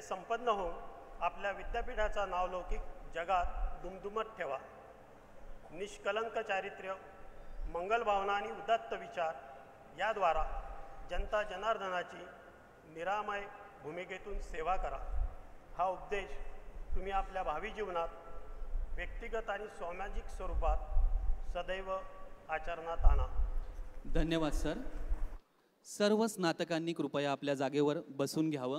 संपन्न होऊन आपल्या विद्यापीठाचा नावलौकिक जगात दुमदुमत ठेवा. निष्कलंक चारित्र्य, मंगल भावना आणि उदात्त विचार याद्वारा जनता जनार्दनाची निरामय भूमिकेतून सेवा करा. हा उपदेश तुम्ही आपल्या भावी जीवनात व्यक्तिगत आणि सामाजिक स्वरूपात सदैव आचरणात आणा. धन्यवाद सर. सर्व स्नातकांनी कृपया आपल्या जागेवर बसून घ्यावं.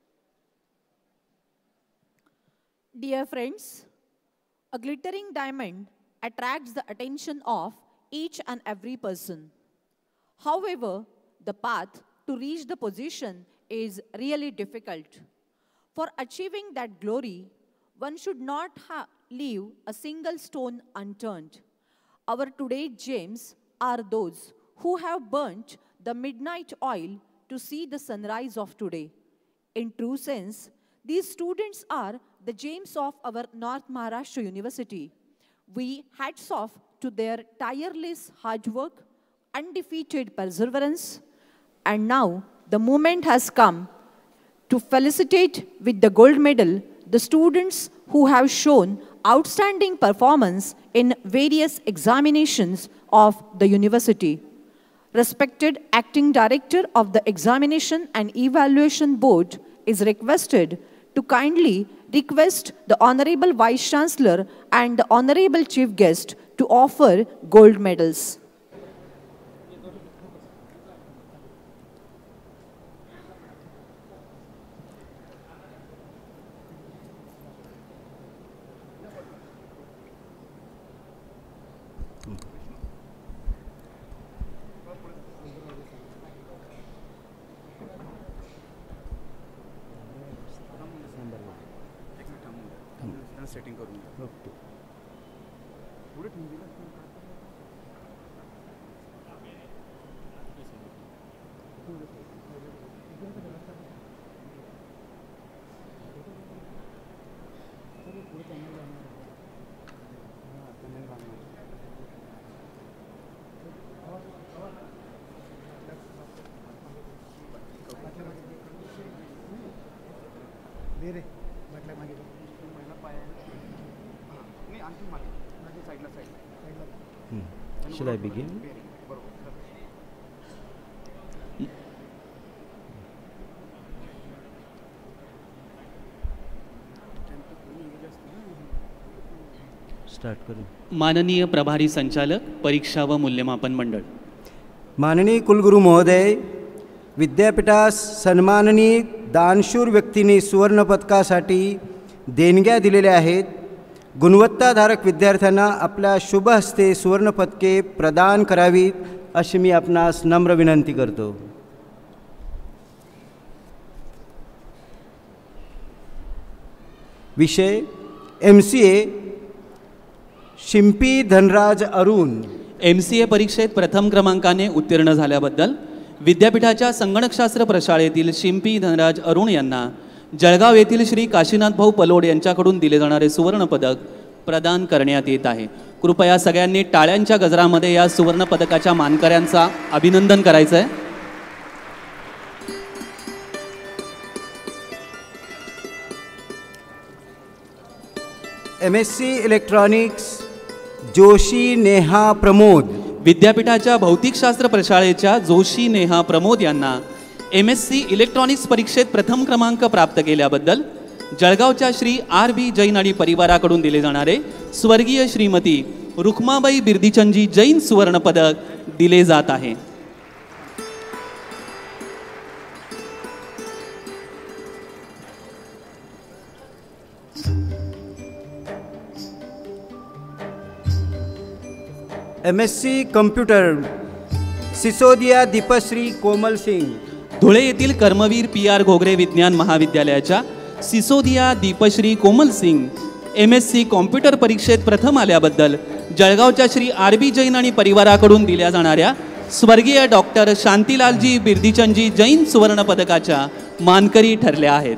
Dear friends, a glittering diamond attracts the attention of each and every person. However, the path to reach the position is really difficult. For achieving that glory, one should not leave a single stone unturned. Our today's gems are those who have burnt the midnight oil to see the sunrise of today. In true sense, these students are the gems of our North Maharashtra University. We hats off to their tireless hard work, undefeated perseverance, and now the moment has come to felicitate with the gold medal the students who have shown outstanding performance in various examinations of the university. Respected Acting Director of the Examination and Evaluation Board is requested to kindly request the Honorable Vice Chancellor and the Honorable Chief Guest to offer gold medals. Setting करून पुढे ठेवून दिलं. दे रे म्हटलं मागे Should I begin? Start करू. माननीय प्रभारी संचालक परीक्षा व मूल्यमापन मंडळ. माननीय कुलगुरू महोदय, विद्यापीठास सन्माननीय दानशूर व्यक्तींनी सुवर्ण पदकासाठी देणग्या दिलेल्या आहेत. गुणवत्ताधारक विद्यार्थ्यांना आपल्या शुभ हस्ते सुवर्ण पदके प्रदान करावीत अशी मी आपणास नम्र विनंती करतो. विषय MCA शिंपी धनराज अरुण. MCA परीक्षेत प्रथम क्रमांकाने उत्तीर्ण झाल्याबद्दल विद्यापीठाच्या संगणकशास्त्र प्रशाळेतील शिंपी धनराज अरुण यांना जळगाव येथील श्री काशीनाथ भाऊ पलोड यांच्याकडून दिले जाणारे सुवर्ण पदक प्रदान करण्यात येत आहे. कृपया सगळ्यांनी टाळ्यांच्या गजरामध्ये या सुवर्ण पदकाच्या मानकऱ्यांचा अभिनंदन करायचं आहे. MSc electronics Joshi Neha Pramod. विद्यापीठाच्या भौतिकशास्त्र प्रशाळेच्या जोशी नेहा प्रमोद यांना MSc इलेक्ट्रॉनिक्स परीक्षेत प्रथम क्रमांक प्राप्त केल्याबद्दल जळगावच्या श्री RB जैन आणि परिवाराकडून दिले जाणारे स्वर्गीय श्रीमती रुक्माबाई बिर्दीचंदजी जैन सुवर्ण पदक दिले जात आहे. MSc computer Sisodia Deepshree Komal Singh. धुळे येथील कर्मवीर PR घोगरे विज्ञान महाविद्यालयाच्या सिसोदिया दीपश्री कोमल सिंग MSc कॉम्प्युटर परीक्षेत प्रथम आल्याबद्दल जळगावच्या श्री RB जैन आणि परिवाराकडून दिल्या जाणाऱ्या स्वर्गीय डॉक्टर शांतीलालजी बिर्दीचंदजी जैन सुवर्ण पदकाच्या मानकरी ठरल्या आहेत.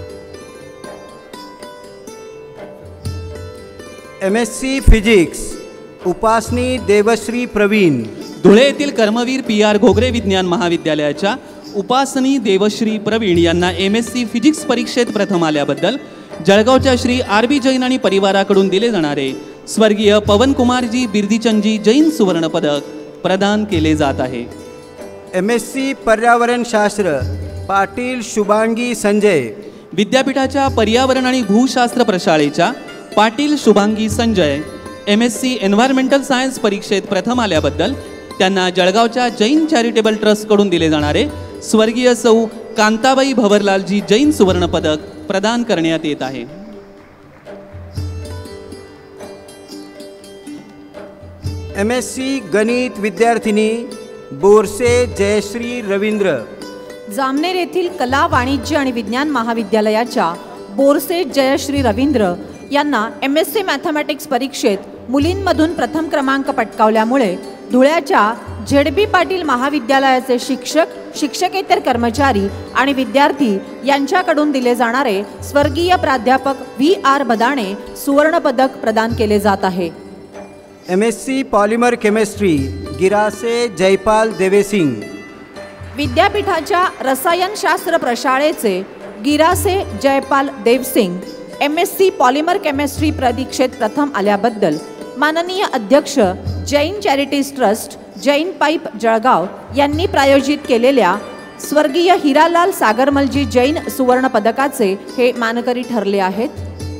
MSc physics Upasani Devshree Pravin. धुळे येथील कर्मवीर PR घोगरे विज्ञान महाविद्यालयाच्या उपासनी देवश्री प्रवीण यांना MSc फिजिक्स परीक्षेत प्रथम आल्याबद्दल जळगावच्या श्री RB जैन आणि परिवाराकडून दिले जाणारे स्वर्गीय पवनकुमारजी बिर्दीचंदजी जैन सुवर्ण पदक प्रदान केले जात आहे. MSc पर्यावरणशास्त्र पाटील शुभांगी संजय. विद्यापीठाच्या पर्यावरण आणि भूशास्त्र प्रशालेच्या Patil Shubhangi Sanjay MSc environmental science परीक्षेत प्रथम आल्याबद्दल त्यांना जळगावच्या जैन चॅरिटेबल ट्रस्टकडून दिले जाणारे स्वर्गीय सौ कांताबाई भवरलालजी जैन सुवर्ण पदक प्रदान करण्यात येत आहे. MSc गणित विद्यार्थिनी बोरसे जयश्री रवींद्र. जामनेर येथील कला वाणिज्य आणि विज्ञान महाविद्यालयाच्या बोरसे जयश्री रवींद्र यांना MSc मॅथमॅटिक्स परीक्षेत मुलींमधून प्रथम क्रमांक पटकावल्यामुळे धुळ्याच्या ZB पाटील महाविद्यालयाचे शिक्षक, शिक्षकेतर कर्मचारी आणि विद्यार्थी यांच्याकडून दिले जाणारे स्वर्गीय प्राध्यापक VR बदाणे सुवर्ण पदक प्रदान केले जात आहे. MSc polymer chemistry Girase Jaipal Devsing. विद्यापीठाच्या रसायनशास्त्र प्रशालेचे Girase Jaipal Devsing MSc polymer chemistry परीक्षेत प्रथम आल्याबद्दल माननीय अध्यक्ष Jain charities trust Jain pipe Jalgaon यांनी प्रायोजित केलेल्या स्वर्गीय हिरालाल सागरमलजी जैन सुवर्ण पदकाचे हे मानकरी ठरले आहेत.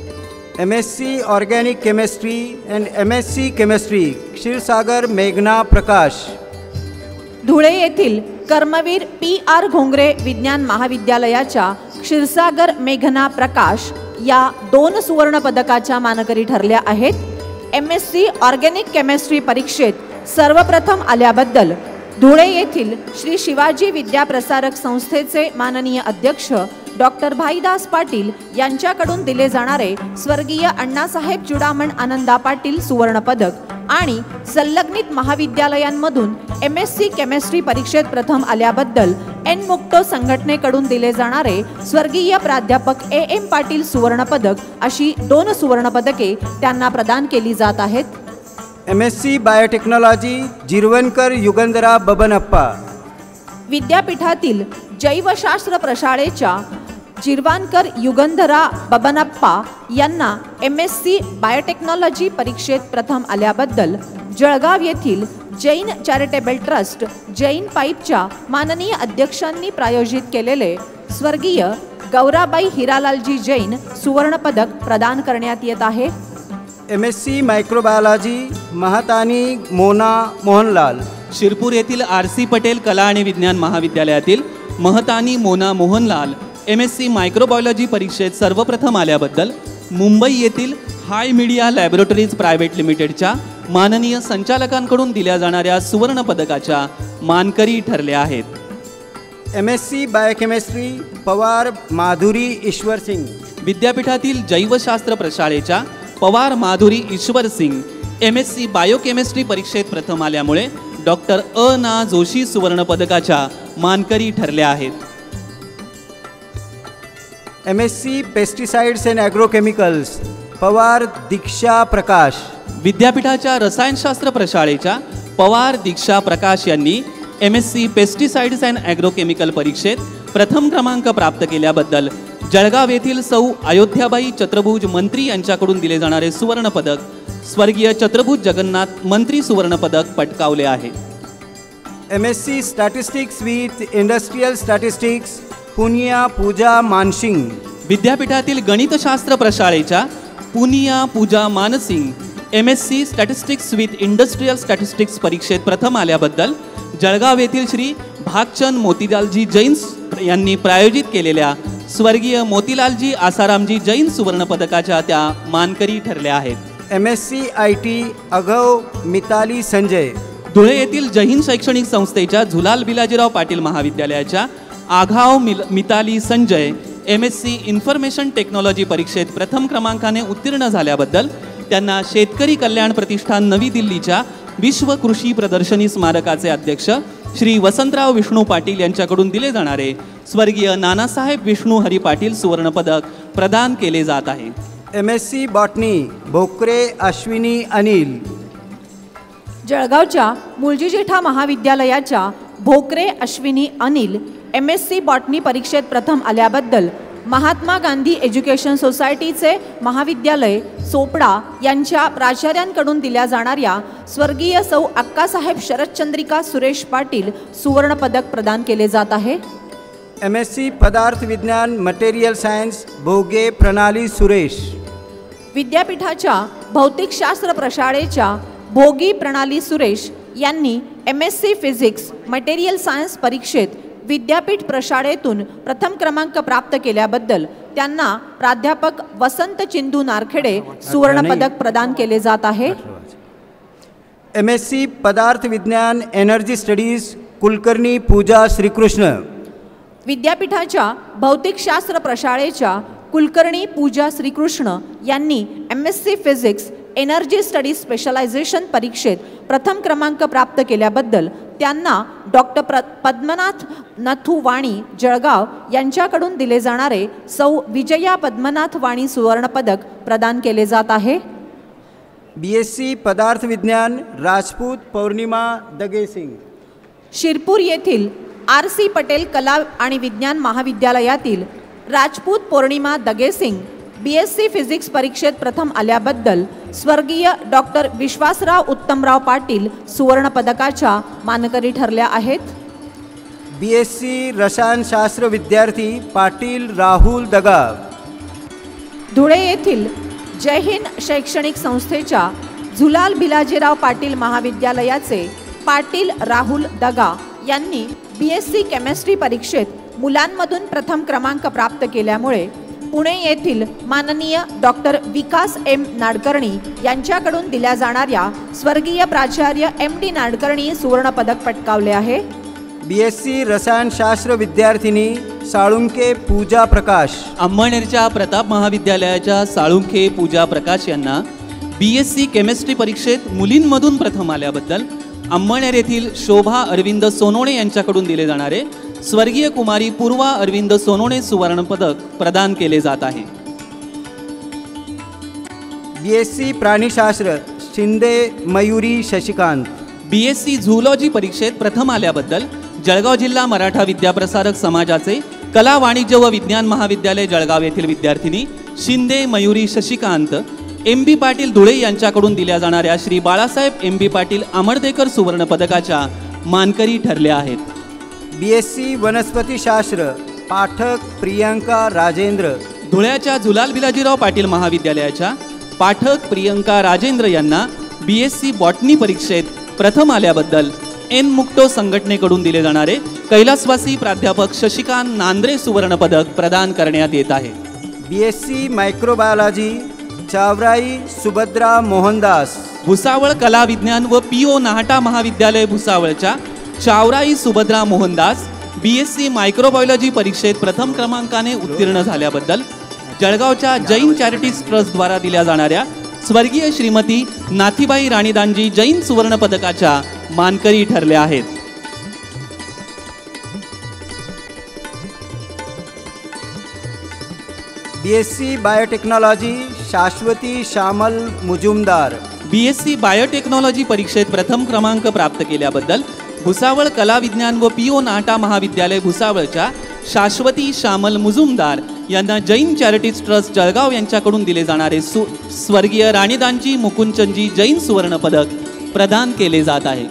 MSc organic chemistry and MSc chemistry Kshirsagar मेघना प्रकाश. धुळे येथील कर्मवीर PR घोंगरे विज्ञान महाविद्यालयाच्या क्षीरसागर मेघना प्रकाश या 2 सुवर्ण पदकाच्या मानकरी ठरल्या आहेत. MSc ऑर्गॅनिक केमिस्ट्री परीक्षेत सर्वप्रथम आल्याबद्दल धुळे येथील श्री शिवाजी विद्याप्रसारक संस्थेचे माननीय अध्यक्ष डॉक्टर भाईदास पाटील यांच्याकडून दिले जाणारे स्वर्गीय अण्णासाहेब चुडामण आनंदा पाटील सुवर्ण पदक आणि संलग्नित महाविद्यालयांमधून MSc केमिस्ट्री परीक्षेत प्रथम आल्याबद्दल N मुक्तो संघटनेकडून दिले जाणारे स्वर्गीय प्राध्यापक AM पाटील सुवर्ण पदक अशी 2 सुवर्ण पदके त्यांना प्रदान केली जात आहेत. MSc biotechnology Jirwankar Yugandhara Babanappa. विद्यापीठातील जैवशास्त्र प्रशालेच्या जिरवानकर युगंधरा बबनप्पा यांना MSc बायोटेक्नॉलॉजी परीक्षेत प्रथम आल्याबद्दल जळगाव येथील जैन चॅरिटेबल ट्रस्ट जैन पाईपच्या माननीय अध्यक्षांनी प्रायोजित केलेले स्वर्गीय गौराबाई हिरालालजी जैन सुवर्ण पदक प्रदान करण्यात येत आहे. MSc microbiology Mahatani Mona Mohanlal. शिरपूर येथील RC पटेल कला आणि विज्ञान महाविद्यालयातील महतानी मोना मोहनलाल MSc मायक्रोबायोलॉजी परीक्षेत सर्वप्रथम आल्याबद्दल मुंबई येथील हाय मीडिया लॅबोरेटरीज प्रायव्हेट लिमिटेडच्या माननीय संचालकांकडून दिल्या जाणाऱ्या सुवर्ण पदकाच्या मानकरी ठरल्या आहेत. MSc biochemistry Pawar Madhuri Ishwar Singh. विद्यापीठातील जैवशास्त्र प्रशालेच्या पवार माधुरी ईश्वर सिंग MSc बायोकेमिस्ट्री परीक्षेत प्रथम आल्यामुळे डॉक्टर ना जोशी सुवर्ण पदकाच्या मानकरी ठरल्या आहेत. MSc pesticides and agrochemicals Pawar Diksha Prakash. विद्यापीठाच्या रसायनशास्त्र प्रशालेच्या पवार दीक्षा प्रकाश यांनी MSc पेस्टिसाइड्स अँड ॲग्रोकेमिकल परीक्षेत प्रथम क्रमांक प्राप्त केल्याबद्दल जळगाव येथील सौ अयोध्याबाई चत्रभुज मंत्री यांच्याकडून दिले जाणारे सुवर्ण पदक स्वर्गीय चत्रभुज जगन्नाथ मंत्री सुवर्ण पदक पटकावले आहे. MSc statistics with industrial statistics Punia Pooja Mansing. विद्यापीठातील गणितशास्त्र प्रशालेच्या Punia Pooja Mansing MSc statistics with industrial statistics परीक्षेत प्रथम आल्याबद्दल जळगाव येथील श्री भागचंद मोतीलालजी जैन यांनी प्रायोजित केलेल्या स्वर्गीय मोतीलालजी आसारामजी जैन सुवर्ण पदकाच्या त्या मानकरी ठरल्या आहेत. MSc IT अघव Mithali Sanjay. धुळे येथील जैन शैक्षणिक संस्थेच्या झुलाल बिलाजीराव पाटील महाविद्यालयाच्या Aghav Mitali Sanjay MSc information technology परीक्षेत प्रथम क्रमांकाने उत्तीर्ण झाल्याबद्दल त्यांना शेतकरी कल्याण प्रतिष्ठान नवी दिल्लीच्या विश्व कृषी प्रदर्शनी स्मारकाचे अध्यक्ष श्री वसंतराव विष्णू पाटील यांच्याकडून दिले जाणारे स्वर्गीय नानासाहेब विष्णू हरी पाटील सुवर्ण पदक प्रदान केले जात आहे. MSc botany Bhokare Ashwini Anil. जळगावच्या मुलजी जेठा महाविद्यालयाच्या भोकरे अश्विनी अनिल MSc बॉटनी परीक्षेत प्रथम आल्याबद्दल महात्मा गांधी एज्युकेशन सोसायटीचे महाविद्यालय सोपडा यांच्या प्राचार्यांकडून दिल्या जाणाऱ्या स्वर्गीय सौ अक्कासाहेब शरदचंद्रिका सुरेश पाटील सुवर्ण पदक प्रदान केले जात आहे. MSc पदार्थ विज्ञान मटेरियल सायन्स भोगे प्रणाली सुरेश. विद्यापीठाच्या भौतिकशास्त्र प्रशाळेच्या भोगी प्रणाली सुरेश यांनी MSc फिजिक्स मटेरियल सायन्स परीक्षेत विद्यापीठ प्रशाळेतून प्रथम क्रमांक प्राप्त केल्याबद्दल त्यांना प्राध्यापक वसंत चिंदू नारखेडे सुवर्ण पदक प्रदान केले जात आहे. MSc पदार्थ विज्ञान एनर्जी स्टडीज कुलकर्णी पूजा श्रीकृष्ण. विद्यापीठाच्या भौतिकशास्त्र प्रशाळेच्या कुलकर्णी पूजा श्रीकृष्ण यांनी MSc physics energy studies specialisation परीक्षेत प्रथम क्रमांक प्राप्त केल्याबद्दल त्यांना डॉक्टर पद्मनाथ नथू वाणी जळगाव यांच्याकडून दिले जाणारे सौ विजया पद्मनाथ वाणी सुवर्ण पदक प्रदान केले जात आहे. BSc पदार्थ विज्ञान राजपूत पौर्णिमा दगेसिंग. शिरपूर येथील RC पटेल कला आणि विज्ञान महाविद्यालयातील राजपूत पौर्णिमा दगेसिंग BSc फिजिक्स परीक्षेत प्रथम आल्याबद्दल स्वर्गीय डॉक्टर विश्वासराव उत्तमराव पाटील सुवर्ण पदकाच्या मानकरी ठरल्या आहेत. BSc रसायनशास्त्र विद्यार्थी पाटील राहुल दगा. धुळे येथील जय हिंद शैक्षणिक संस्थेच्या झुलाल भिलाजीराव पाटील महाविद्यालयाचे पाटील राहुल दगा यांनी BSc केमिस्ट्री परीक्षेत मुलांमधून प्रथम क्रमांक प्राप्त केल्यामुळे पुणे येथील माननीय डॉक्टर विकास M नाडकर्णी यांच्याकडून दिल्या जाणाऱ्या स्वर्गीय प्राचार्य MD नाडकर्णी सुवर्ण पदक पटकावले आहे. BSc रसायनशास्त्र विद्यार्थिनी साळुंके पूजा प्रकाश. अंमळनेरच्या प्रताप महाविद्यालयाच्या साळुंखे पूजा प्रकाश यांना BSc केमिस्ट्री परीक्षेत मुलींमधून प्रथम आल्याबद्दल अंमळनेर येथील शोभा अरविंद सोनोणे यांच्याकडून दिले जाणारे स्वर्गीय कुमारी पूर्वा अरविंद सोनोणे सुवर्ण पदक प्रदान केले जात आहे. BSc प्राणीशास्त्र शिंदे मयुरी शशिकांत. BSc झूलॉजी परीक्षेत प्रथम आल्याबद्दल जळगाव जिल्हा मराठा विद्याप्रसारक समाजाचे कला वाणिज्य व विज्ञान महाविद्यालय जळगाव येथील विद्यार्थिनी शिंदे मयुरी शशिकांत MB पाटील धुळे यांच्याकडून दिल्या जाणाऱ्या श्री बाळासाहेब MB पाटील आमडदेकर सुवर्ण पदकाच्या मानकरी ठरल्या आहेत. BSc वनस्पतीशास्त्र पाठक प्रियंका राजेंद्र. धुळ्याच्या झुलाल भिलाजीराव पाटील महाविद्यालयाच्या पाठक प्रियंका राजेंद्र यांना BSc बॉटनी परीक्षेत प्रथम आल्याबद्दल N मुक्तो संघटनेकडून दिले जाणारे कैलासवासी प्राध्यापक शशिकांत नांद्रे सुवर्ण पदक प्रदान करण्यात येत आहे. BSc microbiology Chavrai Subhadra Mohandas. भुसावळ कला विज्ञान व PO नाहटा महाविद्यालय भुसावळच्या चावराई सुभद्रा मोहनदास BSc मायक्रोबायोलॉजी परीक्षेत प्रथम क्रमांकाने उत्तीर्ण झाल्याबद्दल जळगावच्या जैन चॅरिटीज ट्रस्ट द्वारा दिल्या जाणाऱ्या स्वर्गीय श्रीमती नाथीबाई राणीदानजी जैन सुवर्ण पदकाच्या मानकरी ठरल्या आहेत. BSc बायोटेक्नॉलॉजी शाश्वती श्यामल मुजुमदार. BSc बायोटेक्नॉलॉजी परीक्षेत प्रथम क्रमांक प्राप्त केल्याबद्दल भुसावळ कला विज्ञान व PO नाहटा महाविद्यालय भुसावळच्या शाश्वती श्यामल मुजुमदार यांना जैन चॅरिटीज ट्रस्ट जळगाव यांच्याकडून दिले जाणारे स्वर्गीय राणीदानजी मुकुंदचंदजी जैन सुवर्ण पदक प्रदान केले जात आहे.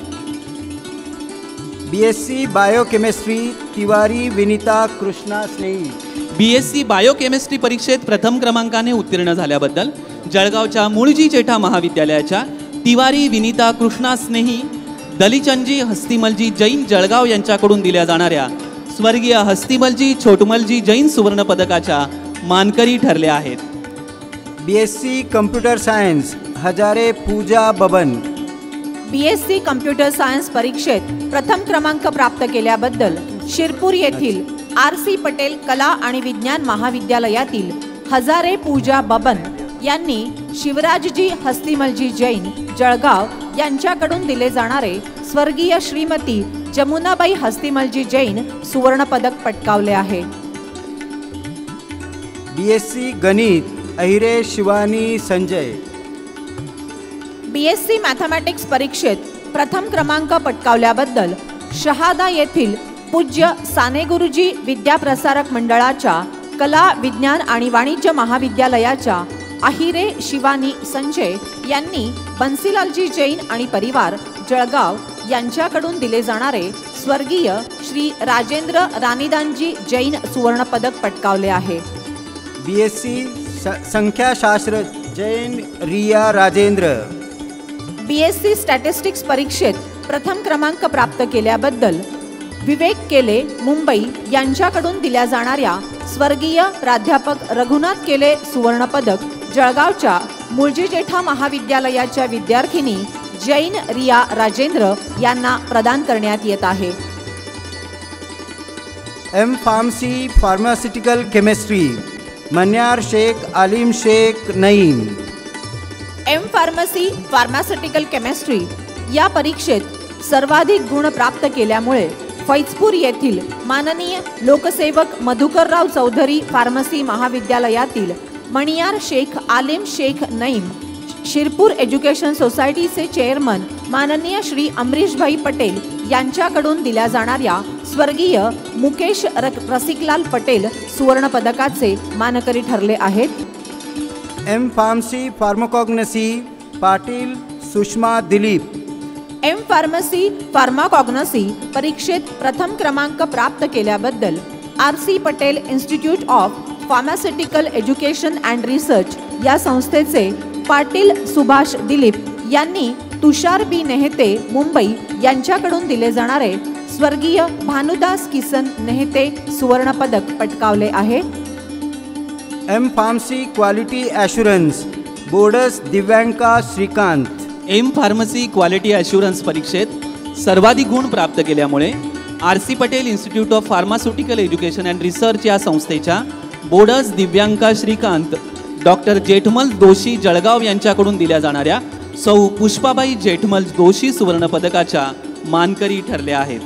BSc biochemistry Tiwari Vinita Krishna Snehi. BSc biochemistry परीक्षेत प्रथम क्रमांकाने उत्तीर्ण झाल्याबद्दल जळगावच्या मुळजी जेठा महाविद्यालयाच्या तिवारी विनीता कृष्णा स्नेही दलिचंदजी हस्तिमलजी जैन जळगाव यांच्याकडून दिल्या जाणाऱ्या स्वर्गीय हस्तिमलजी छोटमलजी जैन सुवर्ण पदकाच्या मानकरी ठरल्या आहेत. BSc computer science Hazare Pooja Baban. BSc computer science परीक्षेत प्रथम क्रमांक प्राप्त केल्याबद्दल शिरपूर येथील RC पटेल कला आणि विज्ञान महाविद्यालयातील हजारे पूजा बबन यांनी शिवराजजी हस्तिमलजी जैन जळगाव यांच्याकडून दिले जाणारे स्वर्गीय श्रीमती जमुनाबाई हस्तिमलजी जैन सुवर्ण पदक पटकावले आहे. BSc गणित अहिरे शिवानी संजय. BSc मॅथमॅटिक्स परीक्षेत प्रथम क्रमांक पटकावल्याबद्दल शहादा येथील पूज्य साने गुरुजी विद्याप्रसारक मंडळाच्या कला विज्ञान आणि वाणिज्य महाविद्यालयाच्या आहिरे शिवानी संजय यांनी बन्सीलालजी जैन आणि परिवार जळगाव यांच्याकडून दिले जाणारे स्वर्गीय श्री राजेंद्र रानीदानजी जैन सुवर्ण पदक पटकावले आहे. BSc संख्याशास्त्र जैन रिया राजेंद्र. BSc स्टॅटिस्टिक्स परीक्षेत प्रथम क्रमांक प्राप्त केल्याबद्दल विवेक केले मुंबई यांच्याकडून दिल्या जाणाऱ्या स्वर्गीय प्राध्यापक रघुनाथ केले सुवर्ण पदक जळगावच्या मुळजी जेठा महाविद्यालयाच्या विद्यार्थिनी जैन रिया राजेंद्र यांना प्रदान करण्यात येत आहे. M.Pharmacy pharmaceutical chemistry Manyar Shaikh Alim Shaikh Naeem. M.Pharmacy pharmaceutical chemistry या परीक्षेत सर्वाधिक गुण प्राप्त केल्यामुळे फैजपूर येथील माननीय लोकसेवक मधुकरराव चौधरी फार्मसी महाविद्यालयातील मणियार शेख आलिम शेख नईम, शिरपूर एज्युकेशन सोसायटीचे चेअरमन माननीय श्री अमरीशभाई पटेल यांच्याकडून दिल्या जाणाऱ्या स्वर्गीय मुकेश रसिकलाल पटेल सुवर्ण पदकाचे मानकरी ठरले आहेत. M.Pharmacy फार्माकॉग्नसी पाटील सुषमा दिलीप. M.Pharmacy फार्माकॉग्नसी परीक्षेत प्रथम क्रमांक प्राप्त केल्याबद्दल RC Patel institute of pharmaceutical education and research या संस्थेचे पाटील सुभाष दिलीप यांनी तुषार बी नेहते मुंबई यांच्याकडून दिले जाणारे स्वर्गीय भानुदास किसन नेहते सुवर्ण पदक पटकावले आहे. M.Pharmacy quality assurance Bordas Divyanka Shrikant. M.Pharmacy quality assurance परीक्षेत सर्वाधिक गुण प्राप्त केल्यामुळे RC Patel institute of pharmaceutical education and research या संस्थेच्या बोर्डस दिव्यांका श्रीकांत डॉक्टर जेठमल दोशी जळगाव यांच्याकडून दिल्या जाणाऱ्या सौ पुष्पाबाई जेठमल दोशी सुवर्ण पदकाच्या मानकरी ठरल्या आहेत.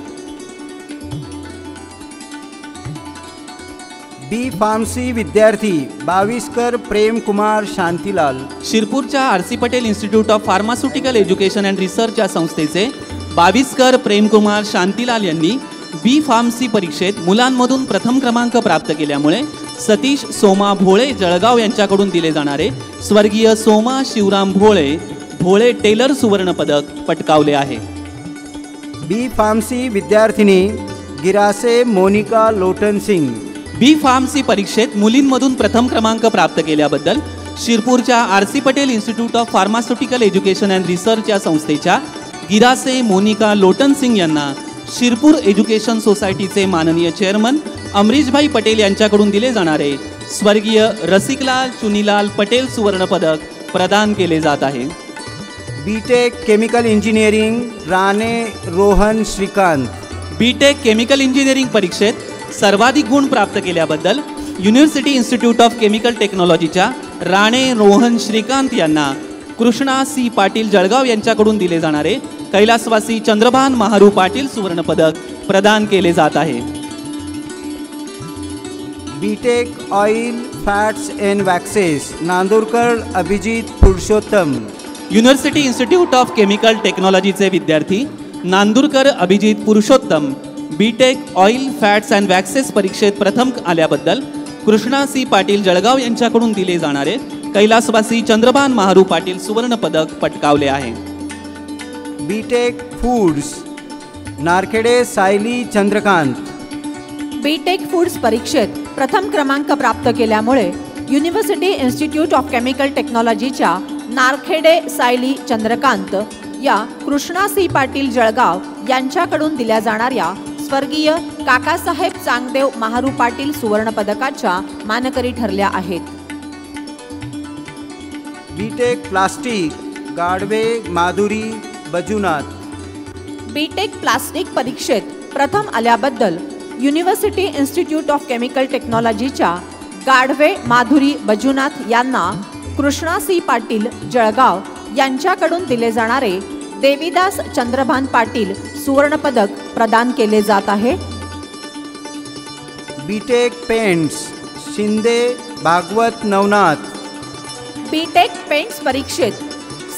B.Pharmacy विद्यार्थी बाविस्कर प्रेमकुमार शांतीलाल. शिरपूरच्या RC Patel institute of pharmaceutical education and research या संस्थेचे बाविस्कर प्रेमकुमार शांतीलाल यांनी B.Pharmacy परीक्षेत मुलांमधून प्रथम क्रमांक प्राप्त केल्यामुळे सतीश सोमा भोळे जळगाव यांच्याकडून दिले जाणारे स्वर्गीय सोमा शिवराम भोळे टेलर सुवर्ण पदक पटकावले आहे. B.Pharmacy विद्यार्थिनी गिरासे मोनिका लोटन सिंग. B.Pharmacy परीक्षेत मुलींमधून प्रथम क्रमांक प्राप्त केल्याबद्दल शिरपूरच्या RC Patel institute of pharmaceutical education and research या संस्थेच्या गिरासे मोनिका लोटन सिंग यांना शिरपूर एज्युकेशन सोसायटीचे माननीय चेअरमन अमरीशभाई पटेल यांच्याकडून दिले जाणारे स्वर्गीय रसिकलाल चुनीलाल पटेल सुवर्ण पदक प्रदान केले जात आहे. B.Tech chemical engineering Rane Rohan Shrikant. B.Tech chemical engineering परीक्षेत सर्वाधिक गुण प्राप्त केल्याबद्दल युनिव्हर्सिटी इन्स्टिट्यूट ऑफ केमिकल टेक्नॉलॉजीच्या राणे रोहन श्रीकांत यांना कृष्णा सी पाटील जळगाव यांच्याकडून दिले जाणारे कैलासवासी चंद्रभान महारू पाटील सुवर्ण पदक प्रदान केले जात आहे. B.Tech oil fats and waxes Nandurkar Abhijit Purushottam. University institute of chemical टेक्नॉलॉजीचे विद्यार्थी Nandurkar Abhijit Purushottam B.Tech oil fats and waxes परीक्षेत प्रथम आल्याबद्दल कृष्णा सी पाटील जळगाव यांच्याकडून दिले जाणारे कैलासवासी चंद्रभान महारू पाटील सुवर्ण पदक पटकावले आहे. B.Tech foods Narkhede Sayali Chandrakant. B.Tech foods परीक्षेत प्रथम क्रमांक प्राप्त केल्यामुळे युनिव्हर्सिटी इन्स्टिट्यूट ऑफ केमिकल टेक्नॉलॉजीच्या नारखेडे सायली चंद्रकांत या कृष्णा सी पाटील जळगाव यांच्याकडून दिल्या जाणाऱ्या स्वर्गीय काकासाहेब चांगदेव महारू पाटील सुवर्ण पदकाच्या मानकरी ठरल्या आहेत. B.Tech plastic Gadve Madhuri Bajunath. B.Tech plastic परीक्षेत प्रथम आल्याबद्दल युनिव्हर्सिटी इन्स्टिट्यूट ऑफ केमिकल टेक्नॉलॉजीच्या गाढवे माधुरी बजुनाथ यांना कृष्णा सी पाटील जळगाव यांच्याकडून दिले जाणारे देवीदास चंद्रभान पाटील सुवर्ण पदक प्रदान केले जात आहे. B.Tech paints Shinde Bhagwat Navnath. B.Tech paints परीक्षेत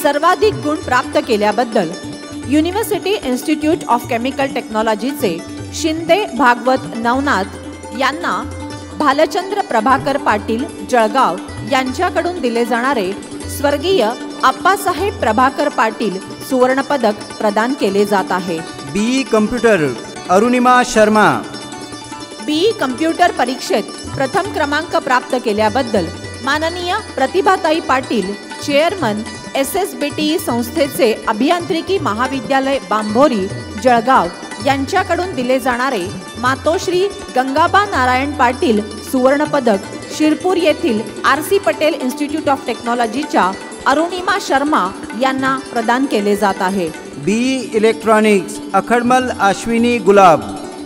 सर्वाधिक गुण प्राप्त केल्याबद्दल युनिव्हर्सिटी इन्स्टिट्यूट ऑफ केमिकल टेक्नॉलॉजीचे शिंदे भागवत नवनाथ यांना भालचंद्र प्रभाकर पाटील जळगाव यांच्याकडून दिले जाणारे स्वर्गीय आप्पासाहेब प्रभाकर पाटील सुवर्ण पदक प्रदान केले जात आहे. BE computer Arunima Sharma. BE computer परीक्षेत प्रथम क्रमांक प्राप्त केल्याबद्दल माननीय प्रतिभाताई पाटील चेअरमन SSBTE संस्थेचे अभियांत्रिकी महाविद्यालय बांभोरी जळगाव यांच्याकडून दिले जाणारे मातोश्री गंगाबा नारायण पाटील सुवर्ण पदक शिरपूर येथील RC पटेल इन्स्टिट्यूट ऑफ टेक्नॉलॉजीच्या अरुणिमा शर्मा यांना प्रदान केले जात आहे. BE electronics Akhadmal Ashwini Gulab.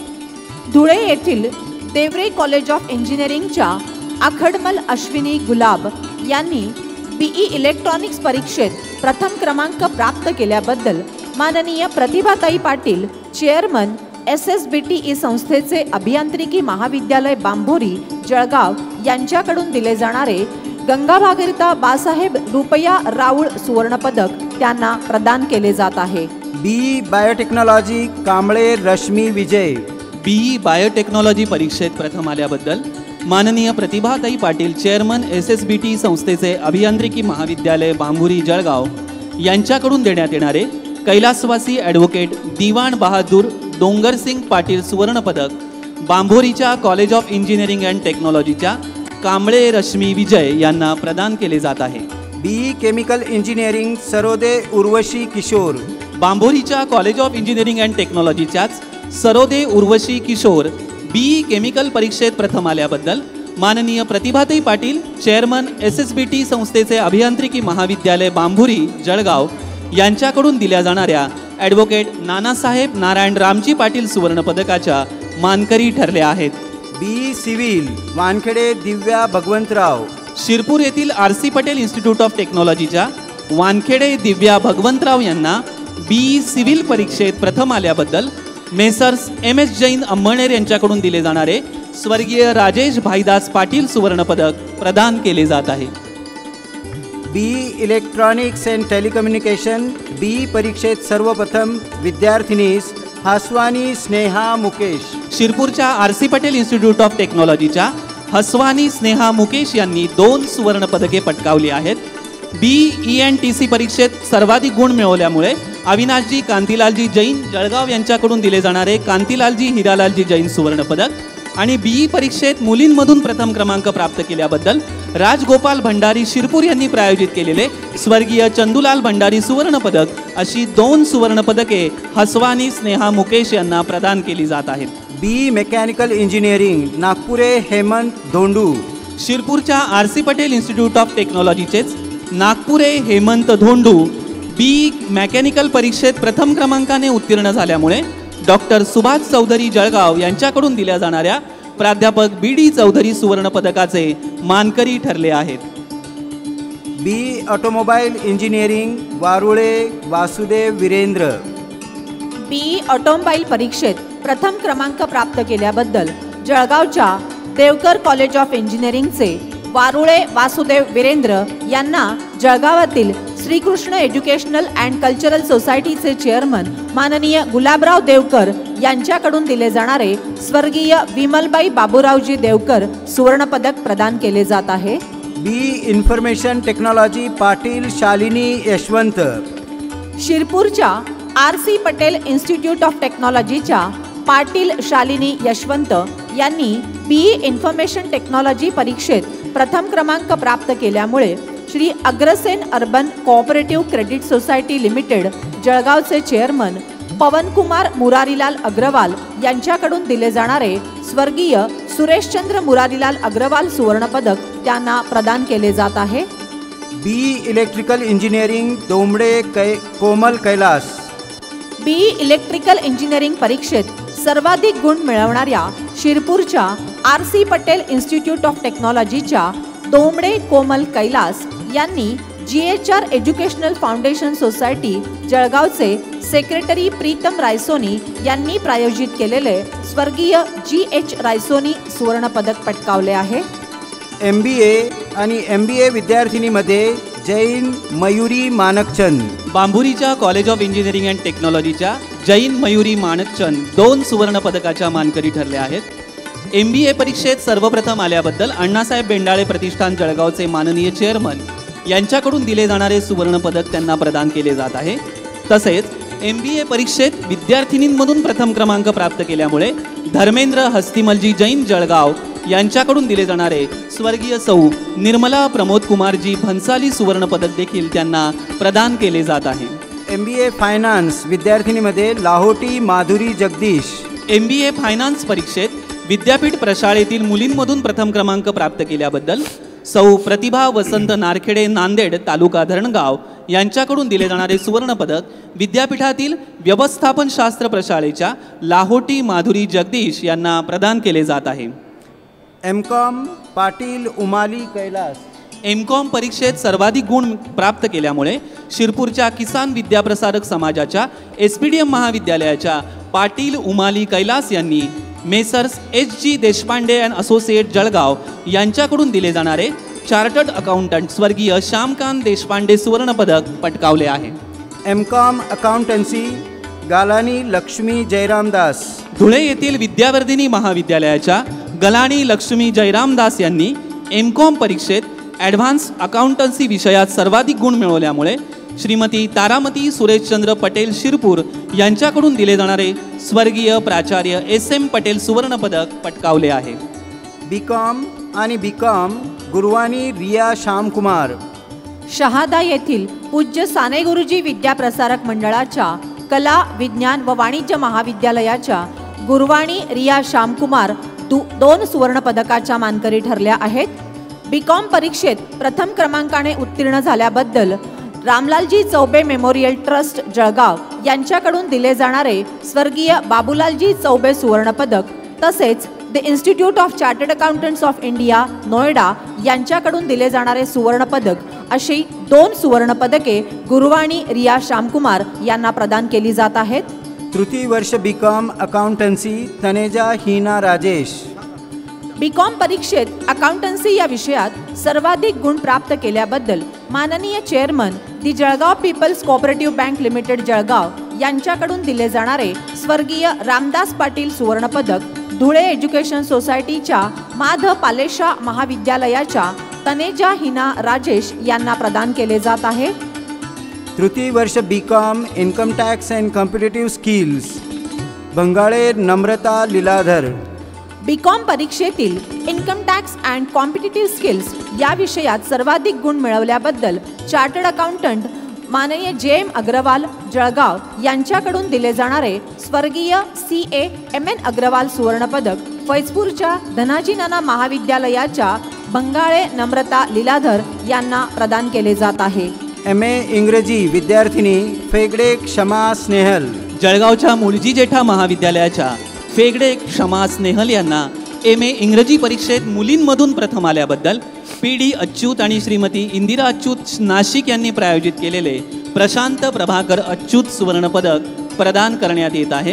धुळे येथील देवरे कॉलेज ऑफ इंजिनिअरिंगच्या अखडमल अश्विनी गुलाब यांनी BE इलेक्ट्रॉनिक्स परीक्षेत प्रथम क्रमांक प्राप्त केल्याबद्दल माननीय प्रतिभाताई पाटील चेअरमन SSBTE संस्थेचे अभियांत्रिकी महाविद्यालय बांभोरी जळगाव यांच्याकडून दिले जाणारे गंगाभागीरथा बासाहेब रुपया राऊळ सुवर्ण पदक त्यांना प्रदान केले जात आहे. BE biotechnology Kamble Rashmi Vijay. BE biotechnology परीक्षेत प्रथम आल्याबद्दल माननीय प्रतिभाताई पाटील चेअरमन SSBTE संस्थेचे अभियांत्रिकी महाविद्यालय बांभुरी जळगाव यांच्याकडून देण्यात येणारे कैलासवासी ॲडव्होकेट दिवाण बहादूर डोंगरसिंग पाटील सुवर्ण पदक बांभोरीच्या कॉलेज ऑफ इंजिनिअरिंग अँड टेक्नॉलॉजीच्या कांबळे रश्मी विजय यांना प्रदान केले जात आहे. BE chemical engineering Sarode Urvashi Kishor. बांभोरीच्या कॉलेज ऑफ इंजिनिअरिंग अँड टेक्नॉलॉजीच्याच सरोदे उर्वशी किशोर BE केमिकल परीक्षेत प्रथम आल्याबद्दल माननीय प्रतिभाताई पाटील चेअरमन SSBTE संस्थेचे अभियांत्रिकी महाविद्यालय बांभुरी जळगाव यांच्याकडून दिल्या जाणाऱ्या ॲडव्होकेट नानासाहेब नारायण रामजी पाटील सुवर्ण पदकाच्या मानकरी ठरले आहेत. BE civil Wankhede Divya Bhagwantrao. शिरपूर येथील RC पटेल इन्स्टिट्यूट ऑफ टेक्नॉलॉजीच्या वानखेडे दिव्या भगवंतराव यांना BE सिव्हिल परीक्षेत प्रथम आल्याबद्दल मेसर्स MS जैन अंमळनेर यांच्याकडून दिले जाणारे स्वर्गीय राजेश भाईदास पाटील सुवर्ण पदक प्रदान केले जात आहे. BE electronics and telecommunication BE परीक्षेत सर्वप्रथम विद्यार्थिनीस हसवानी स्नेहा मुकेश. शिरपूरच्या RC पटेल इन्स्टिट्यूट ऑफ टेक्नॉलॉजीच्या हसवानी स्नेहा मुकेश यांनी 2 सुवर्ण पदके पटकावली आहेत. BE ENTC परीक्षेत सर्वाधिक गुण मिळवल्यामुळे अविनाशजी कांतीलालजी जैन जळगाव यांच्याकडून दिले जाणारे कांतीलालजी हिरालालजी जैन सुवर्ण पदक आणि BE परीक्षेत मुलींमधून प्रथम क्रमांक प्राप्त केल्याबद्दल राजगोपाल भंडारी शिरपूर यांनी प्रायोजित केलेले स्वर्गीय चंदूलाल भंडारी सुवर्ण पदक अशी 2 सुवर्ण पदके हसवानी स्नेहा मुकेश यांना प्रदान केली जात आहेत. BE mechanical engineering Nagpure Hemant Dhondu. शिरपूरच्या RC पटेल इन्स्टिट्यूट ऑफ टेक्नॉलॉजीचेच नागपुरे हेमंत धोंडू BE मेकॅनिकल परीक्षेत प्रथम क्रमांकाने उत्तीर्ण झाल्यामुळे डॉक्टर सुभाष चौधरी जळगाव यांच्याकडून दिल्या जाणाऱ्या प्राध्यापक BD चौधरी सुवर्ण पदकाचे मानकरी ठरले आहेत. BE automobile engineering Warule Vasudev Virendra. BE automobile परीक्षेत प्रथम क्रमांक प्राप्त केल्याबद्दल जळगावच्या देवकर कॉलेज ऑफ इंजिनिअरिंगचे वारुळे वासुदेव वीरेंद्र यांना जळगावातील श्रीकृष्ण एज्युकेशनल अँड कल्चरल सोसायटीचे चेअरमन माननीय गुलाबराव देवकर यांच्याकडून दिले जाणारे स्वर्गीय विमलबाई बाबूरावजी देवकर सुवर्ण पदक प्रदान केले जात आहे. BE information technology Patil Shalini Yashwant. शिरपूरच्या RC पटेल इन्स्टिट्यूट ऑफ टेक्नॉलॉजीच्या पाटील शालिनी यशवंत यांनी BE इन्फॉर्मेशन टेक्नॉलॉजी परीक्षेत प्रथम क्रमांक प्राप्त केल्यामुळे Shri Agrasen urban cooperative credit society limited जळगावचे चेअरमन पवनकुमार मुरारीलाल अग्रवाल यांच्याकडून दिले जाणारे स्वर्गीय सुरेशचंद्र मुरारीलाल अग्रवाल सुवर्ण पदक त्यांना प्रदान केले जात आहे. BE electrical engineering Domde Komal Kailas. BE electrical engineering परीक्षेत सर्वाधिक गुण मिळवणाऱ्या शिरपूरच्या RC पटेल इन्स्टिट्यूट ऑफ टेक्नॉलॉजीच्या दोमडे कोमल कैलास यांनी GHR एज्युकेशनल फाउंडेशन सोसायटी जळगावचे सेक्रेटरी प्रीतम रायसोनी यांनी प्रायोजित केलेले स्वर्गीय GH रायसोनी सुवर्ण पदक पटकावले आहे. MBA आणि MBA विद्यार्थिनीमध्ये जैन मयुरी मानकचंद. बांभुरीच्या कॉलेज ऑफ इंजिनिअरिंग अँड टेक्नॉलॉजीच्या जैन मयुरी माणकचंद 2 सुवर्ण पदकाच्या मानकरी ठरले आहेत. MBA परीक्षेत सर्वप्रथम आल्याबद्दल अण्णासाहेब बेंडाळे प्रतिष्ठान जळगावचे माननीय चेअरमन यांच्याकडून दिले जाणारे सुवर्ण पदक त्यांना प्रदान केले जात आहे. तसेच MBA परीक्षेत विद्यार्थिनींमधून प्रथम क्रमांक प्राप्त केल्यामुळे धर्मेंद्र हस्तिमलजी जैन जळगाव यांच्याकडून दिले जाणारे स्वर्गीय सौ निर्मला प्रमोद कुमारजी भन्साली सुवर्ण पदक देखील त्यांना प्रदान केले जात आहे. MBA फायनान्स विद्यार्थिनीमध्ये लाहोटी माधुरी जगदीश. MBA फायनान्स परीक्षेत विद्यापीठ प्रशाळेतील मुलींमधून प्रथम क्रमांक प्राप्त केल्याबद्दल सौ प्रतिभा वसंत नारखेडे नांदेड तालुका धरणगाव यांच्याकडून दिले जाणारे सुवर्ण पदक विद्यापीठातील व्यवस्थापनशास्त्र प्रशाळेच्या लाहोटी माधुरी जगदीश यांना प्रदान केले जात आहे. MCOM पाटील उमाली कैलास. MCOM परीक्षेत सर्वाधिक गुण प्राप्त केल्यामुळे शिरपूरच्या किसान विद्याप्रसारक समाजाच्या SPDM महाविद्यालयाच्या पाटील उमाली कैलास यांनी messrs HG Deshpande and associate Jalgaon यांच्याकडून दिले जाणारे चार्टर्ड अकाउंटंट स्वर्गीय श्यामकांत देशपांडे सुवर्ण पदक पटकावले आहे. MCOM accountancy Galani Laxmi Jairamdas. धुळे येथील विद्यावर्धिनी महाविद्यालयाच्या गलाणी लक्ष्मी जयरामदास यांनी MCOM परीक्षेत ॲडव्हान्स अकाउंटन्सी विषयात सर्वाधिक गुण मिळवल्यामुळे श्रीमती तारामती सुरेशचंद्र पटेल शिरपूर यांच्याकडून दिले जाणारे स्वर्गीय प्राचार्य SM पटेल सुवर्ण पदक पटकावले आहे. BCOM आणि BCOM गुरुवानी रिया श्यामकुमार. शहादा येथील पूज्य साने गुरुजी विद्याप्रसारक मंडळाच्या कला विज्ञान व वाणिज्य महाविद्यालयाच्या गुरुवाणी रिया श्यामकुमार 2 सुवर्ण पदकाच्या मानकरी ठरल्या आहेत. BCOM परीक्षेत प्रथम क्रमांकाने उत्तीर्ण झाल्याबद्दल रामलालजी चौबे मेमोरियल ट्रस्ट जळगाव यांच्याकडून दिले जाणारे स्वर्गीय बाबूलालजी चौबे सुवर्ण पदक तसेच the institute of chartered accountants of India Noida यांच्याकडून दिले जाणारे सुवर्ण पदक अशी 2 सुवर्ण पदके गुरुवाणी रिया श्यामकुमार यांना प्रदान केली जात आहेत. तृतीय वर्ष BCOM accountancy Taneja Heena Rajesh. BCOM परीक्षेत अकाउंटन्सी या विषयात सर्वाधिक गुण प्राप्त केल्याबद्दल माननीय chairman the Jalgaon people's cooperative bank limited Jalgaon यांच्याकडून दिले जाणारे स्वर्गीय रामदास पाटील सुवर्ण पदक धुळे एज्युकेशन सोसायटीच्या माध पालेशा महाविद्यालयाच्या तनेजा हिना राजेश यांना प्रदान केले जात आहे. तृतीय वर्ष BCOM income tax and competitive skills Bangale Namrata Liladhar. BCOM परीक्षेतील income tax and competitive skills या विषयात सर्वाधिक गुण मिळवल्याबद्दल चार्टर्ड अकाउंटंट माननीय JM अग्रवाल जळगाव यांच्याकडून दिले जाणारे स्वर्गीय CA MN अग्रवाल सुवर्ण पदक फैजपूरच्या धनाजी नाना महाविद्यालयाच्या बंगाळे नम्रता लीलाधर यांना प्रदान केले जात आहे. MA इंग्रजी विद्यार्थिनी फेगडे क्षमा स्नेहल. जळगावच्या मुळजी जेठा महाविद्यालयाच्या फेगडे क्षमा स्नेहल यांना MA इंग्रजी परीक्षेत मुलींमधून प्रथम आल्याबद्दल PD अच्युत आणि श्रीमती इंदिरा अच्युत नाशिक यांनी प्रायोजित केलेले प्रशांत प्रभाकर अच्युत सुवर्ण पदक प्रदान करण्यात येत आहे.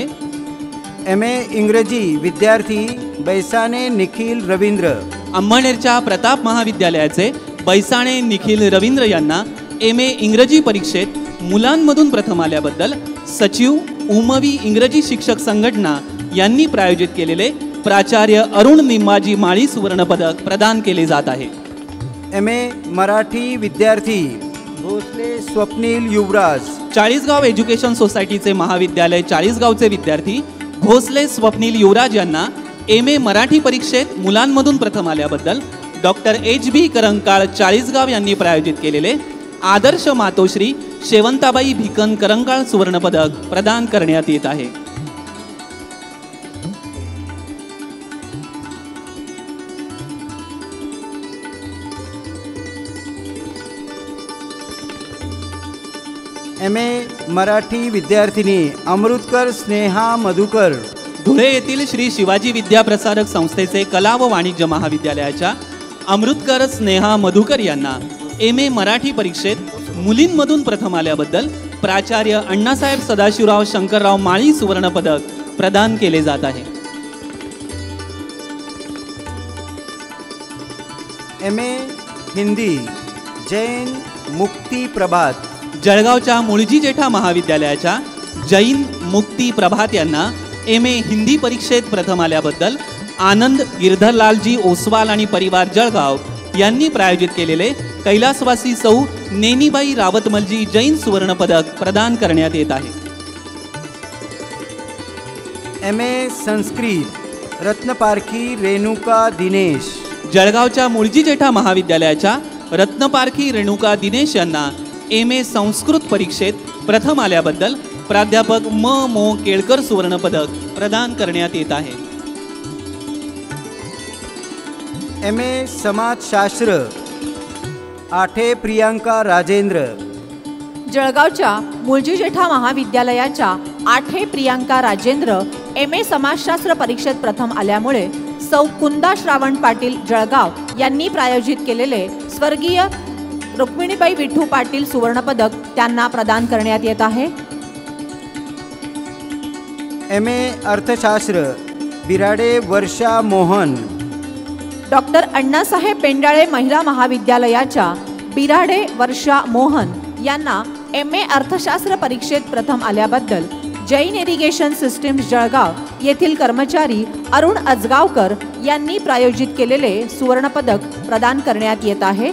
MA इंग्रजी विद्यार्थी बैसाणे निखिल रवींद्र. अंमळनेरच्या प्रताप महाविद्यालयाचे बैसाणे निखिल रवींद्र यांना MA इंग्रजी परीक्षेत मुलांमधून प्रथम आल्याबद्दल सचिव उमवी इंग्रजी शिक्षक संघटना यांनी प्रायोजित केलेले प्राचार्य अरुण निंबाजी माळी सुवर्ण पदक प्रदान केले जात आहे. MA मराठी विद्यार्थी भोसले स्वप्नील युवराज. चाळीसगाव एज्युकेशन सोसायटीचे महाविद्यालय चाळीसगावचे विद्यार्थी भोसले स्वप्नील युवराज यांना MA मराठी परीक्षेत मुलांमधून प्रथम आल्याबद्दल डॉक्टर HB करंकाळ चाळीसगाव यांनी प्रायोजित केलेले आदर्श मातोश्री शेवंताबाई भिकन करंकाळ सुवर्ण पदक प्रदान करण्यात येत आहे. MA मराठी विद्यार्थिनी अमृतकर स्नेहा मधुकर. धुळे येथील श्री शिवाजी विद्याप्रसारक संस्थेचे कला व वाणिज्य महाविद्यालयाच्या अमृतकर स्नेहा मधुकर यांना MA मराठी परीक्षेत मुलींमधून प्रथम आल्याबद्दल प्राचार्य अण्णासाहेब सदाशिवराव शंकरराव माळी सुवर्ण पदक प्रदान केले जात आहे. MA हिंदी जैन मुक्ती प्रभात. जळगावच्या मुळजी जेठा महाविद्यालयाच्या जैन मुक्ती प्रभात यांना MA हिंदी परीक्षेत प्रथम आल्याबद्दल आनंद गिरधरलालजी ओसवाल आणि परिवार जळगाव यांनी प्रायोजित केलेले कैलासवासी सौ नेनीबाई रावतमलजी जैन सुवर्ण पदक प्रदान करण्यात येत आहे. MA संस्कृत रत्नपारखी रेणुका दिनेश. जळगावच्या मुळजी जेठा महाविद्यालयाच्या रत्नपारखी रेणुका दिनेश यांना MA संस्कृत परीक्षेत प्रथम आल्याबद्दल प्राध्यापक मो केळकर सुवर्ण पदक प्रदान करण्यात येत आहे. MA समाजशास्त्र आठे प्रियांका राजेंद्र. जळगावच्या मुळजी जेठा महाविद्यालयाच्या आठे प्रियांका राजेंद्र MA समाजशास्त्र परीक्षेत प्रथम आल्यामुळे सौ कुंदा श्रावण पाटील जळगाव यांनी प्रायोजित केलेले स्वर्गीय रुक्मिणीबाई विठू पाटील सुवर्ण पदक त्यांना प्रदान करण्यात येत आहे. MA अर्थशास्त्र बिराडे वर्षा मोहन. डॉक्टर अण्णासाहेब पेंडाळे महिला महाविद्यालयाच्या बिराडे वर्षा मोहन यांना MA अर्थशास्त्र परीक्षेत प्रथम आल्याबद्दल जैन इरिगेशन सिस्टीम्स जळगाव येथील कर्मचारी अरुण अजगावकर यांनी प्रायोजित केलेले सुवर्ण पदक प्रदान करण्यात येत आहे.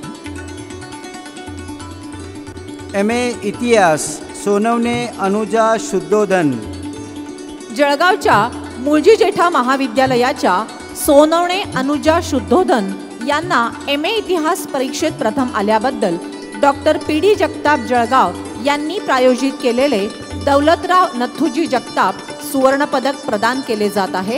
MA इतिहास सोनवणे अनुजा शुद्धोधन. जळगावच्या मुळजी जेठा महाविद्यालयाच्या सोनवणे अनुजा शुद्धोधन यांना MA इतिहास परीक्षेत प्रथम आल्याबद्दल डॉक्टर PD जगताप जळगाव यांनी प्रायोजित केलेले दौलतराव नथुजी जगताप सुवर्ण पदक प्रदान केले जात आहे.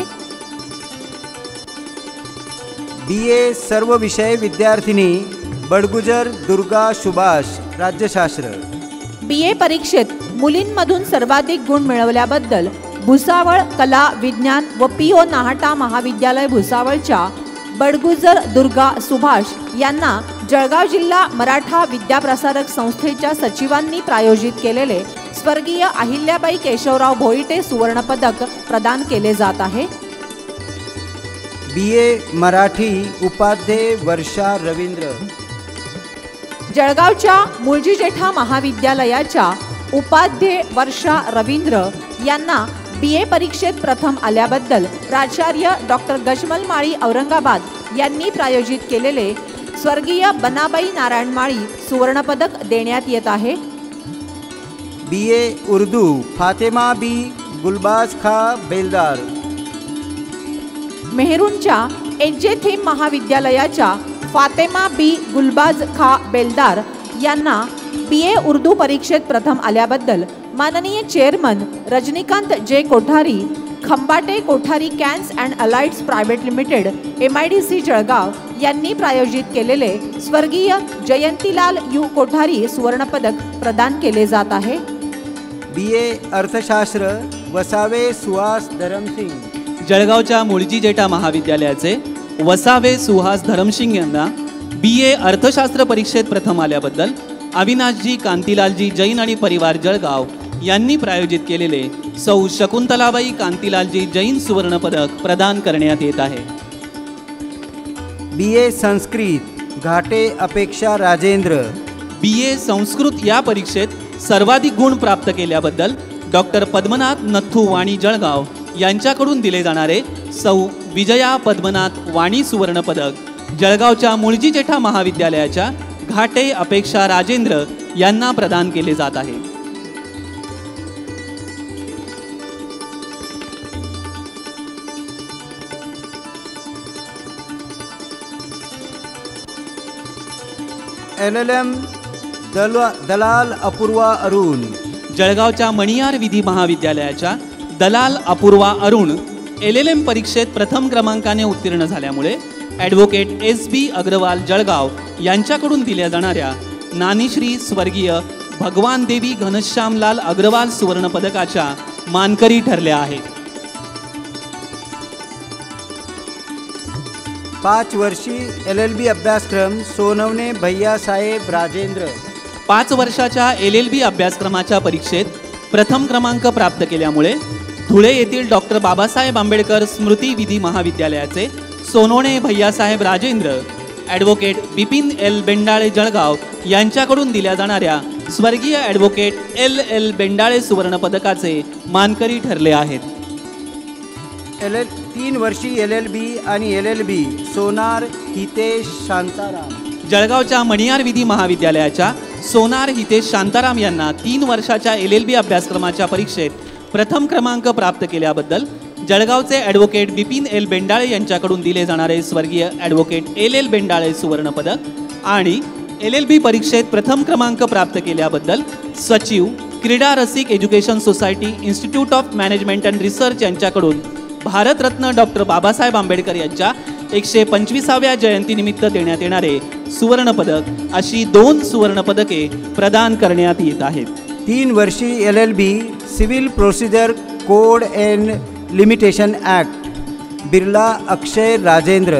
BA सर्व विषय विद्यार्थिनी बडगुजर दुर्गा सुभाष राज्यशास्त्र. BA परीक्षेत मुलींमधून सर्वाधिक गुण मिळवल्याबद्दल भुसावळ कला विज्ञान व PO नाहटा महाविद्यालय भुसावळच्या बडगुजर दुर्गा सुभाष यांना जळगाव जिल्हा मराठा विद्याप्रसारक संस्थेच्या सचिवांनी प्रायोजित केलेले स्वर्गीय अहिल्याबाई केशवराव भोईटे सुवर्ण पदक प्रदान केले जात आहे. BA मराठी उपाध्याय वर्षा रवींद्र. जळगावच्या मुळजी जेठा महाविद्यालयाच्या उपाध्याय वर्षा रवींद्र यांना BA परीक्षेत प्रथम आल्याबद्दल प्राचार्य डॉक्टर गजमल माळी औरंगाबाद यांनी प्रायोजित केलेले स्वर्गीय बनाबाई नारायण माळी सुवर्ण पदक देण्यात येत आहे. BA उर्दू फातेमा बी गुलबाज खा बेलदार. मेहरूनच्या HJ थीम महाविद्यालयाच्या फातेमा बी गुलबाज खा बेलदार यांना BA उर्दू परीक्षेत प्रथम आल्याबद्दल माननीय chairman Rajnikant J Kothari Khambate Kothari cans and allieds private limited MIDC Jalgaon यांनी प्रायोजित केलेले स्वर्गीय जयंतीलाल U कोठारी सुवर्ण पदक प्रदान केले जात आहे. BA अर्थशास्त्र वसावे सुहास धरमसिंग. जळगावच्या मुळजी जेठा महाविद्यालयाचे वसावे सुहास धरमसिंग यांना BA अर्थशास्त्र परीक्षेत प्रथम आल्याबद्दल अविनाशजी कांतीलालजी जैन आणि परिवार जळगाव यांनी प्रायोजित केलेले सौ शकुंतलाबाई कांतीलालजी जैन सुवर्ण पदक प्रदान करण्यात येत आहे. BA संस्कृत घाटे अपेक्षा राजेंद्र. BA संस्कृत या परीक्षेत सर्वाधिक गुण प्राप्त केल्याबद्दल डॉक्टर पद्मनाथ नथू वाणी जळगाव यांच्याकडून दिले जाणारे सौ विजया पद्मनाथ वाणी सुवर्ण पदक जळगावच्या मुळजी जेठा महाविद्यालयाच्या घाटे अपेक्षा राजेंद्र यांना प्रदान केले जात आहे. LLM दलाल अपूर्वा अरुण. जळगावच्या मणियार विधी महाविद्यालयाच्या दलाल अपूर्वा अरुण LLM परीक्षेत प्रथम क्रमांकाने उत्तीर्ण झाल्यामुळे ॲडव्होकेट SB अग्रवाल जळगाव यांच्याकडून दिल्या जाणाऱ्या नानीश्री स्वर्गीय भगवान देवी घनश्यामलाल अग्रवाल सुवर्ण पदकाच्या मानकरी ठरल्या आहेत. 5 वर्षी LLB अभ्यासक्रम सोनवणे भैयासाहेब राजेंद्र. 5 वर्षाच्या LLB अभ्यासक्रमाच्या परीक्षेत प्रथम क्रमांक प्राप्त केल्यामुळे धुळे येथील डॉक्टर बाबासाहेब आंबेडकर स्मृती विधी महाविद्यालयाचे सोनवणे भैयासाहेब राजेंद्र ॲडव्होकेट बिपिन L बेंडाळे जळगाव यांच्याकडून दिल्या जाणाऱ्या स्वर्गीय ॲडव्होकेट LL बेंडाळे सुवर्णपदकाचे मानकरी ठरले आहेत. 3 वर्षी LLB आणि LLB सोनार हितेश शांताराम. जळगावच्या मणियार विधी महाविद्यालयाच्या सोनार हितेश शांताराम यांना 3 वर्षाच्या LLB अभ्यासक्रमाच्या परीक्षेत प्रथम क्रमांक प्राप्त केल्याबद्दल जळगावचे ॲडव्होकेट बिपिन L बेंडाळे यांच्याकडून दिले जाणारे स्वर्गीय ॲडव्होकेट LL बेंडाळे सुवर्णपदक आणि LLB परीक्षेत प्रथम क्रमांक प्राप्त केल्याबद्दल सचिव Krida Rasik education society institute of management and research यांच्याकडून भारतरत्न डॉक्टर बाबासाहेब आंबेडकर यांच्या 125व्या जयंतीनिमित्त देण्यात येणारे सुवर्णपदक अशी 2 सुवर्णपदके प्रदान करण्यात येत आहेत. 3 वर्षी LLB civil procedure code and limitation act Birla Akshay Rajendra.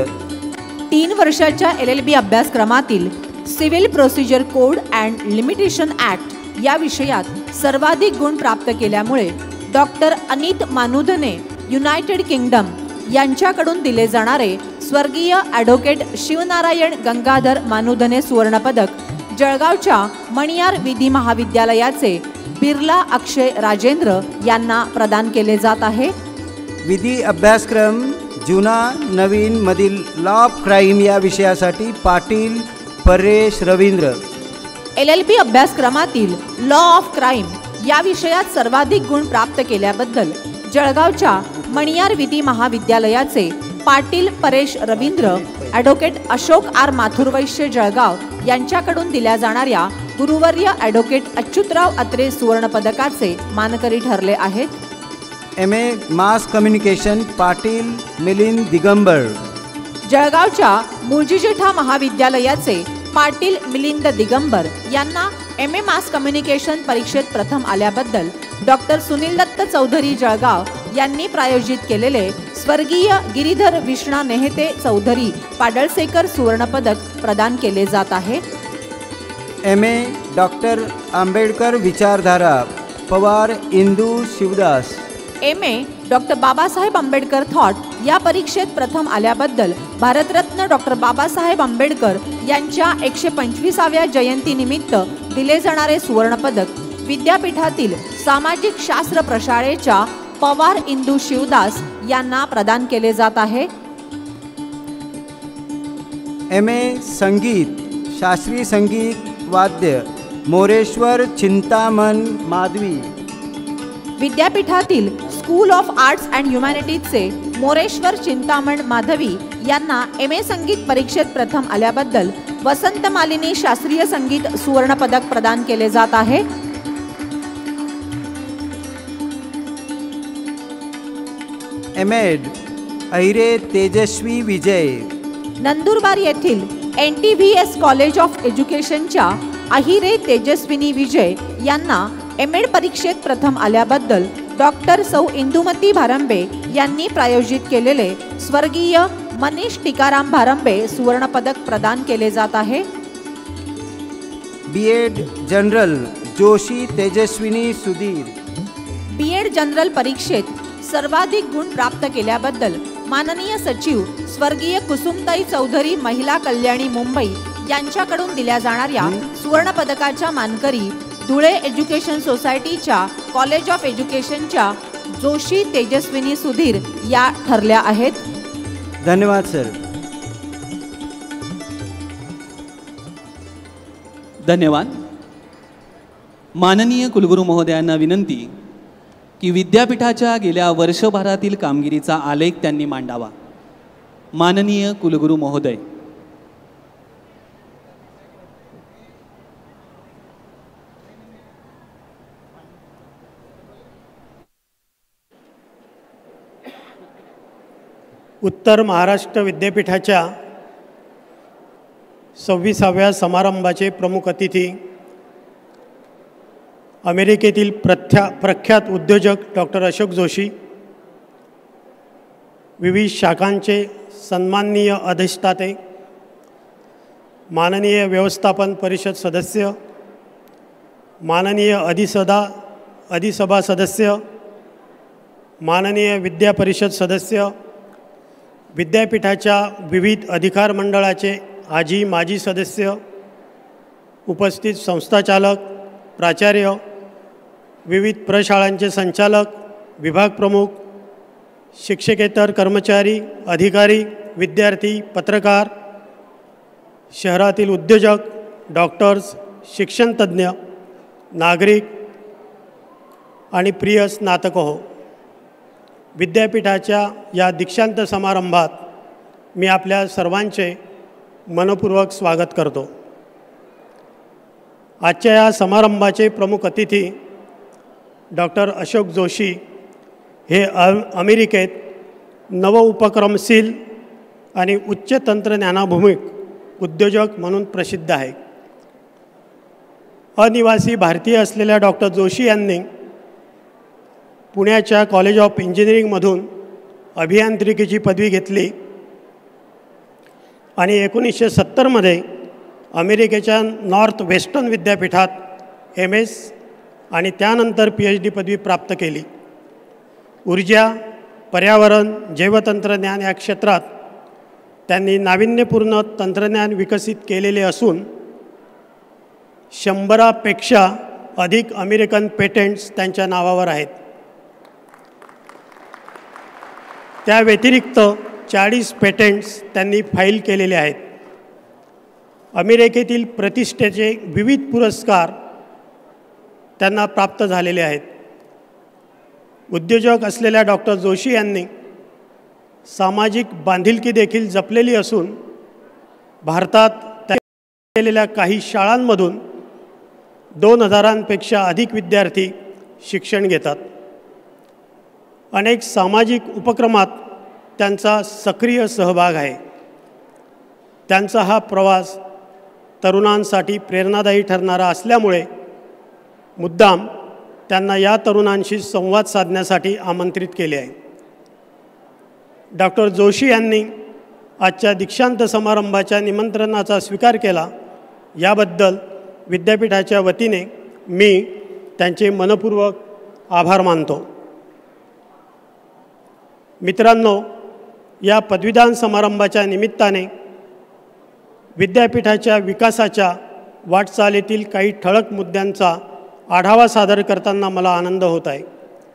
3 वर्षाच्या LLB अभ्यासक्रमातील civil procedure code and limitation act या विषयात सर्वाधिक गुण प्राप्त केल्यामुळे doctor Anit Manudhane United Kingdom यांच्याकडून दिले जाणारे स्वर्गीय ॲडव्होकेट शिवनारायण गंगाधर मानुधने सुवर्णपदक जळगावच्या मणियार विधी महाविद्यालयाचे बिर्ला अक्षय राजेंद्र यांना प्रदान केले जात आहे. विधी अभ्यासक्रम जुना नवीन मधील लॉ ऑफ क्राईम या विषयासाठी पाटील परेश रवींद्र. LLB अभ्यासक्रमातील लॉ ऑफ क्राईम या विषयात सर्वाधिक गुण प्राप्त केल्याबद्दल जळगावच्या मणियार विधी महाविद्यालयाचे पाटील परेश रवींद्र ॲडव्होकेट अशोक R माथुरवैश्य जळगाव यांच्याकडून दिल्या जाणाऱ्या गुरुवर्य ॲडव्होकेट अच्युतराव अत्रे सुवर्णपदकाचे मानकरी ठरले आहेत. MA mass communication Patil Milind Digambar. जळगावच्या मुळजीजेठा महाविद्यालयाचे पाटील मिलिंद दिगंबर यांना MA मास कम्युनिकेशन परीक्षेत प्रथम आल्याबद्दल डॉक्टर सुनील दत्त चौधरी जळगाव यांनी प्रायोजित केलेले स्वर्गीय गिरीधर विष्णा नेहते चौधरी पाडळसेकर सुवर्णपदक प्रदान केले जात आहे. MA डॉक्टर आंबेडकर विचारधारा Pawar Indu Shivdas. MA doctor Babasaheb Ambedkar thought या परीक्षेत प्रथम आल्याबद्दल भारतरत्न डॉक्टर बाबासाहेब आंबेडकर यांच्या 125व्या जयंतीनिमित्त दिले जाणारे सुवर्णपदक विद्यापीठातील सामाजिक शास्त्र प्रशाळेच्या पवार इंदू शिवदास यांना प्रदान केले जात आहे. MA संगीत शास्त्रीय संगीत वाद्य मोरेश्वर चिंतामण माधवी. विद्यापीठातील स्कूल ऑफ आर्ट्स अँड ह्युमॅनिटीजचे मोरेश्वर चिंतामण माधवी यांना MA संगीत परीक्षेत प्रथम आल्याबद्दल वसंत मालिनी शास्त्रीय संगीत सुवर्णपदक प्रदान केले जात आहे. MAd अहिरे तेजस्वी विजय. नंदुरबार येथील NTVS कॉलेज ऑफ एज्युकेशनच्या अहिरे तेजस्विनी विजय यांना MAd परीक्षेत प्रथम आल्याबद्दल डॉक्टर सौ इंदुमती भारंबे यांनी प्रायोजित केलेले स्वर्गीय मनीष टिकाराम भारंबे सुवर्णपदक प्रदान केले जात आहे. B.Ed general Joshi Tejaswini Sudhir. B.Ed general परीक्षेत सर्वाधिक गुण प्राप्त केल्याबद्दल माननीय सचिव स्वर्गीय कुसुमताई चौधरी महिला कल्याणी मुंबई यांच्याकडून दिल्या जाणाऱ्या सुवर्णपदकाच्या मानकरी धुळे एज्युकेशन सोसायटीच्या कॉलेज ऑफ एज्युकेशनच्या जोशी तेजस्विनी सुधीर या ठरल्या आहेत. धन्यवाद सर. धन्यवाद. माननीय कुलगुरू महोदयांना विनंती की विद्यापीठाच्या गेल्या वर्षभरातील कामगिरीचा आलेख त्यांनी मांडावा. माननीय कुलगुरू महोदय. उत्तर महाराष्ट्र विद्यापीठाच्या 26व्या समारंभाचे प्रमुख अतिथी अमेरिकेतील प्रख्यात उद्योजक डॉक्टर अशोक जोशी, विविध शाखांचे सन्माननीय अधिष्ठाते, माननीय व्यवस्थापन परिषद सदस्य, माननीय अधिसभा सदस्य, माननीय विद्या परिषद सदस्य, विद्यापीठाच्या विविध अधिकार मंडळाचे आजी माजी सदस्य, उपस्थित संस्थाचालक, प्राचार्य, विविध प्रशाळांचे संचालक, विभाग प्रमुख, शिक्षकेतर कर्मचारी, अधिकारी, विद्यार्थी, पत्रकार, शहरातील उद्योजक, डॉक्टर्स, शिक्षणतज्ज्ञ, नागरिक आणि प्रिय स्नातक हो, विद्यापीठाच्या या दीक्षांत समारंभात मी आपल्या सर्वांचे मनपूर्वक स्वागत करतो। आजच्या या समारंभाचे प्रमुख अतिथी डॉक्टर अशोक जोशी हे अमेरिकेत नवउपक्रमशील आणि उच्च तंत्रज्ञानाभिमुख उद्योजक म्हणून प्रसिद्ध आहे। अनिवासी भारतीय असलेल्या डॉक्टर जोशी यांनी पुण्याच्या कॉलेज ऑफ इंजिनिअरिंगमधून अभियांत्रिकीची पदवी घेतली आणि 1970मध्ये अमेरिकेच्या नॉर्थ वेस्टर्न विद्यापीठात MS आणि त्यानंतर PhD पदवी प्राप्त केली। ऊर्जा, पर्यावरण, जैवतंत्रज्ञान या क्षेत्रात त्यांनी नाविन्यपूर्ण तंत्रज्ञान विकसित केलेले असून 100पेक्षा अधिक अमेरिकन पेटंट्स त्यांच्या नावावर आहेत। त्या व्यतिरिक्त 40 पेटंट्स त्यांनी फाईल केलेले आहेत। अमेरिकेतील प्रतिष्ठेचे विविध पुरस्कार त्यांना प्राप्त झालेले आहेत। उद्योजक असलेल्या डॉक्टर जोशी यांनी सामाजिक बांधिलकी देखील जपलेली असून भारतात केलेल्या काही शाळांमधून 2000पेक्षा अधिक विद्यार्थी शिक्षण घेतात। अनेक सामाजिक उपक्रमात त्यांचा सक्रिय सहभाग आहे। त्यांचा हा प्रवास तरुणांसाठी प्रेरणादायी ठरणारा असल्यामुळे मुद्दाम त्यांना या तरुणांशी संवाद साधण्यासाठी आमंत्रित केले आहे। डॉक्टर जोशी यांनी आजच्या दीक्षांत समारंभाच्या निमंत्रणाचा स्वीकार केला, याबद्दल विद्यापीठाच्या वतीने मी त्यांचे मनपूर्वक आभार मानतो। मित्रांनो, या पदवीदान समारंभाच्या निमित्ताने विद्यापीठाच्या विकासाच्या वाटचालीतील काही ठळक मुद्द्यांचा आढावा सादर करताना मला आनंद होत आहे।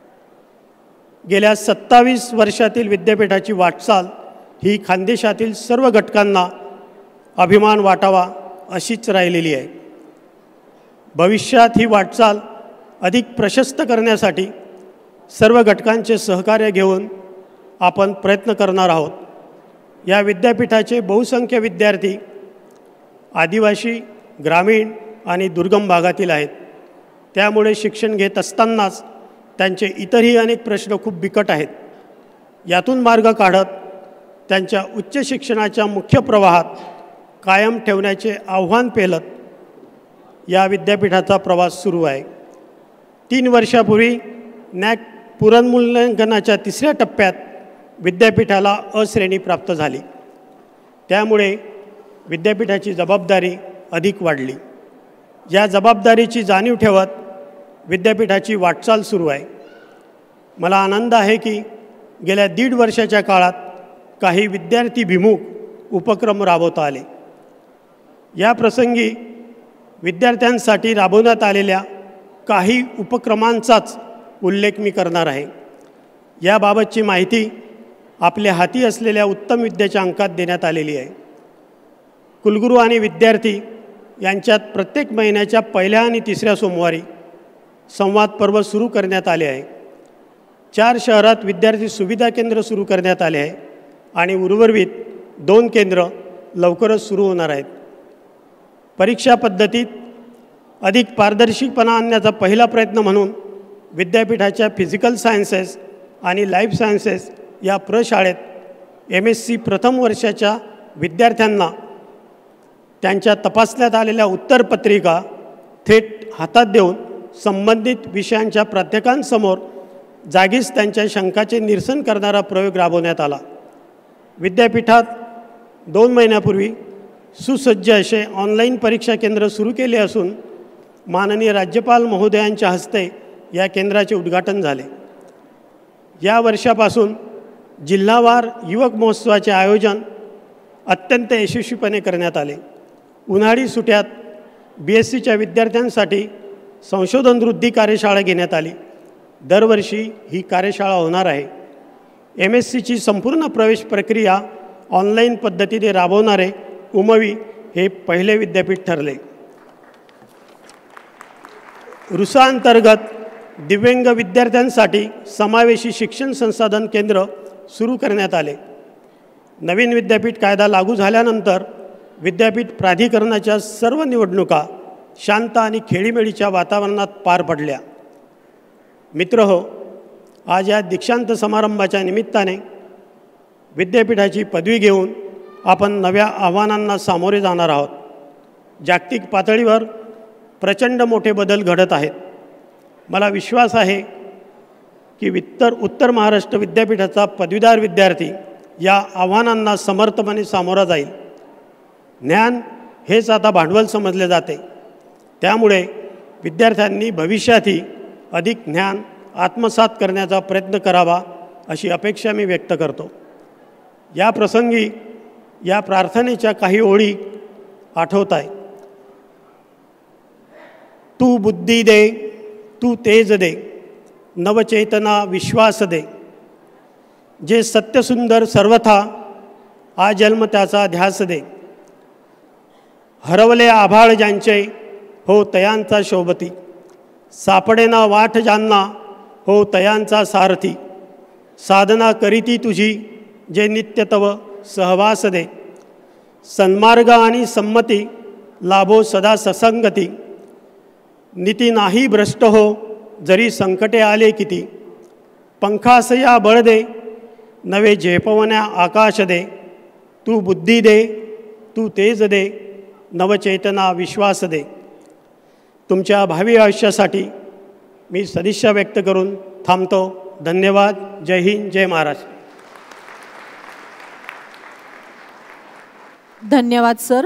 गेल्या 27 वर्षातील विद्यापीठाची वाटचाल ही खानदेशातील सर्व घटकांना अभिमान वाटावा अशीच राहिलेली आहे। भविष्यात ही वाटचाल अधिक प्रशस्त करण्यासाठी सर्व घटकांचे सहकार्य घेऊन आपण प्रयत्न करणार आहोत। या विद्यापीठाचे बहुसंख्य विद्यार्थी आदिवासी, ग्रामीण आणि दुर्गम भागातील आहेत। त्यामुळे शिक्षण घेत असतानाच त्यांचे इतरही अनेक प्रश्न खूप बिकट आहेत। यातून मार्ग काढत त्यांच्या उच्च शिक्षणाच्या मुख्य प्रवाहात कायम ठेवण्याचे आव्हान पेलत या विद्यापीठाचा प्रवास सुरू आहे। 3 वर्षापूर्वी नॅक पुनर्मूल्यांकनाच्या 3ऱ्या टप्प्यात विद्यापीठाला अ श्रेणी प्राप्त झाली। त्यामुळे विद्यापीठाची जबाबदारी अधिक वाढली। या जबाबदारीची जाणीव ठेवत विद्यापीठाची वाटचाल सुरू आहे। मला आनंद आहे की गेल्या 1.5 वर्षाच्या काळात काही विद्यार्थीभिमुख उपक्रम राबवता आले। या प्रसंगी विद्यार्थ्यांसाठी राबवण्यात आलेल्या काही उपक्रमांचाच उल्लेख मी करणार आहे। याबाबतची माहिती आपल्या हाती असलेल्या उत्तम विद्येच्या अंकात देण्यात आलेली आहे। कुलगुरू आणि विद्यार्थी यांच्यात प्रत्येक महिन्याच्या 1ल्या आणि 3ऱ्या सोमवारी संवाद पर्व सुरू करण्यात आले आहे। 4 शहरात विद्यार्थी सुविधा केंद्र सुरू करण्यात आले आहे आणि उर्वरित 2 केंद्र लवकरच सुरू होणार आहेत। परीक्षा पद्धतीत अधिक पारदर्शीपणा आणण्याचा पहिला प्रयत्न म्हणून विद्यापीठाच्या फिजिकल सायन्सेस आणि लाईफ सायन्सेस या प्रशाळेत MSc प्रथम वर्षाच्या विद्यार्थ्यांना त्यांच्या तपासण्यात आलेल्या उत्तरपत्रिका थेट हातात देऊन संबंधित विषयांच्या प्राध्यापकांसमोर जागीच त्यांच्या शंकाचे निरसन करणारा प्रयोग राबवण्यात आला। विद्यापीठात 2 महिन्यापूर्वी सुसज्ज असे ऑनलाईन परीक्षा केंद्र सुरू केले असून माननीय राज्यपाल महोदयांच्या हस्ते या केंद्राचे उद्घाटन झाले। या वर्षापासून जिल्हावार युवक महोत्सवाचे आयोजन अत्यंत यशस्वीपणे करण्यात आले। उन्हाळी सुट्यात BScच्या विद्यार्थ्यांसाठी संशोधन वृद्धी कार्यशाळा घेण्यात आली. दरवर्षी ही कार्यशाळा होणार आहे. MSCची संपूर्ण प्रवेश प्रक्रिया ऑनलाईन पद्धतीने राबवणारे उमवी हे पहिले विद्यापीठ ठरले. रुसा अंतर्गत दिव्यांग विद्यार्थ्यांसाठी समावेशी शिक्षण संसाधन केंद्र सुरू करण्यात आले. नवीन विद्यापीठ कायदा लागू झाल्यानंतर विद्यापीठ प्राधिकरणाच्या सर्व निवडणुका शांत आणि खेळीमेळीच्या वातावरणात पार पडल्या. मित्रहो, आज या दीक्षांत समारंभाच्या निमित्ताने विद्यापीठाची पदवी घेऊन आपण नव्या आव्हानांना सामोरे जाणार आहोत. जागतिक पातळीवर प्रचंड मोठे बदल घडत आहेत. मला विश्वास आहे की उत्तर महाराष्ट्र विद्यापीठाचा पदवीधर विद्यार्थी या आव्हानांना समर्थपणे सामोरा जाईल. ज्ञान हेच आता भांडवल समजले जाते. त्यामुळे विद्यार्थ्यांनी भविष्यातही अधिक ज्ञान आत्मसात करण्याचा प्रयत्न करावा अशी अपेक्षा मी व्यक्त करतो. या प्रसंगी या प्रार्थनेच्या काही ओळी आठवत आहे. तू बुद्धी दे, तू तेज दे, नवचेतना विश्वास दे. जे सत्यसुंदर सर्वथा आ जन्म त्याचा ध्यास दे. हरवले आभाळ ज्यांचे हो तयांचा शोभती. सापडेना वाट ज्यांना हो तयांचा सारथी. साधना करीती तुझी जे नित्य तव सहवास दे. सन्मार्ग आणि संमती लाभो सदा ससंगती. नीती नाही भ्रष्ट हो जरी संकटे आले किती. पंखासया बळ दे नवे झेपवण्या आकाश दे. तू बुद्धी दे, तू तेज दे, नवचेतना विश्वास दे. तुमच्या भावी आयुष्यासाठी मी सदिच्छा व्यक्त करून थांबतो. धन्यवाद. जय हिंद, जय महाराष्ट्र. धन्यवाद sir.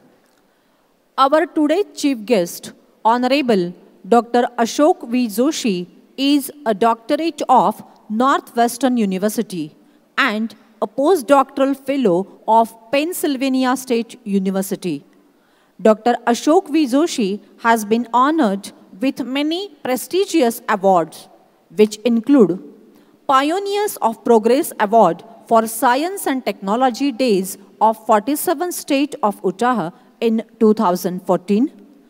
Our today's chief guest, Honorable Dr. Ashok V. Joshi, is a doctorate of Northwestern University and a postdoctoral fellow of Pennsylvania State University. Dr. Ashok V. Joshi has been honored with many prestigious awards, which include Pioneers of Progress Award for Science and Technology Days of 47th State of Utah in 2014,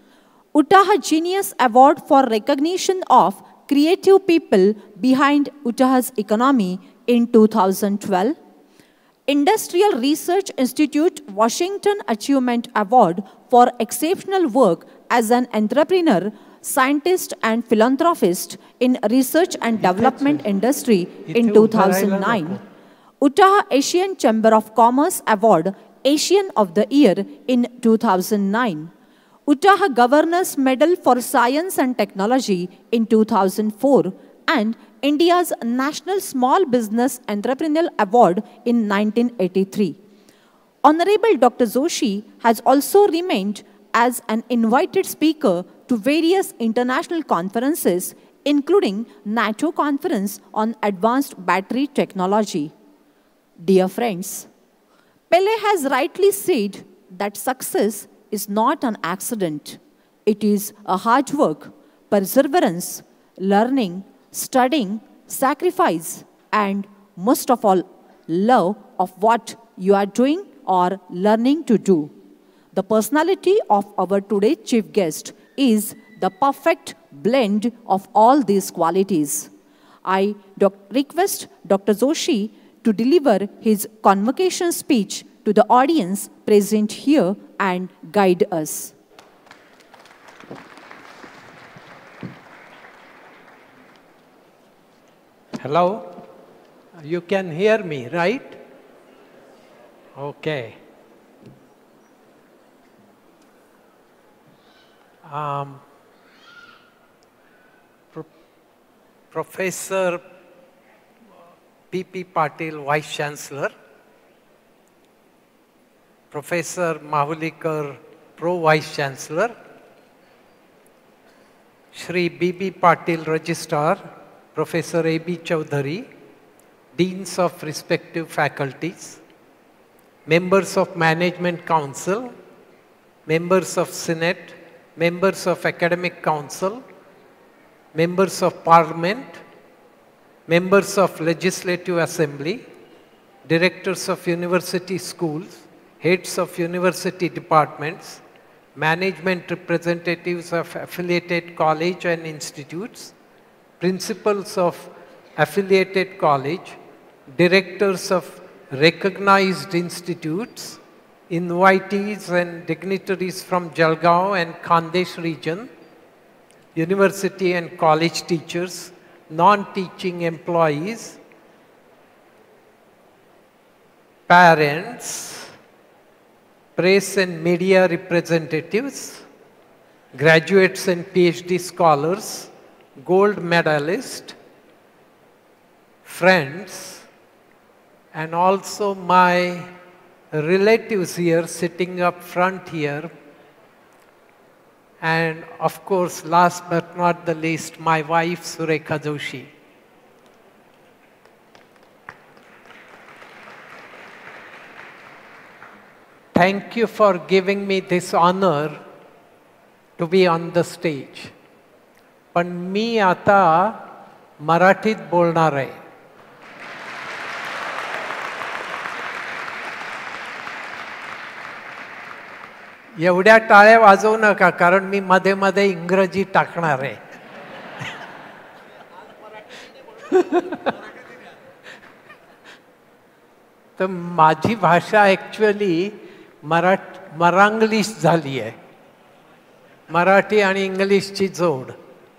Utah Genius Award for recognition of creative people behind Utah's economy in 2012, Industrial Research Institute Washington Achievement Award for exceptional work as an entrepreneur, scientist and philanthropist in research and development industry in 2009, Utah Asian Chamber of Commerce Award Asian of the Year in 2009, Utah Governor's Medal for Science and Technology in 2004, and India's National Small Business Entrepreneurial Award in 1983. Honorable Dr. Joshi has also remained as an invited speaker to various international conferences, including NATO Conference on Advanced Battery Technology. Dear friends, Pele has rightly said that success is not an accident. It is a hard work, perseverance, learning, studying, sacrifice, and most of all, love of what you are doing or learning to do. The personality of our today's chief guest is the perfect blend of all these qualities. I request Dr. Joshi to deliver his convocation speech to the audience present here and guide us. Hello, you can hear me, right? Okay. Professor P.P. Patil, Vice Chancellor, Professor Mahulikar, Pro Vice Chancellor, Shri B.B. Patil, Registrar, Professor A.B. Chaudhary, Deans of respective faculties, members of Management Council, members of Senate, members of Academic Council, members of parliament, members of legislative assembly, directors of university schools, heads of university departments, management representatives of affiliated college and institutes, principals of affiliated college, directors of recognized institutes, invitees and dignitaries from Jalgaon and Khandesh region, university and college teachers, non-teaching employees, parents, press and media representatives, graduates and PhD scholars, gold medalists, friends, and also my relatives here sitting up front here, and of course, last but not the least, my wife Surekha Joshi. Thank you for giving me this honor to be on the stage. पण मी आता मराठीत बोलणार आहे. एवढ्या टाळ्या वाजवू नका, कारण मी मध्ये मध्ये इंग्रजी टाकणार आहे. तर माझी भाषा ॲक्च्युअली मरांग्लिश झाली आहे. मराठी आणि इंग्लिशची जोड.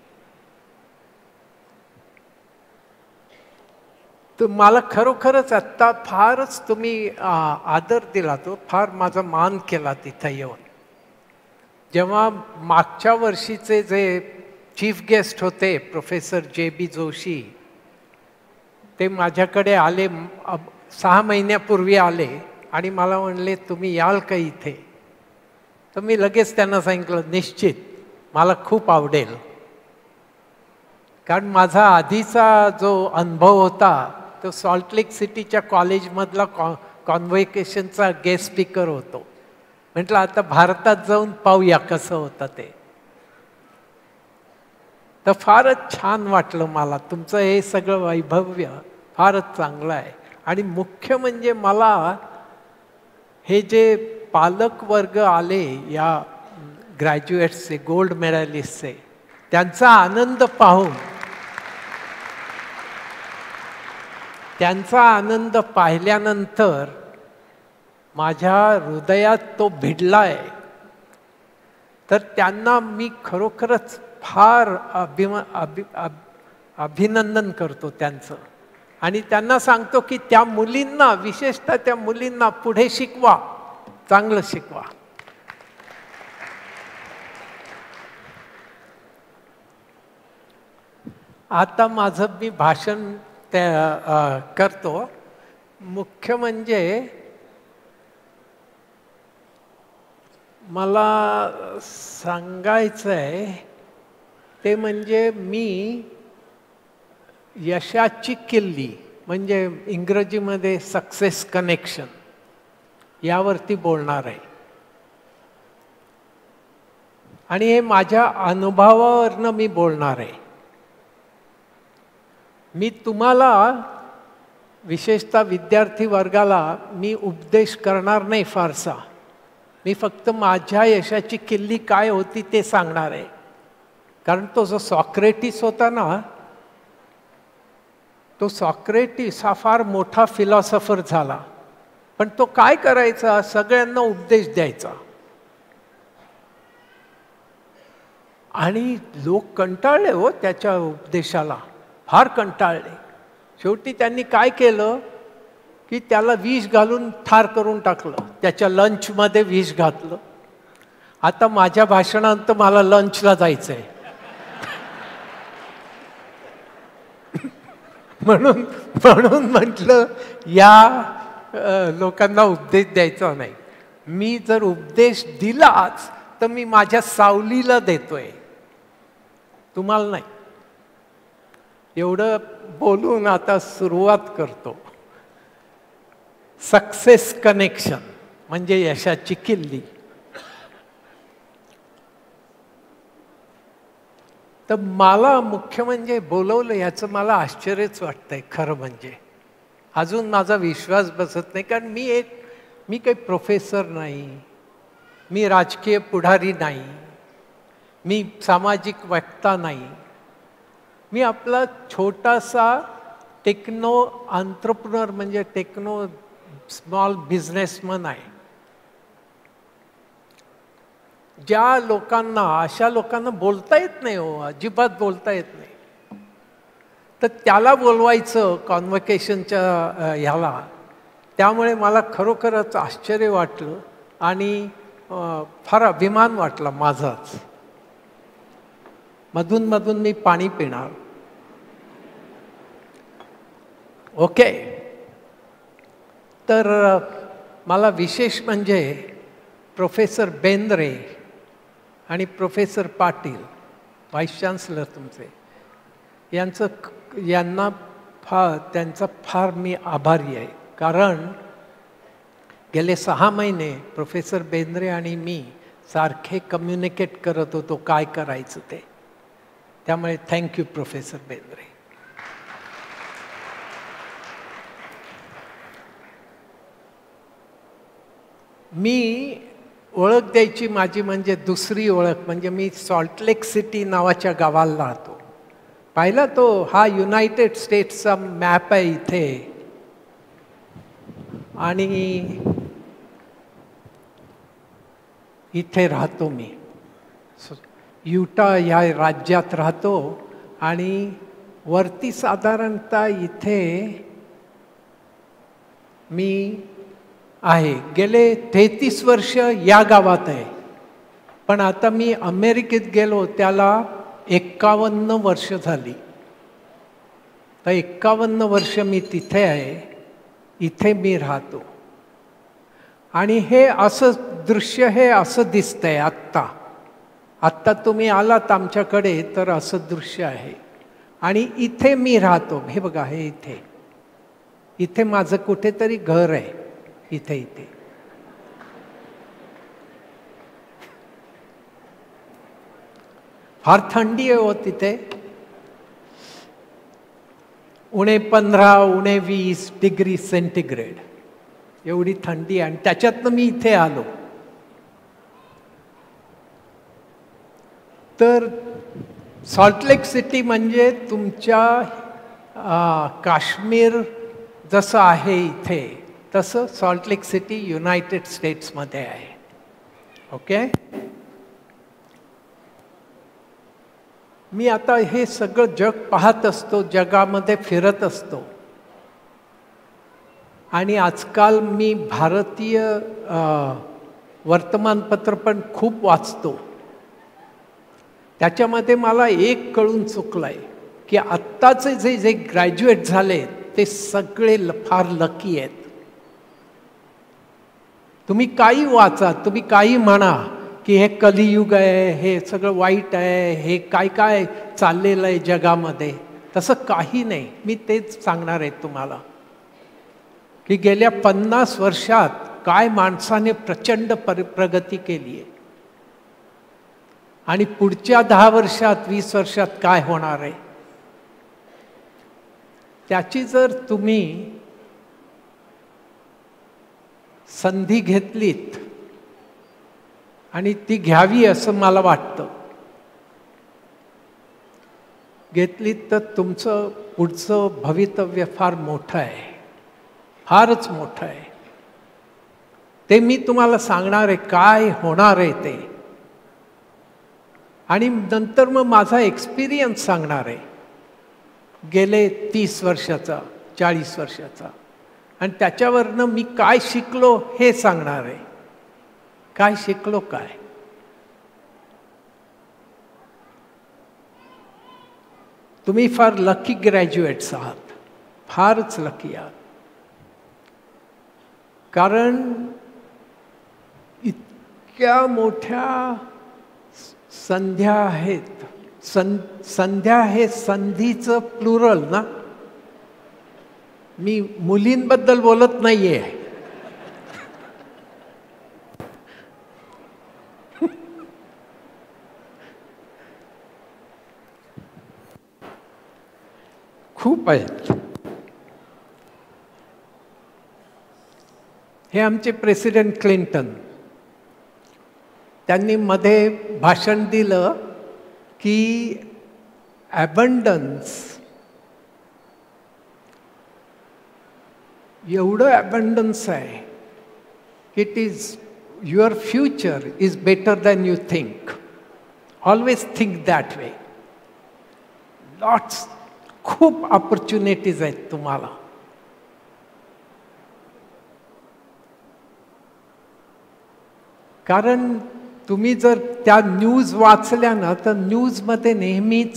तर मला खरोखरच आत्ता फारच तुम्ही आदर दिला, तो फार माझा मान केला तिथं येऊन. जेव्हा मागच्या वर्षीचे जे चीफ गेस्ट होते प्रोफेसर JB जोशी, ते माझ्याकडे आले 6 महिन्यापूर्वी आले आणि मला म्हणले तुम्ही याल का इथे. तर मी लगेच त्यांना सांगितलं निश्चित, मला खूप आवडेल. कारण माझा आधीचा जो अनुभव होता तो सॉल्ट लेक सिटीच्या कॉलेजमधला कॉन्व्होकेशनचा गेस्ट स्पीकर होतो. म्हटलं आता भारतात जाऊन पाहूया कसं होतं ते. तर फारच छान वाटलं मला. तुमचं हे सगळं वैभव्य फारच चांगलं आहे. आणि मुख्य म्हणजे मला हे जे पालक वर्ग आले या ग्रॅज्युएट्सचे, गोल्ड मेडलिस्टचे, त्यांचा आनंद पाहून, त्यांचा आनंद पाहिल्यानंतर माझ्या हृदयात तो भिडलाय. तर त्यांना मी खरोखरच फार अभिनंदन करतो त्यांचं. आणि त्यांना सांगतो की त्या मुलींना, विशेषतः त्या मुलींना पुढे शिकवा, चांगलं शिकवा. आता माझं मी भाषण करतो. मुख्य म्हणजे मला सांगायचं आहे ते म्हणजे मी यशाची किल्ली, म्हणजे इंग्रजीमध्ये सक्सेस कनेक्शन, यावरती बोलणार आहे. आणि हे माझ्या अनुभवावरनं मी बोलणार आहे. मी तुम्हाला, विशेषतः विद्यार्थी वर्गाला, मी उपदेश करणार नाही फारसा. मी फक्त माझ्या यशाची किल्ली काय होती ते सांगणार आहे. कारण तो जो सॉक्रेटिस होता ना, तो सॉक्रेटिस हा फार मोठा फिलॉसॉफर झाला. पण तो काय करायचा, सगळ्यांना उपदेश द्यायचा. आणि लोक कंटाळले हो त्याच्या उपदेशाला, फार कंटाळले. शेवटी त्यांनी काय केलं की त्याला विष घालून ठार करून टाकलं. त्याच्या लंचमध्ये विष घातलं. आता माझ्या भाषणानंतर मला लंचला जायचं आहे. म्हणून म्हटलं या लोकांना उपदेश द्यायचा नाही. मी जर उपदेश दिलाच तर मी माझ्या सावलीला देतोय, तुम्हाला नाही. एवढं बोलून आता सुरुवात करतो. सक्सेस कनेक्शन म्हणजे यशाची किल्ली. तर मला मुख्य म्हणजे बोलवलं याचं मला आश्चर्यच वाटतंय खरं म्हणजे. अजून माझा विश्वास बसत नाही, कारण मी काही प्रोफेसर नाही, मी राजकीय पुढारी नाही, मी सामाजिक वक्ता नाही, मी आपला छोटासा टेक्नो एंटरप्रेन्योर म्हणजे टेक्नो स्मॉल बिझनेसमन आहे. ज्या लोकांना, अशा लोकांना बोलता येत नाही हो, अजिबात बोलता येत नाही, तर त्याला बोलवायचं कॉन्व्होकेशनच्या ह्याला. त्यामुळे मला खरोखरच आश्चर्य वाटलं आणि फार अभिमान वाटला माझाच. मधून मधून मी पाणी पिणार. ओके. तर मला विशेष म्हणजे प्रोफेसर बेंद्रे आणि प्रोफेसर पाटील, व्हाईस चान्सलर तुमचे, त्यांचा फार मी आभारी आहे. कारण गेले 6 महिने प्रोफेसर बेंद्रे आणि मी सारखे कम्युनिकेट करत होतो काय करायचं ते. त्यामुळे थँक्यू प्रोफेसर बेंद्रे. मी ओळख द्यायची माझी म्हणजे दुसरी ओळख म्हणजे मी सॉल्टलेक सिटी नावाच्या गावाला राहतो. पाहिला तो हा युनायटेड स्टेट्सचा मॅप आहे इथे, आणि इथे राहतो मी. युटा या राज्यात राहतो आणि वरती साधारणतः इथे मी आहे. गेले 33 वर्ष या गावात आहे, पण आता मी अमेरिकेत गेलो त्याला 51 वर्ष झाली. तर 51 वर्ष मी तिथे आहे, इथे मी राहतो. आणि हे असं दृश्य हे असं दिसतंय आत्ता तुम्ही आलात आमच्याकडे तर असं दृश्य आहे. आणि इथे मी राहतो. हे बघा, हे इथे माझं कुठेतरी घर आहे. इथे फार थंडी आहे हो तिथे. -15, -20 डिग्री सेंटीग्रेड एवढी थंडी आहे. आणि त्याच्यातनं मी इथे आलो. तर सॉल्टलेक सिटी म्हणजे तुमच्या काश्मीर जसं आहे इथे, तसं सॉल्टलेक सिटी युनायटेड स्टेट्समध्ये आहे. ओके. मी आता हे सगळं जग पाहत असतो, जगामध्ये फिरत असतो. आणि आजकाल मी भारतीय वर्तमानपत्र पण खूप वाचतो. त्याच्यामध्ये मला एक कळून चुकलंय की आत्ताचे जे ग्रॅज्युएट झाले ते सगळे फार लकी आहेत. तुम्ही काही वाचा, तुम्ही काही म्हणा की हे कलियुग आहे, हे सगळं वाईट आहे, हे काय काय चाललेलं आहे जगामध्ये, तसं काही नाही. मी तेच सांगणार आहे तुम्हाला की गेल्या 50 वर्षात काय माणसाने प्रचंड प्रगती केली आहे आणि पुढच्या 10 वर्षात 20 वर्षात काय होणार आहे त्याची जर तुम्ही संधी घेतलीत आणि ती घ्यावी असं मला वाटतं, घेतलीत तर तुमचं पुढचं भवितव्य फार मोठं आहे, फारच मोठं आहे. ते मी तुम्हाला सांगणार आहे काय होणार आहे ते, आणि नंतर मग माझा एक्सपिरियन्स सांगणार आहे गेले 30 वर्षाचा 40 वर्षाचा, आणि त्याच्यावरनं मी काय शिकलो हे सांगणार आहे. काय शिकलो काय. तुम्ही फार लकी ग्रॅज्युएट्स आहात, फारच लकी आहात. कारण इतक्या मोठ्या संध्या आहेत. संध्या हे संधीचं प्लुरल ना, मी मुलींबद्दल बोलत नाहीये. खूप आहेत. हे आमचे प्रेसिडेंट क्लिंटन, त्यांनी मध्ये भाषण दिलं की ॲबंडन्स, एवढं ॲबंडन्स आहे की it is your future is better than you think. Always think that way. Lots, खूप ऑपॉर्च्युनिटीज आहेत तुम्हाला. कारण तुम्ही जर त्या न्यूज वाचल्या ना, तर न्यूजमध्ये नेहमीच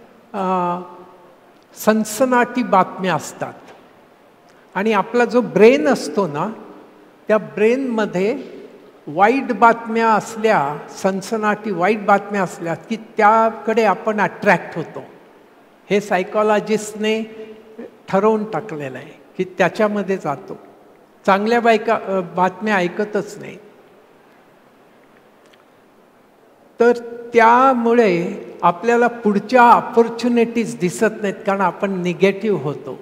सनसनाटी बातम्या असतात. आणि आपला जो ब्रेन असतो ना, त्या ब्रेनमध्ये वाईट बातम्या असल्या, सनसनाटी वाईट बातम्या असल्या की त्याकडे आपण अट्रॅक्ट होतो. हे सायकॉलॉजिस्टने ठरवून टाकलेलं आहे की त्याच्यामध्ये जातो. चांगल्या बातम्या ऐकतच नाही. तर त्यामुळे आपल्याला पुढच्या ऑपॉर्च्युनिटीज दिसत नाहीत, कारण आपण निगेटिव्ह होतो.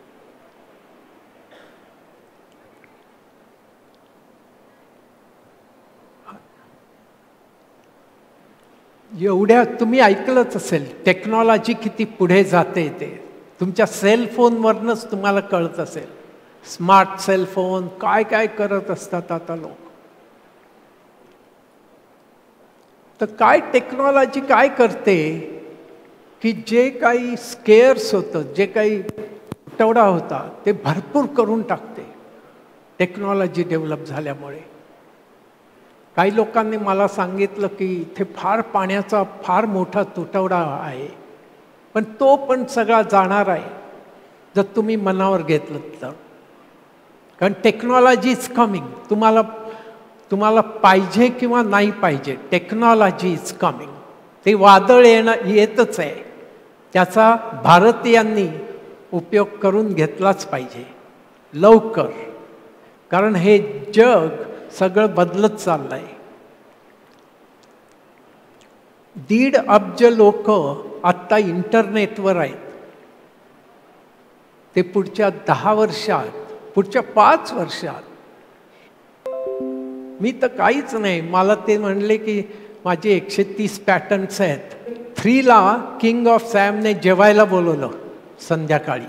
एवढ्या तुम्ही ऐकलंच असेल टेक्नॉलॉजी किती पुढे जाते ते. तुमच्या सेलफोनवरनंच तुम्हाला कळत असेल. स्मार्ट सेलफोन काय काय करत असतात आता लोक. तर काय टेक्नॉलॉजी काय करते की जे काही स्केअर्स होतं, जे काही तुटवडा होता, ते भरपूर करून टाकते टेक्नॉलॉजी डेव्हलप झाल्यामुळे. काही लोकांनी मला सांगितलं की इथे पाण्याचा फार मोठा तुटवडा आहे, पण तो पण सगळा जाणार आहे जर तुम्ही मनावर घेतलं तर. कारण टेक्नॉलॉजी इज कमिंग. तुम्हाला पाहिजे किंवा नाही पाहिजे, टेक्नॉलॉजी इज कमिंग. ते वादळ येतच आहे. त्याचा भारतीयांनी उपयोग करून घेतलाच पाहिजे लवकर. कारण हे जग सगळं बदलत चाललं आहे. 1.5 अब्ज लोक आत्ता इंटरनेटवर आहेत. ते पुढच्या 10 वर्षात, पुढच्या 5 वर्षात, मी तर काहीच नाही. मला ते म्हणले की माझे 130 पॅटर्न्स आहेत. 3ला किंग ऑफ सॅमने जेवायला बोलवलं संध्याकाळी,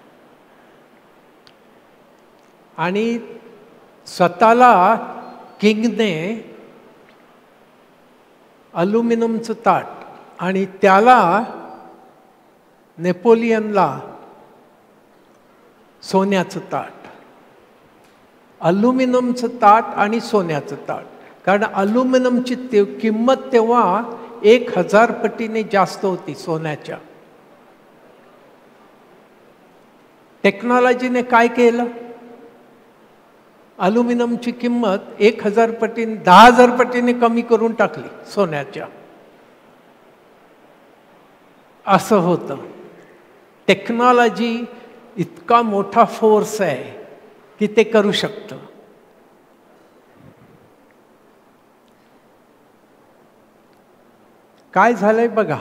आणि स्वतःला किंगने अल्युमिनियमचं ताट आणि त्याला नेपोलियनला सोन्याचं ताट. अल्युमिनियमचं ताट आणि सोन्याचं ताट. कारण अल्युमिनियमची किंमत तेव्हा 1000 पटीने जास्त होती सोन्याच्या. टेक्नॉलॉजीने काय केलं? अल्युमिनियमची किंमत 1000 पटीने, 10,000 पटीने कमी करून टाकली सोन्याच्या. असं होतं. टेक्नॉलॉजी इतका मोठा फोर्स आहे की ते करू शकतं. काय झालंय बघा,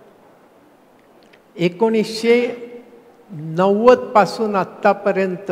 1990 पासून आत्तापर्यंत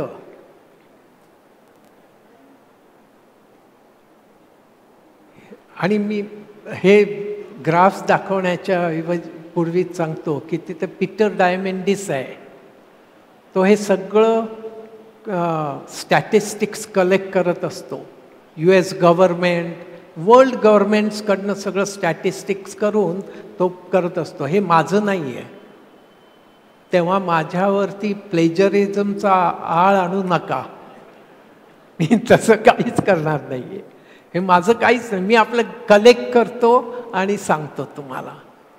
आणि मी हे ग्राफ्स दाखवण्याच्या पूर्वीच सांगतो की तिथे पीटर डायमेंडिस आहे. तो हे सगळं स्टॅटिस्टिक्स कलेक्ट करत असतो. US गव्हर्नमेंट, वर्ल्ड गव्हर्नमेंट्सकडनं सगळं स्टॅटिस्टिक्स करून तो करत असतो. हे माझं नाही आहे. तेव्हा माझ्यावरती प्लेजरिझमचा आळ आणू नका. मी तसं काहीच करणार नाही आहे. हे माझं काहीच नाही. मी आपलं कलेक्ट करतो आणि सांगतो तुम्हाला.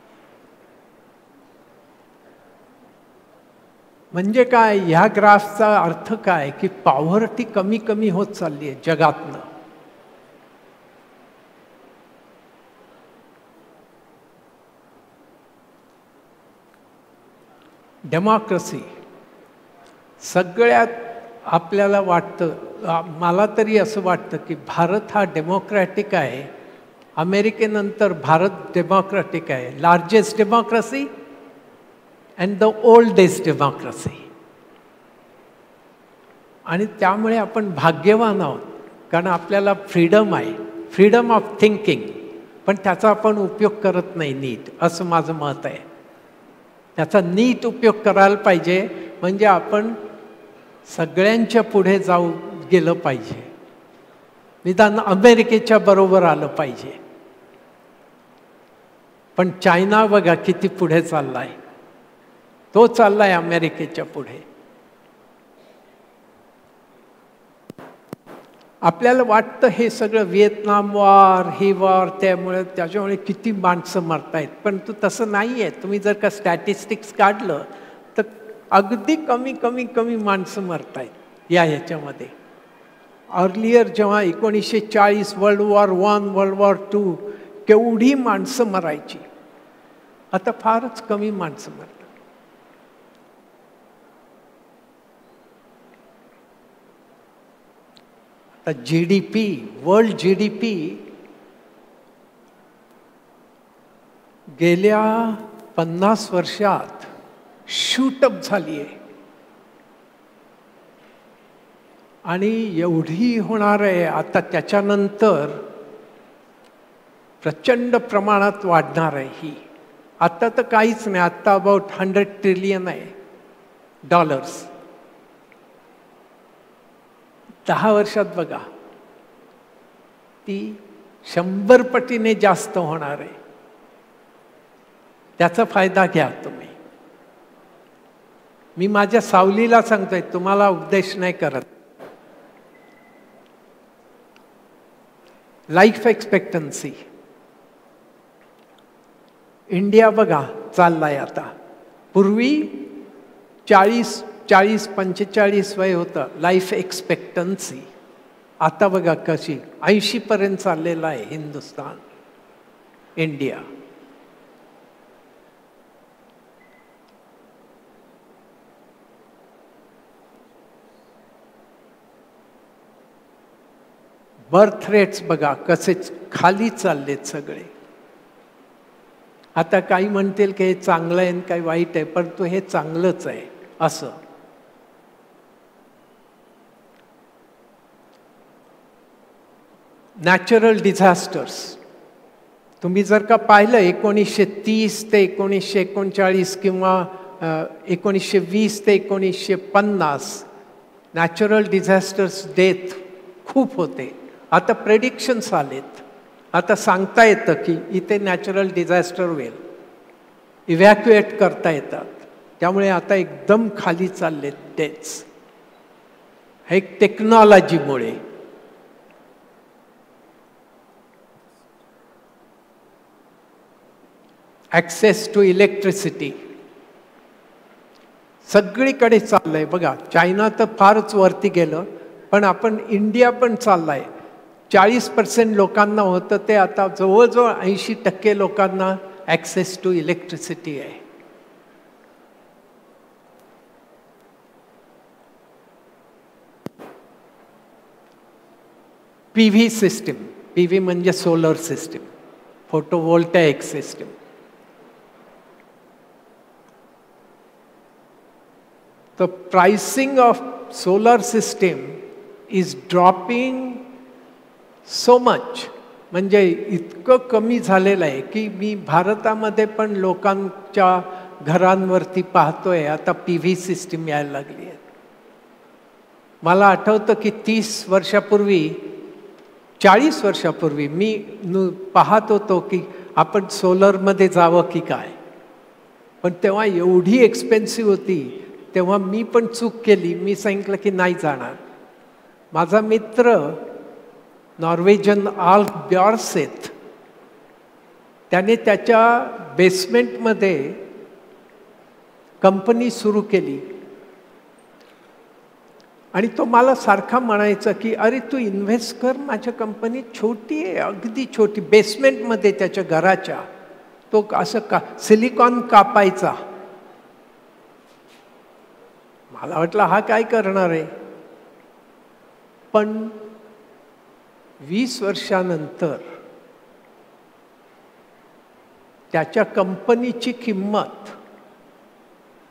म्हणजे काय, ह्या ग्राफचा अर्थ काय की पॉवर्टी कमी कमी होत चालली आहे जगातनं. डेमोक्रेसी सगळ्यात आपल्याला वाटतं, मला तरी असं वाटतं की भारत हा डेमोक्रॅटिक आहे. अमेरिकेनंतर भारत डेमोक्रॅटिक आहे. Largest democracy and the old days democracy. आणि त्यामुळे आपण भाग्यवान आहोत, कारण आपल्याला फ्रीडम आहे, फ्रीडम ऑफ थिंकिंग. पण त्याचा आपण उपयोग करत नाही नीट, असं माझं मत आहे. त्याचा नीट उपयोग करायला पाहिजे, म्हणजे आपण सगळ्यांच्या पुढे जाऊ गेलं पाहिजे, निदान अमेरिकेच्या बरोबर आलं पाहिजे. पण चायना बघा किती पुढे चाललाय, तो चाललाय अमेरिकेच्या पुढे. आपल्याला वाटतं हे सगळं व्हिएतनाम वॉर, ही वॉर, त्याच्यामुळे किती माणसं मरतायत, पण तसं नाही आहे. तुम्ही जर का स्टॅटिस्टिक्स काढलं तर अगदी कमी कमी कमी माणसं मरतायत ह्याच्यामध्ये. अर्लियर जेव्हा 1940 वर्ल्ड वॉर 1, वर्ल्ड वॉर 2 केवढी माणसं मरायची, आता फारच कमी माणसं मरतात. आता GDP, वर्ल्ड GDP गेल्या 50 वर्षात शूटअप झाली आहे, आणि एवढी होणार आहे आता. त्याच्यानंतर प्रचंड प्रमाणात वाढणार आहे ही. आता तर काहीच नाही, आता अबाउट 100 ट्रिलियन आहे डॉलर्स. 10 वर्षात बघा ती 100 पटीने जास्त होणार आहे. त्याचा फायदा घ्या तुम्ही. मी माझ्या सावलीला सांगतोय, तुम्हाला उपदेश नाही करत. लाईफ एक्सपेक्टन्सी इंडिया बघा चाललाय आता. पूर्वी 40-45 वय होतं लाईफ एक्सपेक्टन्सी. आता बघा कशी 80 पर्यंत चाललेलं आहे हिंदुस्थान, इंडिया. बर्थ रेट्स बघा कसे खाली चाललेत सगळे. आता काही म्हणतील की हे चांगलं आहे आणि काही वाईट आहे, परंतु हे चांगलंच आहे असं. नॅचरल डिझास्टर्स तुम्ही जर का पाहिलं 1930 ते 1939 किंवा 1920 ते 1950 नॅचरल डिझास्टर्स डेथ खूप होते. आता प्रेडिक्शन्स आलेत, आता सांगता येतं की इथे नॅचरल डिझास्टर होईल, इव्हॅक्युएट करता येतात. त्यामुळे आता एकदम खाली चाललेत डेथ्स, हे टेक्नॉलॉजीमुळे. ॲक्सेस टू इलेक्ट्रिसिटी सगळीकडे चाललंय बघा. चायना तर फारच वरती गेलं, पण आपण इंडिया पण चाललाय. 40% लोकांना होतं ते आता जवळजवळ 80% लोकांना ॲक्सेस टू इलेक्ट्रिसिटी आहे. PV सिस्टीम, PV म्हणजे solar system, photovoltaic system. The pricing of solar system is dropping so much, म्हणजे इतकं कमी झालेलं आहे की मी भारतामध्ये पण लोकांच्या घरांवरती पाहतोय आता PV सिस्टीम यायला लागली आहे. मला आठवतं की 30 वर्षापूर्वी 40 वर्षापूर्वी मी पाहत होतो की आपण सोलरमध्ये जावं की काय, पण तेव्हा एवढी एक्सपेन्सिव्ह होती. तेव्हा मी पण चूक केली, मी सांगितलं की नाही जाणार. माझा मित्र नॉर्वेजन आल्फ ब्यॉर्सेथ, त्याने त्याच्या बेसमेंटमध्ये कंपनी सुरू केली आणि तो मला सारखा म्हणायचा की अरे तू इन्व्हेस्ट कर, माझ्या कंपनी छोटी आहे, अगदी छोटी. बेसमेंटमध्ये त्याच्या घराच्या तो असं सिलिकॉन कापायचा. मला वाटलं हा काय करणार आहे, पण 20 वर्षानंतर त्याच्या कंपनीची किंमत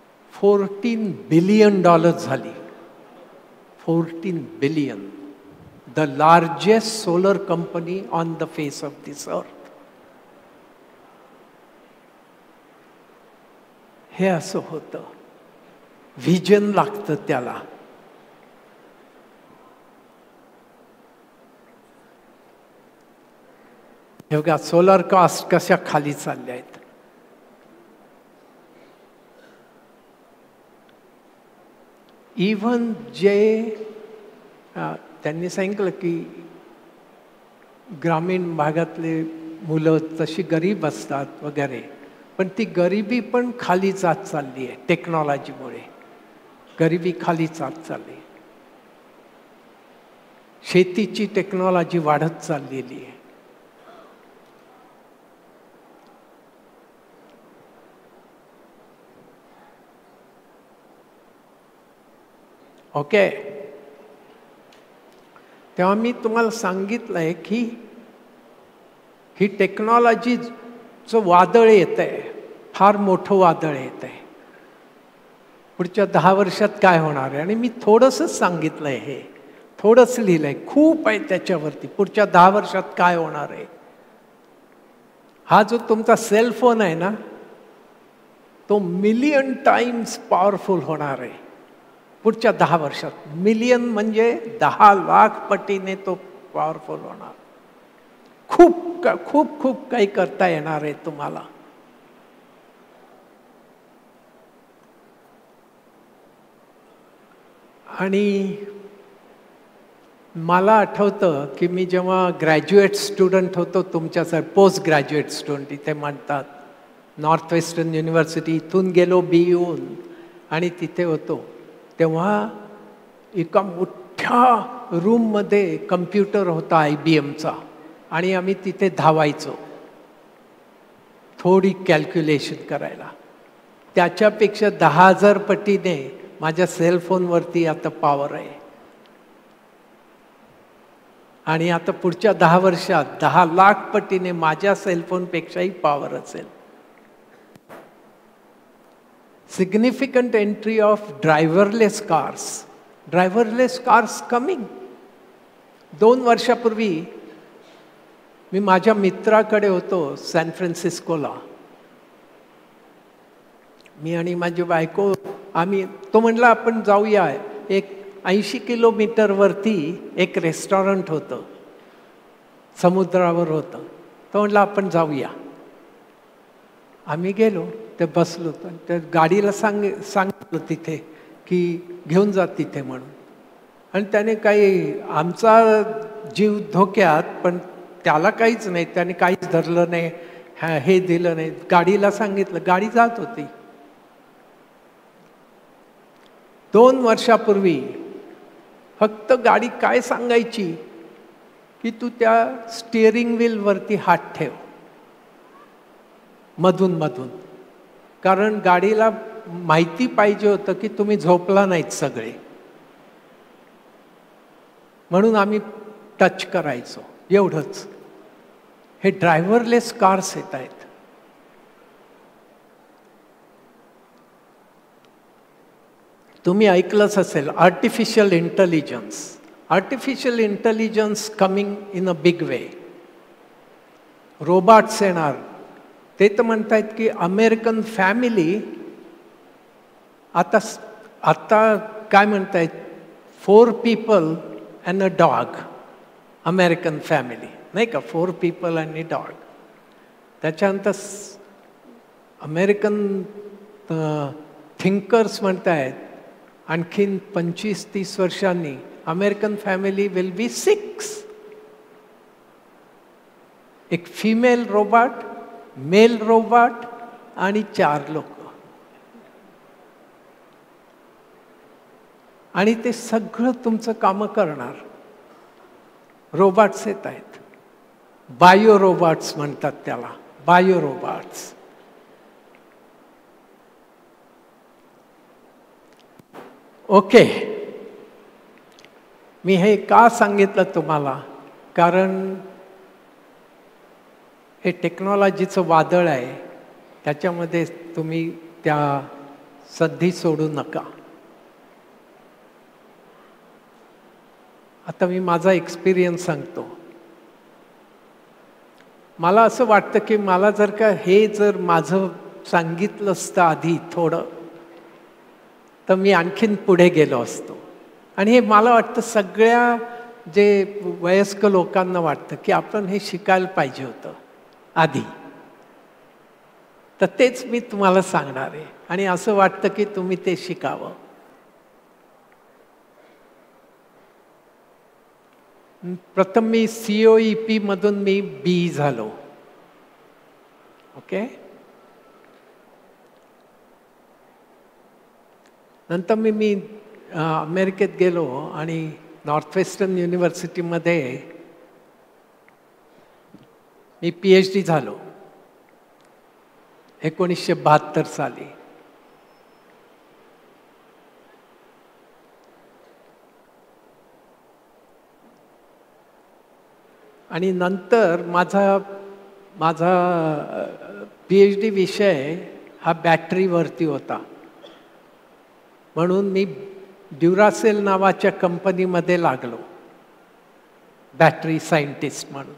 $14 बिलियन झाली. 14 billion. The largest solar company on the face of this earth. हे असं होतं. व्हिजन लागतं त्याला. हे बघा सोलर कॉस्ट कशा खाली चालल्या आहेत. इव्हन जे त्यांनी सांगितलं की ग्रामीण भागातले मुलं तशी गरीब असतात वगैरे, पण ती गरिबी पण खाली जात चालली आहे. टेक्नॉलॉजीमुळे गरिबी खाली जात चालली. शेतीची टेक्नॉलॉजी वाढत चाललेली आहे. ओके. तेव्हा मी तुम्हाला सांगितलंय की ही टेक्नॉलॉजीचं वादळ येत आहे, फार मोठं वादळ येत आहे. पुढच्या 10 वर्षात काय होणार आहे, आणि मी थोडंसंच सांगितलंय, हे थोडंच लिहिलंय, खूप आहे त्याच्यावरती. पुढच्या 10 वर्षात काय होणार आहे. हा जो तुमचा सेल फोन आहे ना, तो मिलियन टाइम्स पॉवरफुल होणार आहे पुढच्या 10 वर्षात. मिलियन म्हणजे 10 लाख पटीने तो पॉवरफुल होणार. खूप खूप खूप काही करता येणार आहे तुम्हाला. आणि मला आठवतं की मी जेव्हा ग्रॅज्युएट स्टुडंट होतो तुमच्यासाठी, पोस्ट ग्रॅज्युएट स्टुडंट इथे म्हणतात, नॉर्थ वेस्टर्न युनिव्हर्सिटी इथून गेलो BUहून आणि तिथे होतो, तेव्हा एका मोठ्या रूममध्ये कम्प्युटर होता IBMचा आणि आम्ही तिथे धावायचो थोडी कॅल्क्युलेशन करायला. त्याच्यापेक्षा 10,000 पटीने माझ्या सेलफोनवरती आता पॉवर आहे. आणि आता पुढच्या 10 वर्षात 10 लाख पटीने माझ्या सेलफोनपेक्षाही पॉवर असेल. Significant entry of driverless cars. Driverless cars coming. 2 वर्षापूर्वी मी माझ्या मित्राकडे होतो सॅन फ्रान्सिस्कोला. मी आणि माझी बायको, तो म्हणला आपण जाऊया. एक 80 किलोमीटरवरती एक रेस्टॉरंट होतं, समुद्रावर होतं. तो म्हणला आपण जाऊया. आम्ही गेलो, ते बसलो. त्या गाडीला सांगितलं तिथे की घेऊन जा तिथे म्हणून. आणि त्याने काही, आमचा जीव धोक्यात, पण त्याला काहीच नाही, त्याने काहीच धरलं नाही, हे दिलं नाही. गाडीला सांगितलं, गाडी जात होती. 2 वर्षापूर्वी फक्त गाडी काय सांगायची की तू त्या स्टिअरिंग व्हीलवरती हात ठेव मधून मधून, कारण गाडीला माहिती पाहिजे होतं की तुम्ही झोपला नाहीत सगळे, म्हणून आम्ही टच करायचो. एवढंच. हे ड्रायव्हरलेस कार्स येत आहेत. तुम्ही ऐकलंच असेल artificial intelligence. Artificial intelligence coming in a big way. Robots येणार. ते तर म्हणतायत की अमेरिकन फॅमिली आता काय म्हणतायत, 4 people and a dog. American family नाही का, 4 people and a dog. त्याच्यानंतर अमेरिकन थिंकर्स म्हणतायत आणखीन 25-30 वर्षांनी अमेरिकन फॅमिली विल बी 6. एक फिमेल रोबोट, मेल रोबोट आणि 4 लोक. आणि ते सगळं तुमचं कामं करणार. रोबोट्स येत आहेत. बायो रोबोट्स म्हणतात त्याला, बायो रोबोट्स. ओके. मी हे का सांगितलं तुम्हाला, कारण हे टेक्नॉलॉजीचं वादळ आहे. त्याच्यामध्ये तुम्ही त्या संधी सोडू नका. आता मी माझा एक्सपिरियन्स सांगतो. मला असं वाटतं की मला जर माझं सांगितलं असतं आधी थोडं, तर मी आणखीन पुढे गेलो असतो. आणि हे मला वाटतं सगळ्या जे वयस्क लोकांना वाटतं की आपण हे शिकायला पाहिजे होतं आधी. तर तेच मी तुम्हाला सांगणार आहे आणि असं वाटतं की तुम्ही ते शिकावं. प्रथम मी COEP मधून मी BE झालो. ओके. नंतर मी अमेरिकेत गेलो आणि नॉर्थ वेस्टर्न युनिव्हर्सिटीमध्ये मी PhD झालो 1972 साली. आणि नंतर माझा PhD विषय हा बॅटरीवरती होता. म्हणून मी ड्युरासेल नावाच्या कंपनीमध्ये लागलो बॅटरी सायंटिस्ट म्हणून.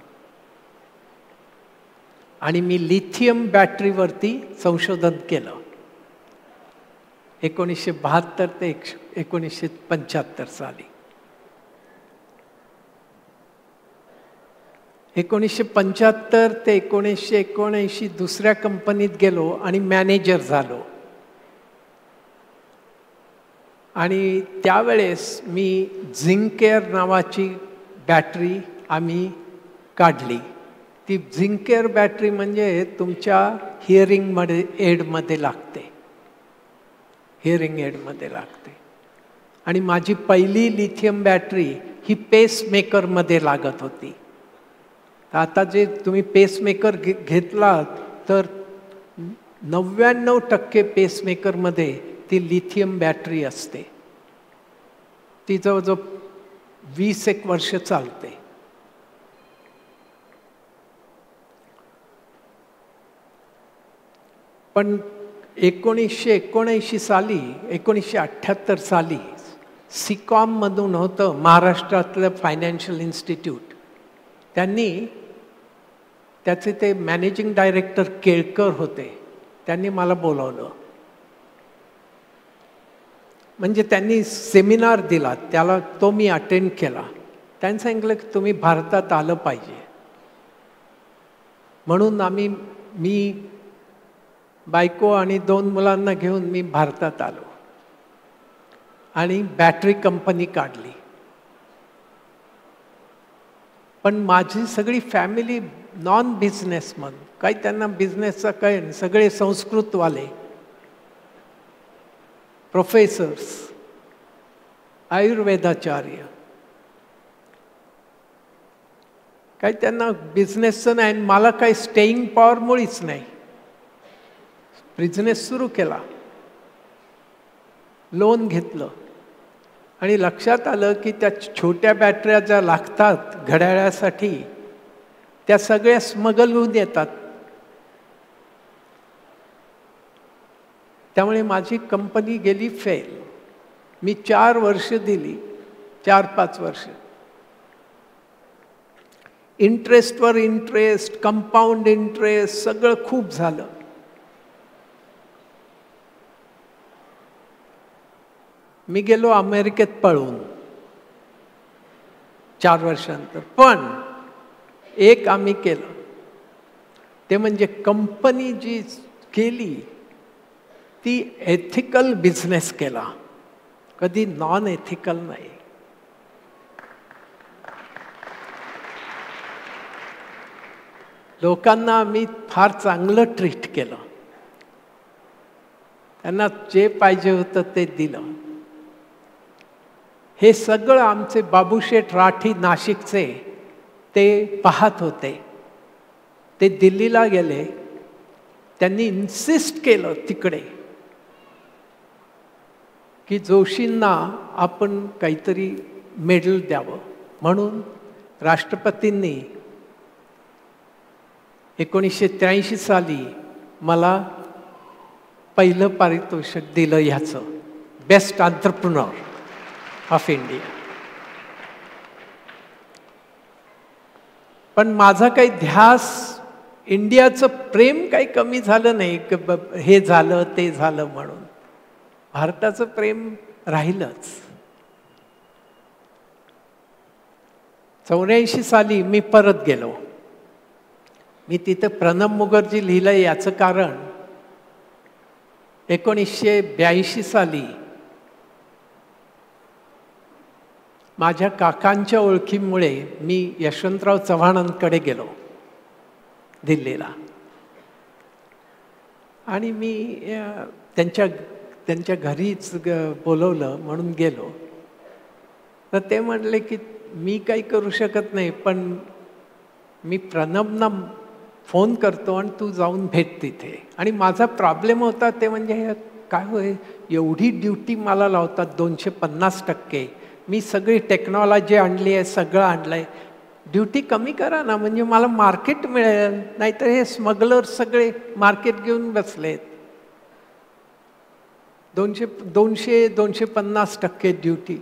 आणि मी लिथियम बॅटरीवरती संशोधन केलं 1972 ते 1975 साली. 1975 ते 1979 दुसऱ्या कंपनीत गेलो आणि मॅनेजर झालो. आणि त्यावेळेस मी झिंकेअर नावाची बॅटरी आम्ही काढली. ती झिंकेअर बॅटरी म्हणजे तुमच्या हिअरिंगमध्ये एडमध्ये लागते, हिअरिंग एडमध्ये लागते. आणि माझी पहिली लिथियम बॅटरी ही पेसमेकरमध्ये लागत होती. आता जे तुम्ही पेसमेकर घेतला तर 99% पेसमेकरमध्ये ती लिथियम बॅटरी असते. ती जवळजवळ 20 वर्ष चालते. पण 1979 साली 1978 साली SICOM मधून होतं महाराष्ट्रातलं फायनान्शियल इन्स्टिट्यूट. त्यांनी त्याचे ते मॅनेजिंग डायरेक्टर केळकर होते. त्यांनी मला बोलावलं. म्हणजे त्यांनी सेमिनार दिला, त्याला तो मी अटेंड केला. त्यांनी सांगितलं की तुम्ही भारतात आलं पाहिजे. म्हणून मी बायको आणि 2 मुलांना घेऊन मी भारतात आलो आणि बॅटरी कंपनी काढली. पण माझी सगळी फॅमिली नॉन बिझनेसमन, काही त्यांना बिझनेसचा काही नाही, सगळे संस्कृतवाले, प्रोफेसर्स, आयुर्वेदाचार्य, काही त्यांना बिझनेसचं नाही. मला काही स्टेईंग पॉवर मुळीच नाही. बिझनेस सुरू केला, लोन घेतलं आणि लक्षात आलं की त्या छोट्या बॅटऱ्या ज्या लागतात घड्याळासाठी त्या सगळ्या स्मगल होऊन येतात. त्यामुळे माझी कंपनी गेली फेल. मी 4 वर्ष दिली, 4-5 वर्ष. इंटरेस्टवर इंटरेस्ट, कंपाऊंड इंटरेस्ट सगळं खूप झालं. मी गेलो अमेरिकेत पळून 4 वर्षांनंतर. पण एक आम्ही केलं, ते म्हणजे कंपनी जी केली ती एथिकल बिझनेस केला, कधी नॉन एथिकल नाही. लोकांना आम्ही फार चांगलं ट्रीट केलं, त्यांना जे पाहिजे होतं ते दिलं. हे सगळं आमचे बाबूशेठ राठी नाशिकचे ते पाहत होते. ते दिल्लीला गेले, त्यांनी इन्सिस्ट केलं तिकडे की जोशींना आपण काहीतरी मेडल द्यावं. म्हणून राष्ट्रपतींनी 1983 साली मला पहिलं पारितोषिक दिलं ह्याचं, बेस्ट एंटरप्रेन्योर ऑफ इंडिया. पण माझा काही ध्यास, इंडियाचं प्रेम काही कमी झालं नाही, हे झालं ते झालं म्हणून. भारताचं प्रेम राहिलंच. 84 साली मी परत गेलो. मी तिथं प्रणब मुखर्जी लिहिलं याचं कारण 1982 साली माझ्या काकांच्या ओळखीमुळे मी यशवंतराव चव्हाणांकडे गेलो दिल्लीला. आणि मी त्यांच्या घरीच बोलवलं म्हणून गेलो. तर ते म्हणले की मी काही करू शकत नाही, पण मी प्रणबना फोन करतो आणि तू जाऊन भेट तिथे. आणि माझा प्रॉब्लेम होता ते म्हणजे काय होय, एवढी ड्युटी मला लावतात 250%. मी सगळी टेक्नॉलॉजी आणली आहे, सगळं आणलं आहे. ड्युटी कमी करा ना, म्हणजे मला मार्केट मिळेल. नाहीतर हे स्मगलर सगळे मार्केट घेऊन बसलेत. 200-250% ड्युटी.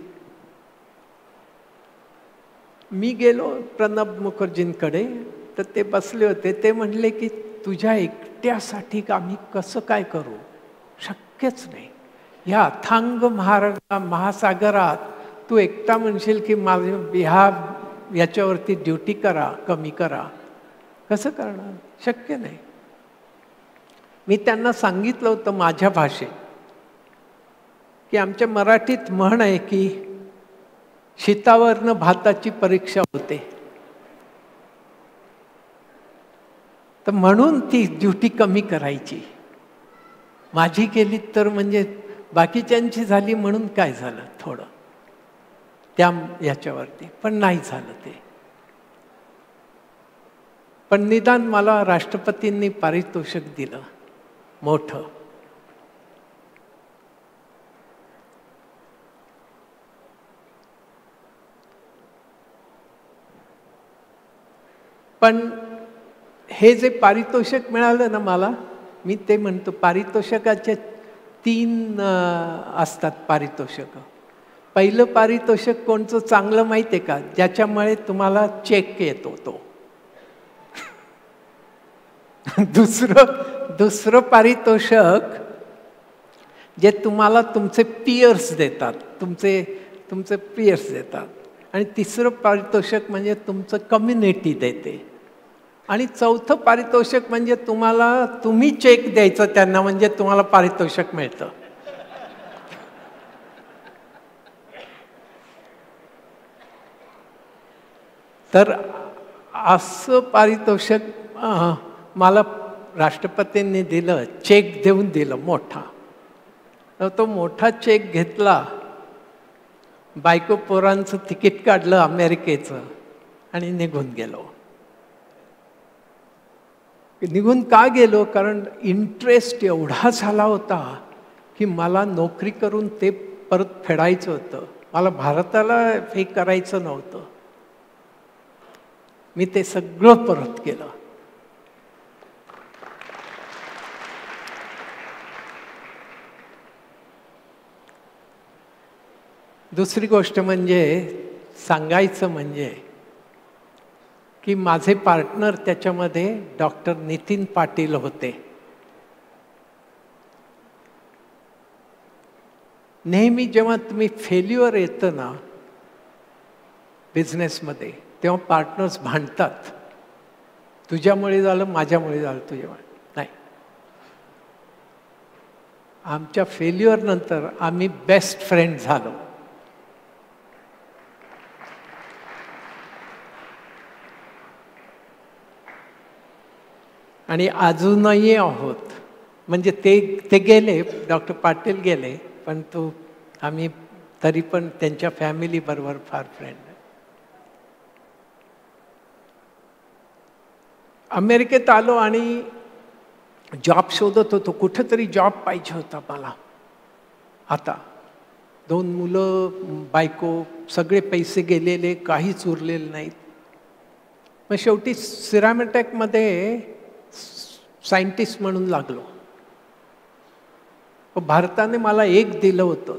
मी गेलो प्रणब मुखर्जींकडे, तर ते बसले होते. ते म्हणले की तुझ्या एकट्यासाठी आम्ही कसं काय करू, शक्यच नाही. ह्या अथांग महासागरात तू एकटा म्हणशील की माझे याच्यावरती ड्युटी करा, कमी करा, कसं करणार, शक्य नाही. मी त्यांना सांगितलं होतं माझ्या भाषेत की आमच्या मराठीत म्हण आहे की शीतावरनं भाताची परीक्षा होते. तर म्हणून ती ड्युटी कमी करायची. माझी केली तर म्हणजे बाकीच्यांची झाली म्हणून काय झालं थोडं त्या याच्यावरती, पण नाही झालं ते. पण निदान मला राष्ट्रपतींनी पारितोषिक दिलं मोठं. पण हे जे पारितोषिक मिळालं ना मला, मी ते म्हणतो पारितोषिकाचे 3 असतात पारितोषिक. पहिलं पारितोषिक कोणचं चांगलं माहिती आहे का, ज्याच्यामुळे तुम्हाला चेक येतो तो. दुसरं पारितोषिक जे तुम्हाला तुमचे पियर्स देतात, तुमचे पियर्स देतात. आणि तिसरं पारितोषिक म्हणजे तुमचं कम्युनिटी देते. आणि चौथं पारितोषिक म्हणजे तुम्ही चेक द्यायचं त्यांना, म्हणजे तुम्हाला पारितोषिक मिळतं. तर असं पारितोषिक मला राष्ट्रपतींनी दिलं, चेक देऊन दिलं मोठा. तर तो मोठा चेक घेतला, बायको पोरांचं तिकीट काढलं अमेरिकेचं आणि निघून गेलो. निघून का गेलो, कारण इंटरेस्ट एवढा झाला होता की मला नोकरी करून ते परत फेडायचं होतं. मला भारताला हे करायचं नव्हतं. मी ते सगळं परत केलं. दुसरी गोष्ट म्हणजे सांगायचं म्हणजे की माझे पार्टनर त्याच्यामध्ये डॉक्टर नितीन पाटील होते. नेहमी जेव्हा तुम्ही फेल्युअर येतं ना बिझनेसमध्ये, तेव्हा पार्टनर्स भांडतात. तुझ्यामुळे झालं, माझ्यामुळे झालं, तुझ्यामुळे नाही. आमच्या फेल्युअर नंतर आम्ही बेस्ट फ्रेंड झालो. आणि अजूनही आहोत. म्हणजे ते गेले, डॉक्टर पाटील गेले, पण आम्ही तरी पण त्यांच्या फॅमिली बरोबर फार फ्रेंड. अमेरिकेत आलो आणि जॉब शोधत होतो. कुठेतरी जॉब पाहिजे होता मला. आता 2 मुलं, बायको, सगळे पैसे गेलेले, काहीच उरलेले नाहीत. मग शेवटी सिरामॅटेकमध्ये सायंटिस्ट म्हणून लागलो. भारताने मला एक दिलं होतं.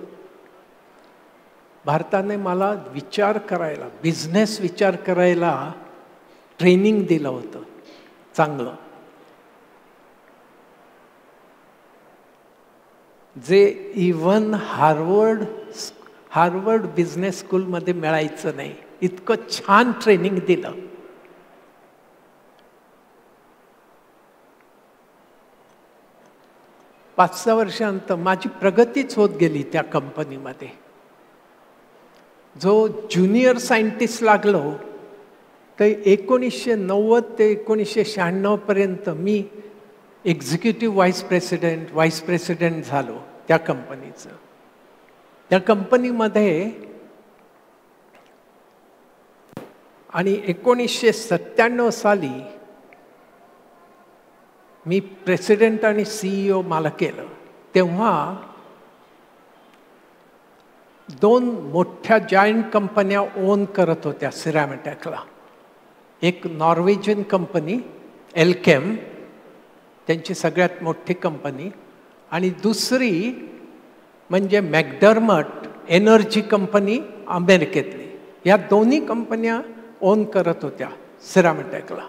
भारताने मला विचार करायला, बिझनेस विचार करायला ट्रेनिंग दिलं होतं चांगलं, जे इव्हन हार्वर्ड बिझनेस स्कूलमध्ये मिळायचं नाही. इतकं छान ट्रेनिंग दिलं. पाच 6 वर्षांनंतर माझी प्रगतीच होत गेली त्या कंपनीमध्ये. जो ज्युनियर सायंटिस्ट लागलो ते 1990 ते 1996 पर्यंत मी एक्झिक्युटिव्ह व्हाईस प्रेसिडेंट झालो त्या कंपनीचं. त्या कंपनीमध्ये आणि 1997 साली मी प्रेसिडेंट आणि CEO मला केलं. तेव्हा 2 मोठ्या जायंट कंपन्या ओन करत होत्या सिरॅमॅटेकला. एक नॉर्वेजियन कंपनी एल्केम, त्यांची सगळ्यात मोठी कंपनी, आणि दुसरी म्हणजे मॅकडर्मट एनर्जी कंपनी अमेरिकेतली. या दोन्ही कंपन्या ओन करत होत्या सिरॅमॅटेकला.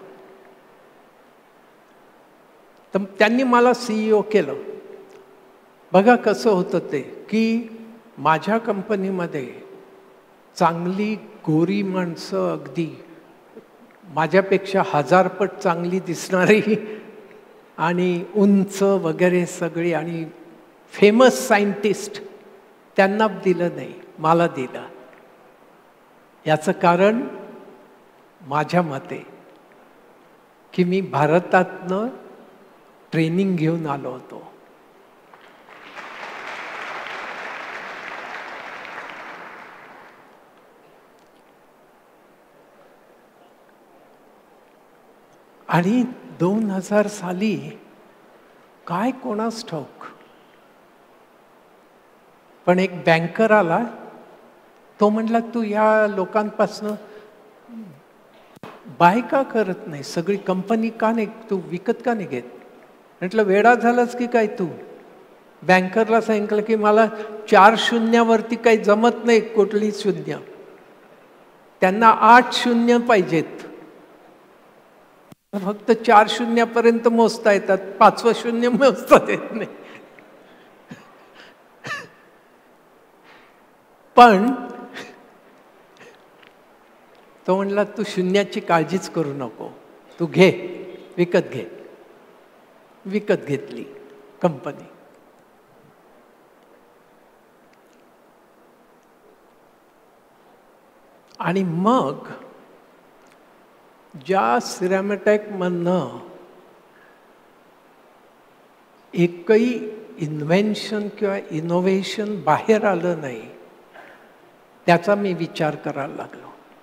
तर त्यांनी मला CEO केलं. बघा कसं होतं ते, की माझ्या कंपनीमध्ये चांगली गोरी माणसं, अगदी माझ्यापेक्षा 1000 पट चांगली दिसणारी आणि उंच वगैरे सगळी आणि फेमस सायंटिस्ट, त्यांना दिलं नाही, मला दिलं. याचं कारण माझ्या मते की मी भारतातनं ट्रेनिंग घेऊन आलो होतो. आणि 2000 साली काय कोणास ठाऊक, पण एक बँकर आला. तो म्हणला, तू या लोकांपासनं बाय का करत नाही, सगळी कंपनी का नाही, तू विकत का नाही घेत? म्हटलं, वेडा झालास की काय तू? बँकरला सांगितलं की मला 4 शून्यावरती काही जमत नाही, कुठली शून्य, त्यांना 8 शून्य पाहिजेत. फक्त 4 शून्यापर्यंत मोजता येतात, 5वं शून्य मोजता येत नाही. पण तो म्हणला, तू शून्याची काळजीच करू नको, तू घे, विकत घे. विकत घेतली कंपनी. आणि मग ज्या सिरॅमॅटेकमधनं एकही इन्व्हेन्शन किंवा इनोव्हेशन बाहेर आलं नाही, त्याचा मी विचार करायला लागलो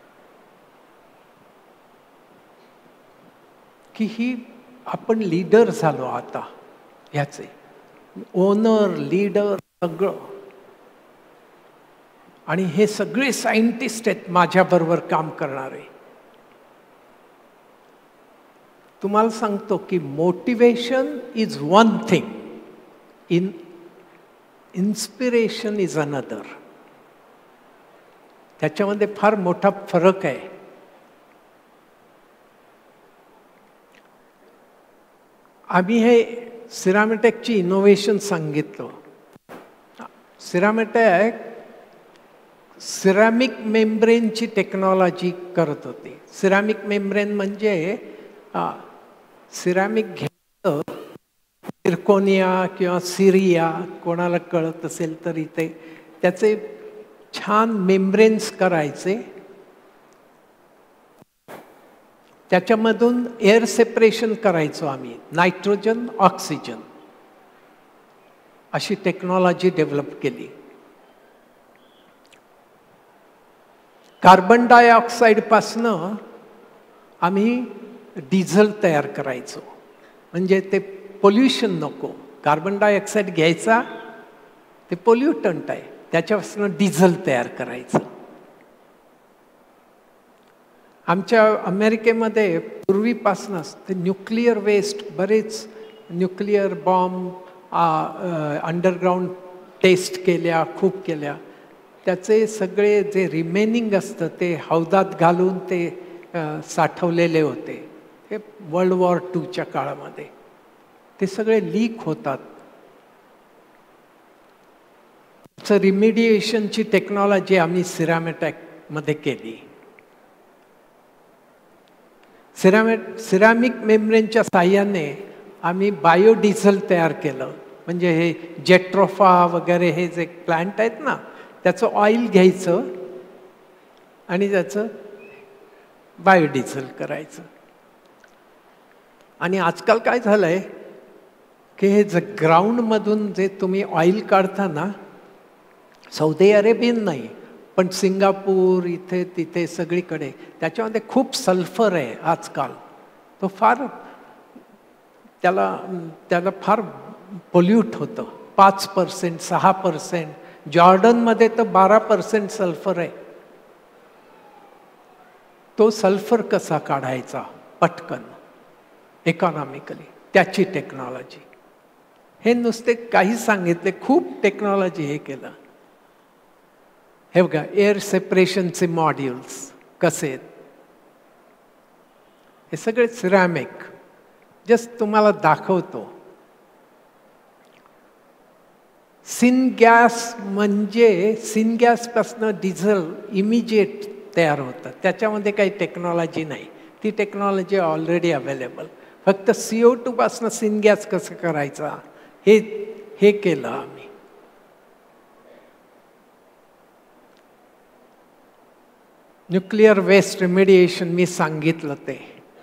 की ही आपण लीडर झालो आता, ह्याचे ओनर, लीडर सगळं. आणि हे सगळे सायंटिस्ट आहेत माझ्याबरोबर काम करणारे. तुम्हाला सांगतो की motivation is one thing, inspiration is another. त्याच्यामध्ये फार मोठा फरक आहे. आम्ही हे सिरॅमॅटेकची इनोव्हेशन सांगितलं. सिरॅमॅटेक सिरॅमिक मेम्ब्रेनची टेक्नॉलॉजी करत होती. सिरॅमिक मेम्ब्रेन म्हणजे सिरॅमिक घ्यायचं, सिरकोनिया किंवा सिरिया, कोणाला कळत असेल तर इथे त्याचे छान मेम्ब्रेन्स करायचे, त्याच्यामधून एअर सेपरेशन करायचो आम्ही, नायट्रोजन ऑक्सिजन, अशी टेक्नॉलॉजी डेव्हलप केली. कार्बन डायऑक्साईडपासनं आम्ही डिझेल तयार करायचो, म्हणजे ते पोल्युशन नको. कार्बन डायऑक्साईड घ्यायचा, ते पोल्युटंट आहे, त्याच्यापासून डिझेल तयार करायचं. आमच्या अमेरिकेमध्ये पूर्वीपासूनच ते न्यूक्लिअर वेस्ट, बरेच न्यूक्लिअर बॉम्ब अंडरग्राऊंड टेस्ट केल्या, खूप केल्या. त्याचे सगळे जे रिमेनिंग असतं ते हौदात घालून ते साठवलेले होते. हे वर्ल्ड वॉर II काळामध्ये ते सगळे लीक होतात. रिमिडिएशनची टेक्नॉलॉजी आम्ही सिरॅमॅटिकमध्ये केली. सिरॅमिक मेम्ब्रेनच्या साह्याने आम्ही बायोडिझेल तयार केलं. म्हणजे हे जेट्रोफा वगैरे हे जे प्लांट आहेत ना, त्याचं ऑइल घ्यायचं आणि त्याचं बायोडिझेल करायचं. आणि आजकाल काय झालंय की हे जे ग्राउंडमधून जे तुम्ही ऑइल काढता ना, सौदी अरेबियन नाही पण सिंगापूर इथे तिथे सगळीकडे त्याच्यामध्ये खूप सल्फर आहे आजकाल. तो फार त्याला फार पोल्यूट होतं. 5%, 6%. जॉर्डनमध्ये तर 12% सल्फर आहे. तो सल्फर कसा काढायचा पटकन इकॉनॉमिकली, त्याची टेक्नॉलॉजी. हे नुसते काही सांगितले, खूप टेक्नॉलॉजी हे केलं. हे बघा, एअर सेपरेशनचे मॉड्यूल्स कसे आहेत, हे सगळे सिरॅमिक. जस्ट तुम्हाला दाखवतो. सिनगॅस म्हणजे सिनगॅसपासून डिझेल इमिजिएट तयार होतं. त्याच्यामध्ये काही टेक्नॉलॉजी नाही. ती टेक्नॉलॉजी ऑलरेडी अवेलेबल. फक्त CO2 पासून सिनगॅस कसं करायचा हे केलं आम्ही. न्यूक्लिअर वेस्ट रिमेडिएशन मी सांगितलं ते.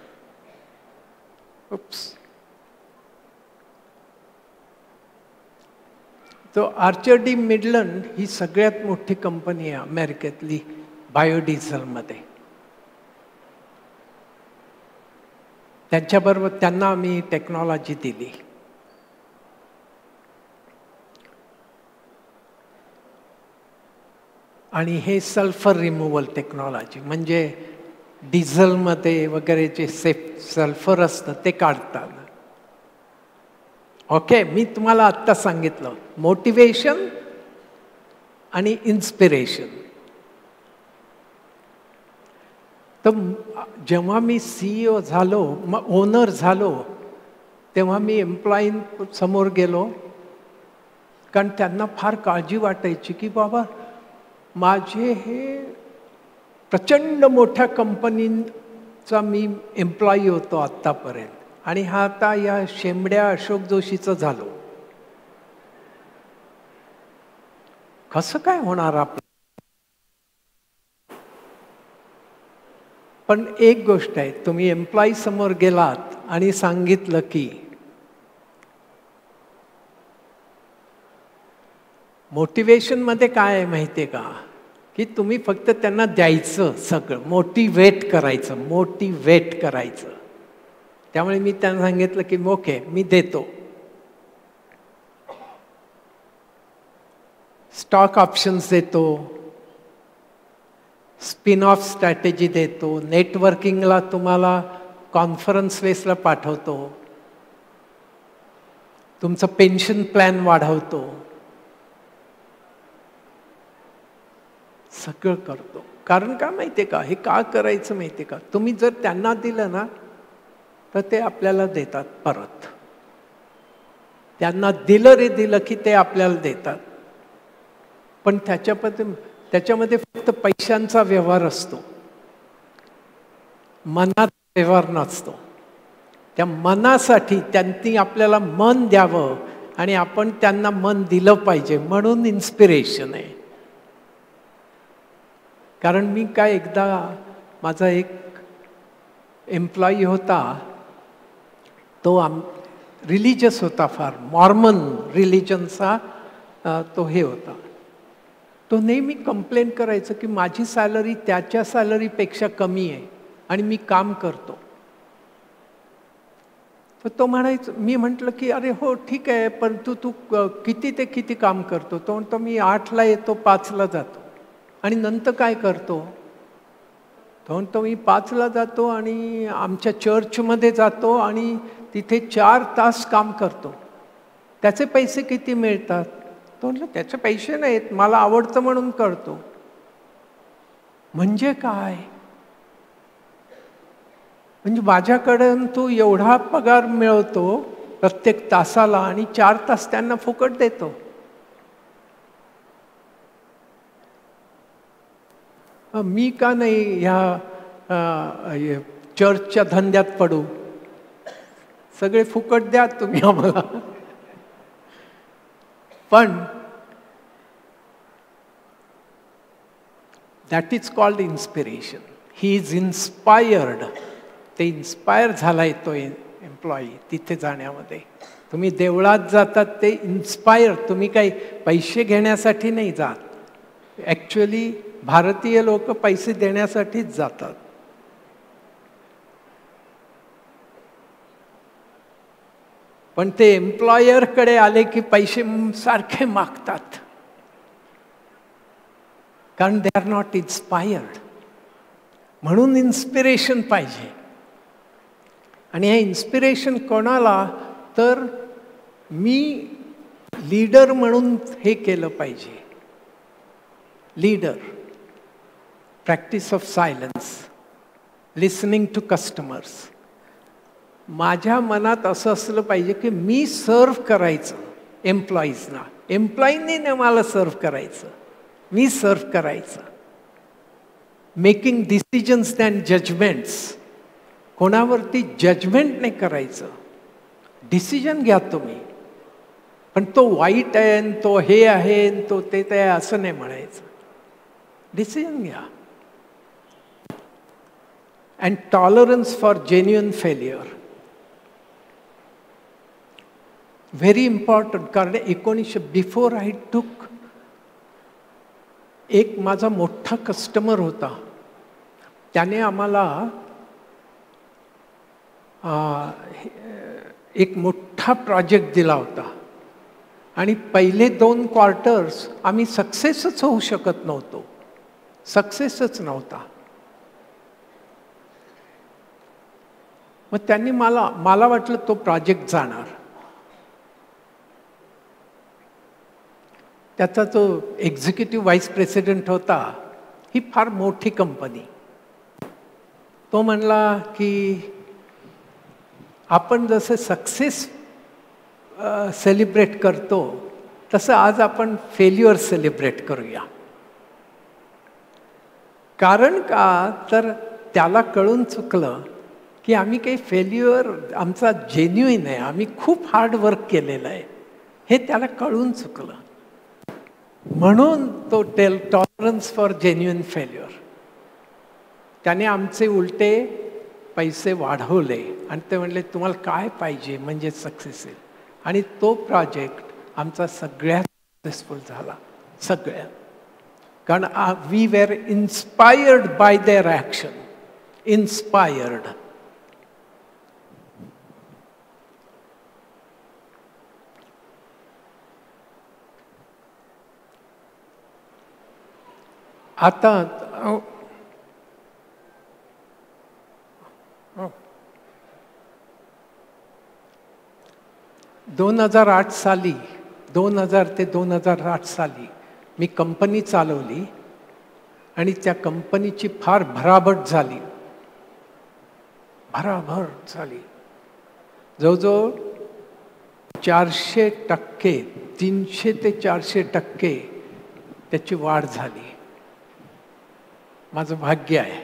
तो आर्चर-डी मिडलंड ही सगळ्यात मोठी कंपनी आहे अमेरिकेतली बायोडिझेलमध्ये. त्यांच्याबरोबर त्यांना आम्ही टेक्नॉलॉजी दिली. आणि हे सल्फर रिमूव्हल टेक्नॉलॉजी म्हणजे डिझेलमध्ये वगैरे जे सल्फर असतं ते काढतात. ओके, मी तुम्हाला आत्ता सांगितलं मोटिवेशन आणि इन्स्पिरेशन. तर जेव्हा मी CEO झालो, मग ओनर झालो, तेव्हा मी एम्प्लॉई समोर गेलो. कारण त्यांना फार काळजी वाटायची की बाबा माझे हे प्रचंड मोठ्या कंपनीचा मी एम्प्लॉई होतो आत्तापर्यंत, आणि हा आता या शेंबड्या अशोक जोशीचं झालो. कसं काय होणार आपलं? पण एक गोष्ट आहे, तुम्ही एम्प्लॉई समोर गेलात आणि सांगितलं की मोटिवेशन मध्ये काय आहे माहितीये का, की तुम्ही फक्त त्यांना द्यायचं, सगळं मोटिवेट करायचं. त्यामुळे मी त्यांना सांगितलं की ओके मी देतो. स्टॉक ऑप्शन्स देतो, स्पिन ऑफ स्ट्रॅटेजी देतो, नेटवर्किंगला तुम्हाला कॉन्फरन्स वेसला पाठवतो, तुमचं पेन्शन प्लॅन वाढवतो, सगळं करतो. कारण का माहितीये का, हे का करायचं माहितीये का, तुम्ही जर त्यांना दिलं ना तर ते आपल्याला देतात परत. त्यांना दिलं की ते आपल्याला देतात. पण त्याच्यामध्ये फक्त पैशांचा व्यवहार असतो, मनात व्यवहार नसतो. त्या मनासाठी त्यांनी आपल्याला मन द्यावं आणि आपण त्यांना मन दिलं पाहिजे, म्हणून इन्स्पिरेशन आहे. कारण मी काय एकदा माझा एक एम्प्लॉई होता, तो रिलिजियस होता, फार मॉर्मन रिलिजनचा तो हे होता. तो नेहमी कंप्लेंट करायचं की माझी सॅलरी त्याच्या सॅलरीपेक्षा कमी आहे आणि मी काम करतो. तर तो म्हणायचं, मी म्हटलं की अरे हो ठीक आहे, पण तू किती ते किती काम करतो? तो म्हणतो मी 8ला येतो, 5ला जातो. आणि नंतर काय करतो? तो म्हणतो मी 5ला जातो आणि आमच्या चर्चमध्ये जातो आणि तिथे 4 तास काम करतो. त्याचे पैसे किती मिळतात? तो म्हटलं त्याचे पैसे नाहीत, मला आवडतं म्हणून करतो. म्हणजे काय? म्हणजे माझ्याकडून तू एवढा पगार मिळवतो प्रत्येक तासाला आणि 4 तास त्यांना फुकट देतो. मी का नाही ह्या चर्चच्या धंद्यात पडू? सगळे फुकट द्या तुम्ही आम्हाला. पण that is called inspiration. He is inspired. ते इन्स्पायर झालाय तो एम्प्लॉई तिथे जाण्यामध्ये. तुम्ही देवळात जातात ते इन्स्पायर, तुम्ही काही पैसे घेण्यासाठी नाही जात. ॲक्च्युली भारतीय लोक पैसे देण्यासाठीच जातात. पण ते एम्प्लॉयरकडे आले की पैसे सारखे मागतात, कारण दे आर नॉट इन्स्पायर्ड. म्हणून इन्स्पिरेशन पाहिजे. आणि हे इन्स्पिरेशन कोणाला? तर मी लीडर म्हणून हे केलं पाहिजे. Leader, practice of silence, listening to customers. माझ्या मनात असं असलं पाहिजे की मी सर्व करायचं एम्प्लॉईजना. एम्प्लॉईनी नाही मला सर्व करायचं, मी सर्व करायचं. Making decisions and judgements. कोणावरती जजमेंट नाही करायचं. डिसिजन घ्या तुम्ही, पण तो वाईट आहे आणि तो हे आहे आणि तो ते आहे असं नाही म्हणायचं. डिसिजन घ्या. And tolerance for genuine failure. Very important. कारण 1900 बिफोर आय टूक, एक माझा मोठा कस्टमर होता. त्याने आम्हाला एक मोठा प्रोजेक्ट दिला होता आणि पहिले 2 क्वार्टर्स आम्ही सक्सेसच होऊ शकत नव्हतो. सक्सेसच नव्हता. मग त्यांनी मला वाटलं तो प्रोजेक्ट जाणार. त्याचा जो एक्झिक्युटिव्ह व्हाईस प्रेसिडेंट होता, ही फार मोठी कंपनी. तो म्हणला की आपण जसं सक्सेस सेलिब्रेट करतो तसं आज आपण फेल्युअर सेलिब्रेट करूया. कारण का? तर त्याला कळून चुकलं की आम्ही काही फेल्युअर आमचा जेन्युइन आहे, आम्ही खूप हार्ड वर्क केलेलं आहे, हे त्याला कळून चुकलं. म्हणून तो टॉलरन्स फॉर जेन्युइन फेल्युअर. त्याने आमचे उलटे पैसे वाढवले आणि ते म्हणले तुम्हाला काय पाहिजे म्हणजे सक्सेस येईल. आणि तो प्रोजेक्ट आमचा सगळ्यात सक्सेसफुल झाला. सगळ्यात. कारण we were inspired by their action. Inspired. आता 2008 साली, 2000 ते 2008 साली मी कंपनी चालवली आणि त्या कंपनीची फार भराभट झाली. भराभर झाली. जवळजवळ 400%, 300 ते 400% त्याची वाढ झाली. माझं भाग्य आहे.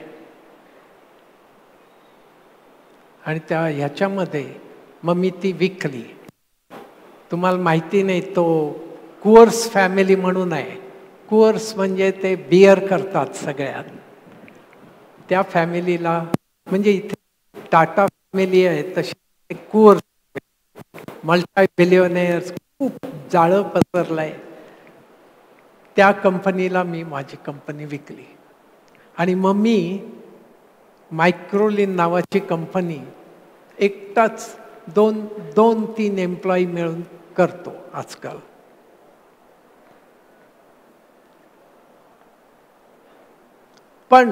आणि त्या ह्याच्यामध्ये मग मी ती विकली. तुम्हाला माहिती नाही, तो कुअर्स फॅमिली म्हणून आहे. कुअर्स म्हणजे ते बियर करतात सगळ्यात. त्या फॅमिलीला, म्हणजे इथे टाटा फॅमिली आहे तशी कुअर्स, मल्टी बिलियनेअर्स, खूप जाळं पसरलंय. त्या कंपनीला मी माझी कंपनी विकली. आणि मग मी मायक्रोलिन नावाची कंपनी एकटाच 2-3 एम्प्लॉई मिळून करतो आजकाल. पण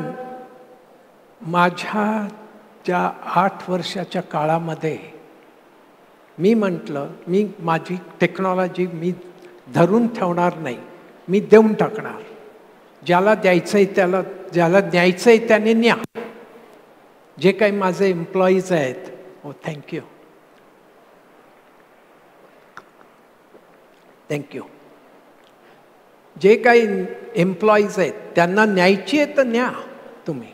माझ्या त्या 8 वर्षाच्या काळामध्ये मी म्हटलं मी माझी टेक्नॉलॉजी मी धरून ठेवणार नाही, मी देऊन टाकणार. ज्याला द्यायचंय त्याला, ज्याला न्यायचंय त्याने न्या. जे काही माझे एम्प्लॉईज आहेत, हो थँक्यू थँक्यू, जे काही एम्प्लॉईज आहेत त्यांना न्यायची आहे तर न्या तुम्ही.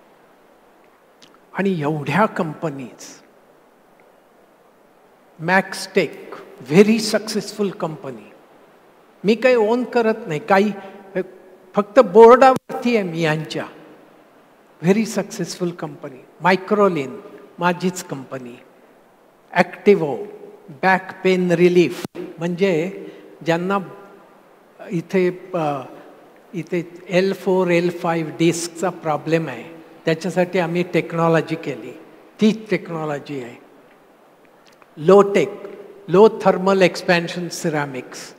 आणि एवढ्या companies, Maxtech very successful company, मी काही ओन करत नाही, काही फक्त बोर्डावरती आहे मी यांच्या. Very successful company. मायक्रोलिन माझीच कंपनी. ॲक्टिव्हो बॅक पेन रिलीफ, म्हणजे ज्यांना इथे L4 L5 डिस्कचा प्रॉब्लेम आहे त्याच्यासाठी आम्ही टेक्नॉलॉजी केली, तीच टेक्नॉलॉजी आहे. Low tech, low thermal expansion ceramics.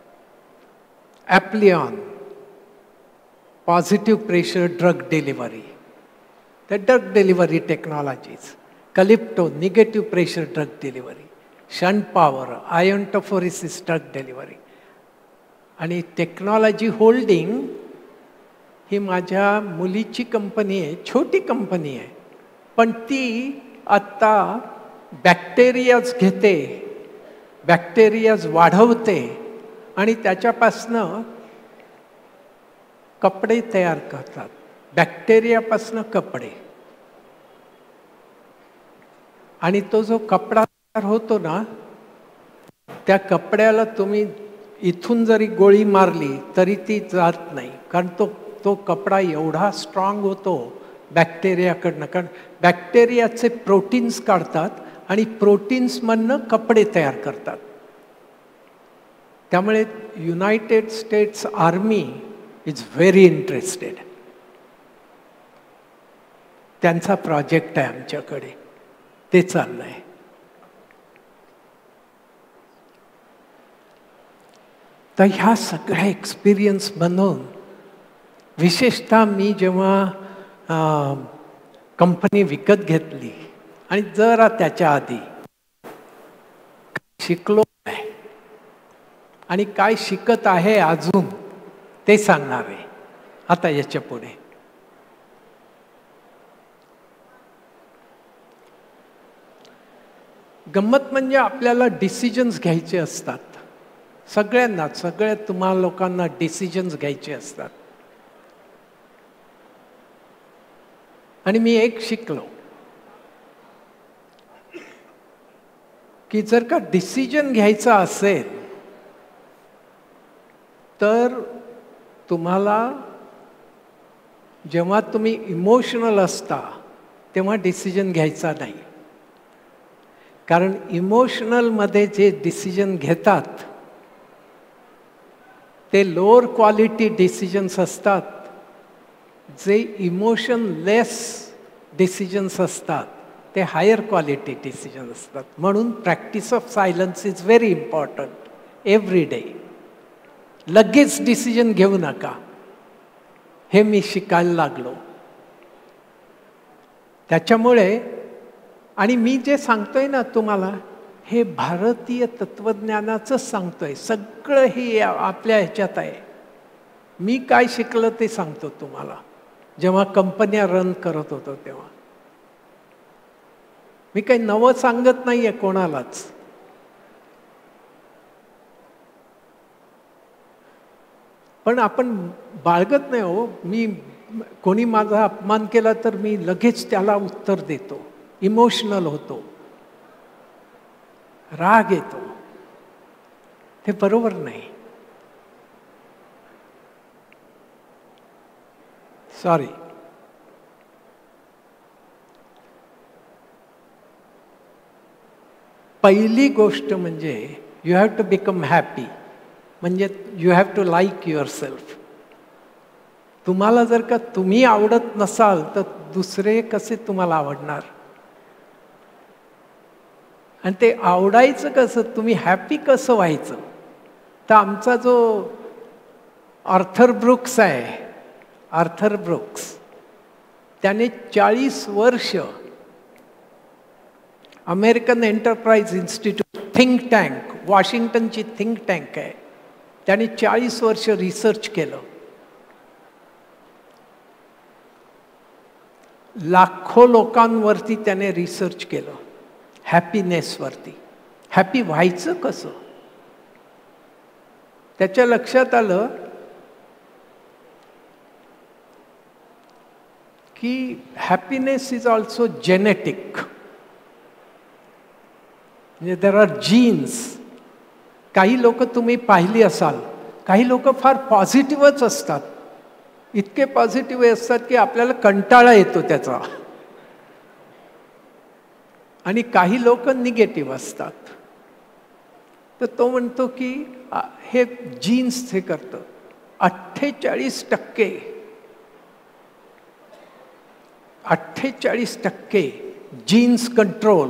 ॲप्लिऑन पॉझिटिव्ह प्रेशर ड्रग डिलिव्हरी, त्या ड्रग डिलिव्हरी टेक्नॉलॉजीज. कलिप्टो negative pressure drug delivery. Shunt power iontophoresis drug delivery. आणि टेक्नॉलॉजी होल्डिंग ही माझ्या मुलीची कंपनी आहे, छोटी कंपनी आहे, पण ती आत्ता बॅक्टेरियाज घेते, बॅक्टेरियाज वाढवते आणि त्याच्यापासनं कपडे तयार करतात. बॅक्टेरियापासनं कपडे. आणि तो जो कपडा तयार होतो ना, त्या कपड्याला तुम्ही इथून जरी गोळी मारली तरी ती जात नाही, कारण तो कपडा एवढा स्ट्रॉंग होतो बॅक्टेरियाकडनं. कारण बॅक्टेरियाचे प्रोटीन्स काढतात आणि प्रोटीन्समधनं कपडे तयार करतात. त्यामुळे United States army is very interested. त्यांचा प्रोजेक्ट आहे आमच्याकडे, ते चाललंय. तर ह्या सगळ्या एक्सपिरियन्स बनवून, विशेषतः मी जेव्हा कंपनी विकत घेतली आणि जरा त्याच्या आधी शिकलो आहे आणि काय शिकत आहे अजून ते सांगणार आहे आता याच्या पुढे. गंमत म्हणजे आपल्याला डिसिजन्स घ्यायचे असतात. सगळ्यांना, सगळ्या तुम्हाला लोकांना डिसिजन्स घ्यायचे असतात. आणि मी एक शिकलो की जर का डिसिजन घ्यायचा असेल तर तुम्हाला, जेव्हा तुम्ही इमोशनल असता तेव्हा डिसिजन घ्यायचा नाही. कारण इमोशनलमध्ये जे डिसिजन घेतात ते लोअर क्वालिटी डिसिजन्स असतात. जे इमोशनलेस डिसिजन्स असतात ते हायर क्वालिटी डिसिजन असतात. म्हणून practice of silence is very important every day. लगेच डिसिजन घेऊ नका, हे मी शिकायला लागलो. त्याच्यामुळे, आणि मी जे सांगतोय ना तुम्हाला, हे भारतीय तत्वज्ञानाचं सांगतोय. सगळं हे आपल्या ह्याच्यात आहे. मी काय शिकलं ते सांगतो तुम्हाला. जेव्हा कंपन्या रन करत होतो तेव्हा मी काही नवं सांगत नाहीये कोणालाच. पण आपण बाळगत नाही हो. मी, कोणी माझा अपमान केला तर मी लगेच त्याला उत्तर देतो. इमोशनल होतो, राग येतो. ते बरोबर नाही. सॉरी. पहिली गोष्ट म्हणजे you have to become happy. म्हणजे you have to like yourself. तुम्हाला जर का तुम्ही आवडत नसाल तर दुसरे कसे तुम्हाला आवडणार? आणि ते आवडायचं कसं, तुम्ही हॅपी कसं व्हायचं? तर आमचा जो आर्थर ब्रुक्स आहे, आर्थर ब्रुक्स, त्याने 40 वर्ष American enterprise institute think tank, वॉशिंग्टनची थिंक टँक आहे, त्याने 40 वर्ष रिसर्च केलं. लाखो लोकांवरती त्याने रिसर्च केलं हॅपीनेसवरती. हॅपी व्हायचं कसं? त्याच्या लक्षात आलं की हॅपीनेस इज ऑल्सो जेनेटिक. म्हणजे देर आर जीन्स. काही लोक तुम्ही पाहिली असाल, काही लोक फार पॉझिटिव्हच असतात, इतके पॉझिटिव्ह असतात की आपल्याला कंटाळा येतो त्याचा. आणि काही लोक निगेटिव्ह असतात. तर तो म्हणतो की हे जीन्स हे करतं. 48% जीन्स कंट्रोल.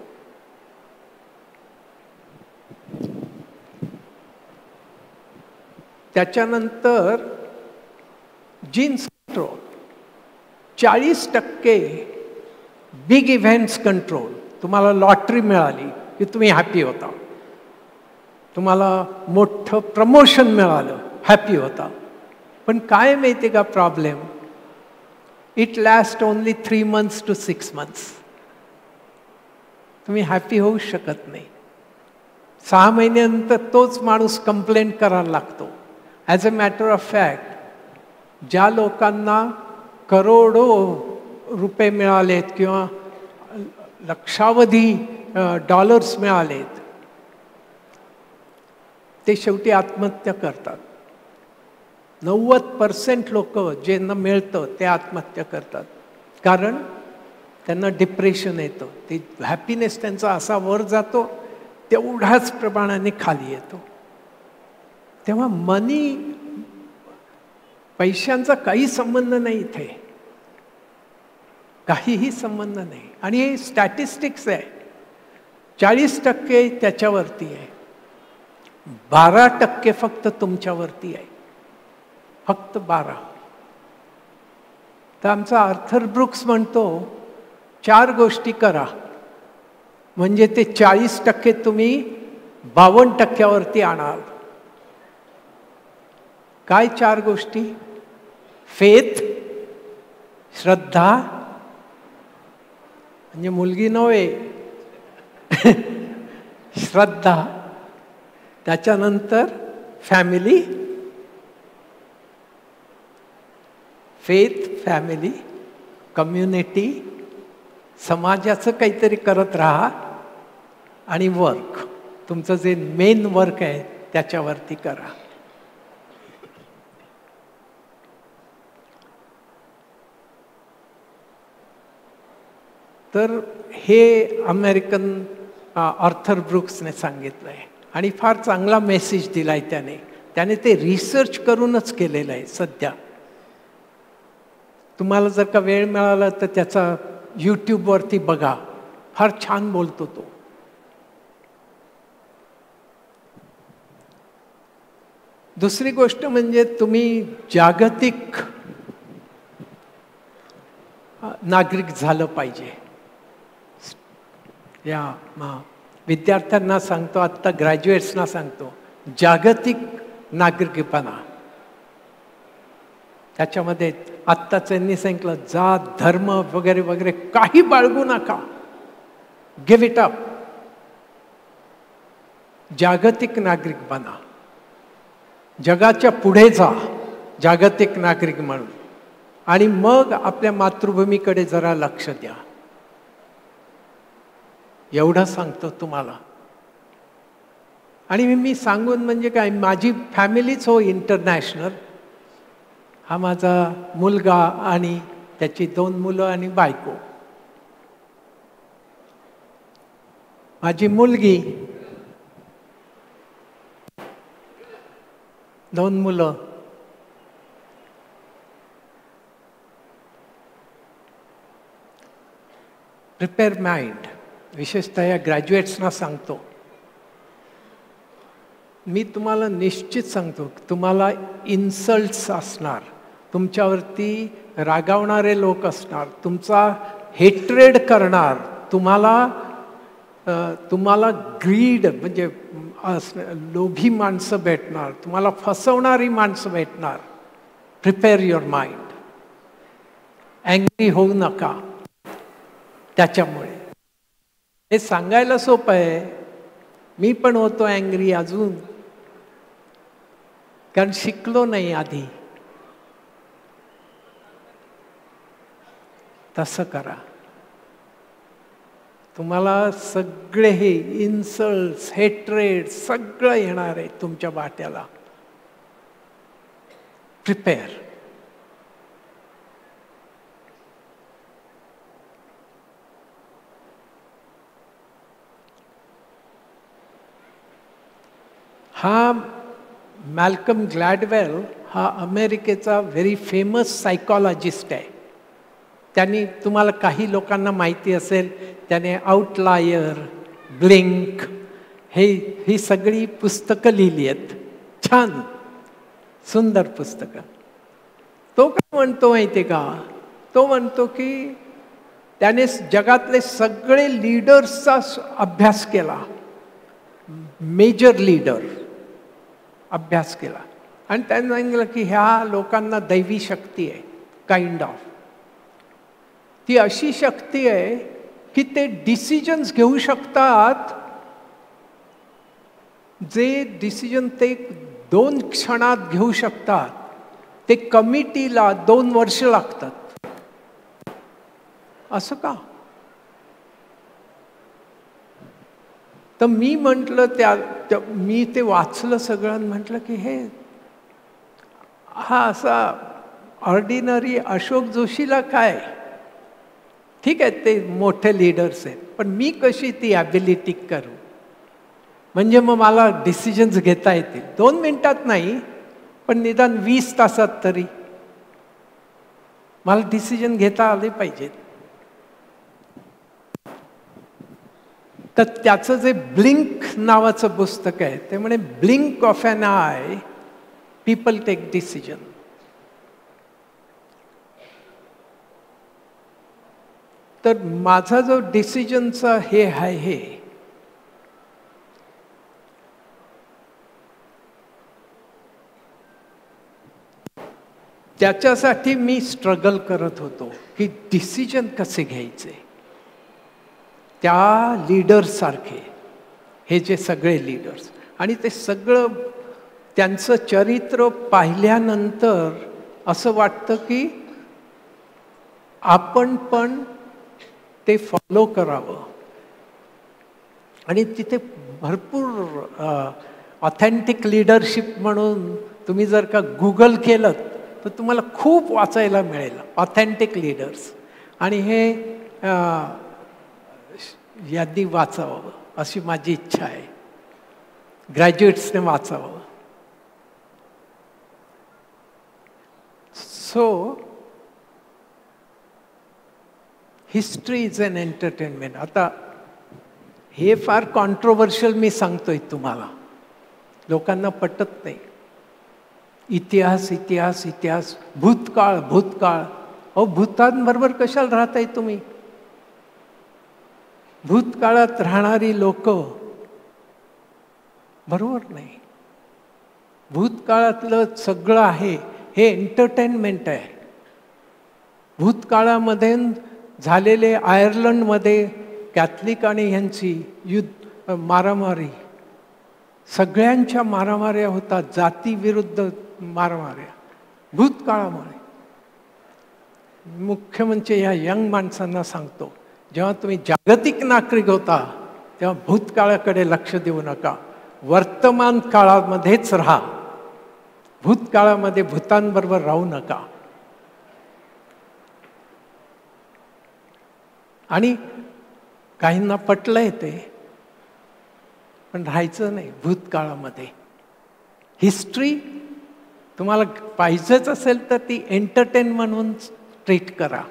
त्याच्यानंतर genes control, 40% big events control. तुम्हाला लॉटरी मिळाली की तुम्ही हॅपी होता, तुम्हाला मोठं प्रमोशन मिळालं हॅपी होता. पण काय माहिती का problem? It last only 3 months to 6 months. तुम्ही हॅपी होऊ शकत नाही. 6 महिन्यानंतर तोच माणूस कंप्लेंट करायला लागतो. As a matter of fact, ज्या लोकांना करोडो रुपये मिळालेत किंवा लक्षावधी डॉलर्स मिळालेत, ते शेवटी आत्महत्या करतात. 90% लोक ज्यांना मिळतं ते आत्महत्या करतात, कारण त्यांना डिप्रेशन येतं. ते हॅपीनेस त्यांचा असा वर जातो, तेवढ्याच प्रमाणाने खाली येतो. तेव्हा पैशांचा काही संबंध नाही इथे, काहीही संबंध नाही. आणि हे स्टॅटिस्टिक्स आहे. 40% त्याच्यावरती आहे, 12% फक्त तुमच्यावरती आहे, फक्त 12. तर आमचा आर्थर ब्रुक्स म्हणतो 4 गोष्टी करा म्हणजे ते 40% तुम्ही 52% आणाल. काय 4 गोष्टी? फेथ, श्रद्धा, म्हणजे मुलगी नव्हे, श्रद्धा. त्याच्यानंतर फॅमिली, फेथ, फॅमिली, कम्युनिटी, समाजाचं काहीतरी करत राहा, आणि वर्क. तुमचं जे मेन वर्क आहे त्याच्यावरती करा. तर हे अमेरिकन आर्थर ब्रुक्सने सांगितलं आहे आणि फार चांगला मेसेज दिलाय त्याने. त्याने ते रिसर्च करूनच केलेलं आहे. सध्या तुम्हाला जर का वेळ मिळाला तर त्याचा यूट्यूबवरती बघा, फार छान बोलतो तो. दुसरी गोष्ट म्हणजे तुम्ही जागतिक नागरिक झालं पाहिजे. या विद्यार्थ्यांना सांगतो, आत्ता ग्रॅज्युएट्सना सांगतो, जागतिक नागरिकपणा. त्याच्यामध्ये आत्ताच त्यांनी सांगितलं, जात धर्म वगैरे वगैरे काही बाळगू नका, गिव्ह इट अप. जागतिक नागरिक बना, जगाच्या पुढे जा जागतिक नागरिक म्हणून, आणि मग आपल्या मातृभूमीकडे जरा लक्ष द्या. एवढं सांगतो तुम्हाला. आणि मी सांगून म्हणजे काय, माझी फॅमिलीच हो इंटरनॅशनल. हा माझा मुलगा आणि त्याची 2 मुलं आणि बायको. माझी मुलगी, 2 मुलं. Prepare mind. विशेषतः या ग्रॅज्युएट्सना सांगतो, मी तुम्हाला निश्चित सांगतो, तुम्हाला इन्सल्ट्स असणार, तुमच्यावरती रागावणारे लोक असणार, तुमचा हेट्रेड करणार, तुम्हाला तुम्हाला ग्रीड म्हणजे लोभी माणसं भेटणार, तुम्हाला फसवणारी माणसं भेटणार. Prepare your mind. अँग्री होऊ नका त्याच्यामुळे. हे सांगायला सोपं आहे, मी पण होतो अँग्री अजून, कारण शिकलो नाही आधी. तसं करा. तुम्हाला सगळे हे इन्सल्ट्स, हेट्रेड सगळं येणार आहे तुमच्या वाट्याला. प्रिपेअर. हा मॅल्कम ग्लॅडवेल हा अमेरिकेचा व्हेरी फेमस सायकॉलॉजिस्ट आहे. त्यांनी, तुम्हाला काही लोकांना माहिती असेल, त्याने आउटलायर, ब्लिंक ही सगळी पुस्तकं लिहिली आहेत. छान सुंदर पुस्तकं. तो काय म्हणतो माहिती आहे का? तो म्हणतो की त्याने जगातले सगळे लीडर्सचा अभ्यास केला, मेजर लीडर अभ्यास केला, आणि त्याने सांगितलं की ह्या लोकांना दैवी शक्ती आहे, काइंड ऑफ. ती अशी शक्ती आहे की ते डिसिजन्स घेऊ शकतात, जे डिसिजन ते 2 क्षणात घेऊ शकतात, ते कमिटीला 2 वर्ष लागतात. असं का? तर मी म्हटलं, मी ते वाचलं सगळं, म्हटलं की हा असा ऑर्डिनरी अशोक जोशीला काय, ठीक आहे ते मोठे लीडर्स आहेत, पण मी कशी ती ॲबिलिटी करू, म्हणजे मग मला डिसिजन्स घेता येतील. 2 मिनिटात नाही, पण निदान 20 तासात तरी मला डिसिजन घेता आले पाहिजेत. तर त्याचं जे ब्लिंक नावाचं पुस्तक आहे, ते म्हणे blink of an eye people take decision. तर माझा जो डिसिजनचा हे आहे, त्याच्यासाठी मी स्ट्रगल करत होतो की डिसिजन कसे घ्यायचे. त्या लीडर्स सारखे हे जे सगळे लीडर्स, आणि ते सगळं त्यांचं चरित्र पाहिल्यानंतर असं वाटतं की आपण पण ते फॉलो करावं. आणि तिथे भरपूर ऑथेंटिक लीडरशिप म्हणून तुम्ही जर का गुगल केलं तर तुम्हाला खूप वाचायला मिळेल, ऑथेंटिक लीडर्स. आणि हे यांनी वाचावं अशी माझी इच्छा आहे, ग्रॅज्युएट्सने वाचावं. So history is an entertainment. आता हे फार कॉन्ट्रोवर्शियल मी सांगतोय तुम्हाला, लोकांना पटत नाही. इतिहास इतिहास इतिहास, भूतकाळ भूतकाळ. अहो, भूतांबरोबर कशाला राहताय तुम्ही? भूतकाळात राहणारी लोक बरोबर नाही. भूतकाळातलं सगळं आहे हे एंटरटेनमेंट आहे. भूतकाळामध्ये झालेले आयर्लंडमध्ये कॅथलिक आणि ह्यांची युद्ध, मारामारी, सगळ्यांच्या मारामाऱ्या होतात, जातीविरुद्ध मारामाऱ्या भूतकाळामुळे. मुख्य म्हणजे या यंग माणसांना सांगतो, जेव्हा तुम्ही जागतिक नागरिक होता तेव्हा भूतकाळाकडे लक्ष देऊ नका, वर्तमान काळामध्येच राहा. भूतकाळामध्ये भूतांबरोबर राहू नका. आणि काहींना पटलंय ते, पण राहायचं नाही भूतकाळामध्ये. हिस्ट्री तुम्हाला पाहिजेच असेल तर ती एंटरटेन म्हणून ट्रीट करा.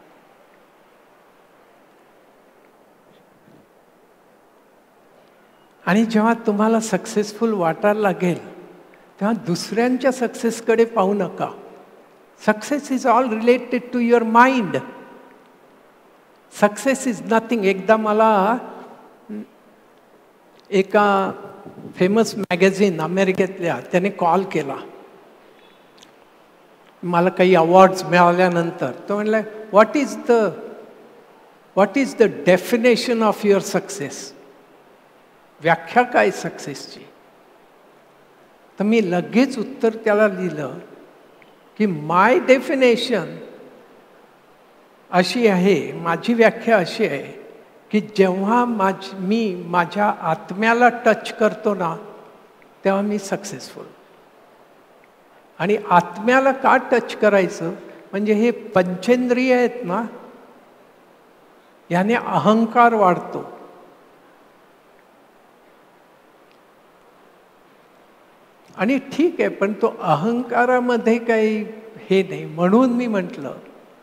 आणि जेव्हा तुम्हाला सक्सेसफुल वाटायला लागेल तेव्हा दुसऱ्यांच्या सक्सेसकडे पाहू नका. Success is all related to your mind. Success is nothing. एकदा मला एका फेमस मॅगझिन अमेरिकेतल्या त्याने कॉल केला मला काही अवॉर्ड्स मिळाल्यानंतर. तो म्हणला what is the definition of your success, व्याख्या काय सक्सेसची. तर मी लगेच उत्तर त्याला लिहिलं की माय डेफिनेशन अशी आहे, माझी व्याख्या अशी आहे की जेव्हा मी माझ्या आत्म्याला टच करतो ना तेव्हा मी सक्सेसफुल. आणि आत्म्याला का टच करायचं, म्हणजे हे पंचेंद्रिय आहेत ना याने अहंकार वाढतो. आणि ठीक आहे, पण तो अहंकारामध्ये काही हे नाही. म्हणून मी म्हटलं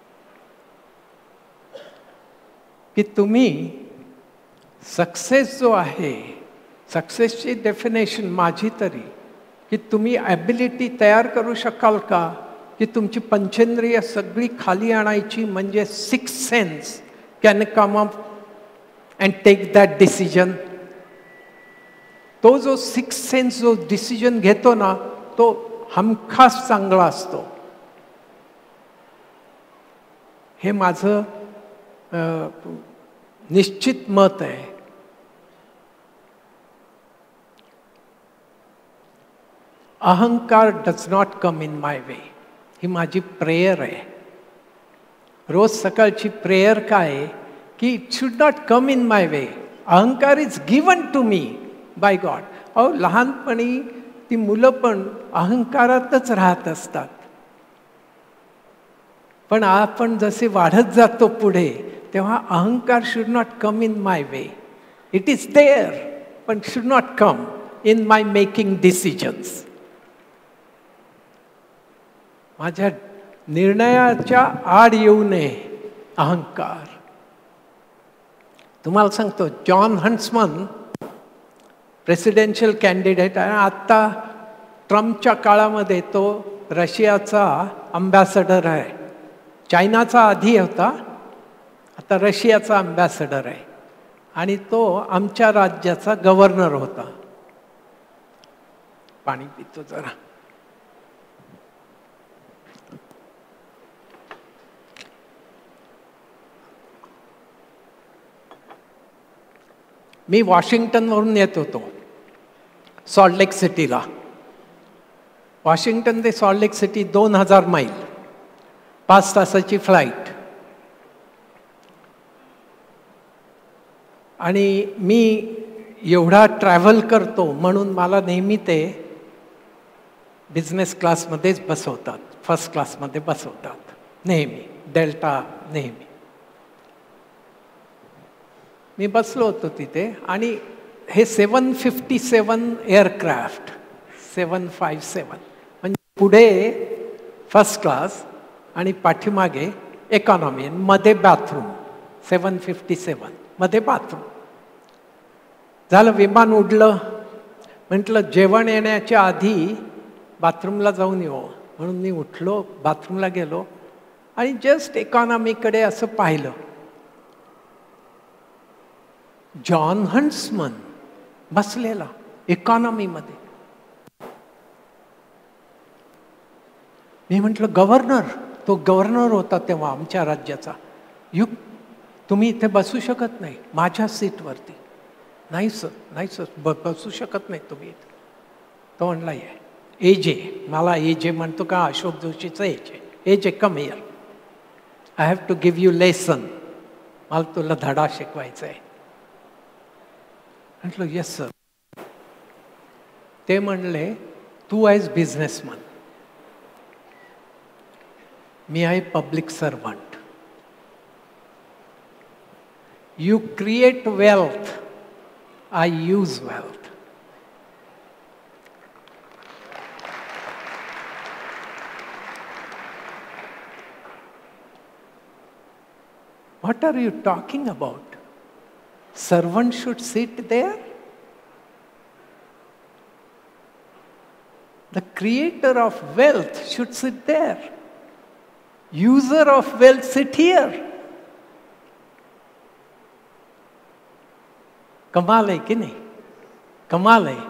की तुम्ही सक्सेस जो आहे, सक्सेसची डेफिनेशन माझी तरी की तुम्ही ॲबिलिटी तयार करू शकाल का की तुमची पंचेंद्रिय सगळी खाली आणायची, म्हणजे 6 sense can come up and take that decision. तो जो 6 सेन्स जो डिसिजन घेतो ना तो हमखास चांगला असतो. हे माझं निश्चित मत आहे. अहंकार does not come in my way, ही माझी प्रेयर आहे. रोज सकाळची प्रेयर काय आहे की it should not come in my way. अहंकार is given to me by God. अहो लहानपणी ती मुलं पण अहंकारातच राहत असतात, पण आपण जसे वाढत जातो पुढे तेव्हा अहंकार should not come in my way. It is there पण should not come in my making decisions. माझ्या निर्णयाच्या आड येऊ नये अहंकार. तुम्हाला सांगतो, जॉन हंट्समन प्रेसिडेन्शियल कॅन्डिडेट आहे. आत्ता ट्रम्पच्या काळामध्ये तो रशियाचा अम्बॅसडर आहे. चायनाचा आधी होता, आता रशियाचा अम्बॅसडर आहे. आणि तो आमच्या राज्याचा गव्हर्नर होता. पाणी पितो जरा. मी वॉशिंग्टनवरून येत होतो सॉल्ट लेक सिटीला. वॉशिंग्टन ते सॉल्ट लेक सिटी 2000 मैल, 5 तासाची फ्लाईट. आणि मी एवढा ट्रॅव्हल करतो म्हणून मला नेहमी ते बिझनेस क्लासमध्येच बसवतात, फर्स्ट क्लासमध्ये बसवतात नेहमी, डेल्टा नेहमी. मी बसलो होतो तिथे आणि हे 757 एअरक्राफ्ट, 757 म्हणजे पुढे फर्स्ट क्लास आणि पाठीमागे इकॉनॉमी, मध्ये बाथरूम. 757 मध्ये बाथरूम. झालं, विमान उडलं. म्हटलं जेवण येण्याच्या आधी बाथरूमला जाऊन येऊ म्हणून मी उठलो, बाथरूमला गेलो आणि जस्ट इकॉनॉमीकडे असं पाहिलं. जॉन हंट्समन बसलेला इकॉनॉमीमध्ये. मी म्हटलं गव्हर्नर, तो गव्हर्नर होता तेव्हा आमच्या राज्याचा. तुम्ही इथे बसू शकत नाही माझ्या सीटवरती. नाही सर, नाही सर, बसू शकत नाही तुम्ही इथे. तो म्हणला एजे, मला एजे म्हणतो का, अशोक जोशीचं AJ come here, I have to give you lesson, मला तुला धडा शिकवायचा आहे. म्हटलं येस सर. ते म्हणले तू आहेस बिझनेसमन, मी आहे public servant. You create wealth, I use wealth. What are you talking about? Servant should sit there? The creator of wealth should sit there. User of wealth sit here. कमाल आहे की नाही? कमाल आहे.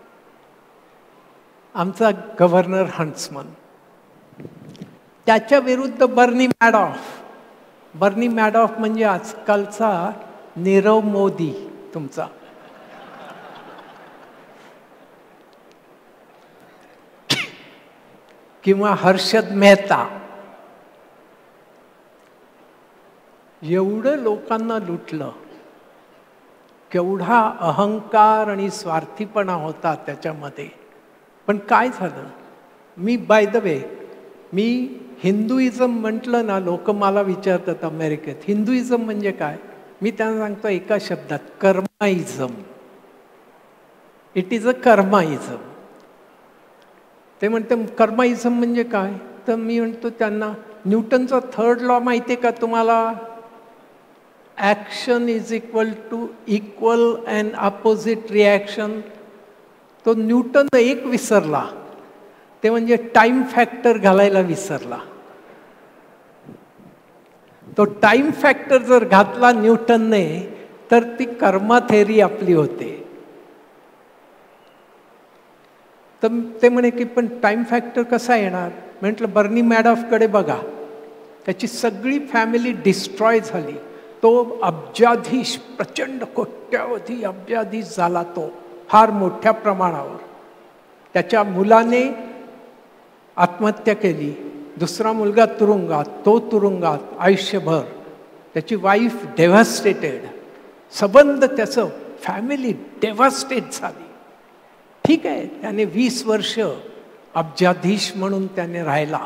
आमचा गव्हर्नर हंट्समन, त्याच्या विरुद्ध बर्नी मॅडॉफ. बर्नी मॅडॉफ म्हणजे आजकालचा नीरव मोदी तुमचा. किंवा हर्षद मेहता. एवढं लोकांना लुटलं, केवढा अहंकार आणि स्वार्थीपणा होता त्याच्यामध्ये. पण काय झालं, मी बाय द वे, मी हिंदुइझम म्हटलं ना, लोक मला विचारतात अमेरिकेत हिंदुइझम म्हणजे काय. मी त्यांना सांगतो एका शब्दात, कर्माइझम. It is a कर्माइझम. ते म्हणते कर्माइझम म्हणजे काय, तर मी म्हणतो त्यांना न्यूटनचा थर्ड लॉ माहिती आहे का तुम्हाला. Action is equal to equal and opposite reaction. तो न्यूटन एक विसरला, ते म्हणजे टाइम फॅक्टर घालायला विसरला. तो टाइम फॅक्टर जर घातला न्यूटनने तर ती कर्मा थेरी आपली होते. तर ते म्हणे की पण टाइम फॅक्टर कसा येणार. म्हटलं बर्नी मॅडॉफकडे बघा, त्याची सगळी फॅमिली डिस्ट्रॉय झाली. तो अब्जाधीश, प्रचंड कोट्यावधी अब्जाधीश झाला तो, फार मोठ्या प्रमाणावर. त्याच्या मुलाने आत्महत्या केली, दुसरा मुलगा तुरुंगात, तो तुरुंगात आयुष्यभर. त्याची वाईफ डेव्हास्टेटेड, संबंध त्याचं फॅमिली डेव्हास्टेट झाली. ठीक आहे, त्याने 20 वर्ष अब्जाधीश म्हणून त्याने राहिला.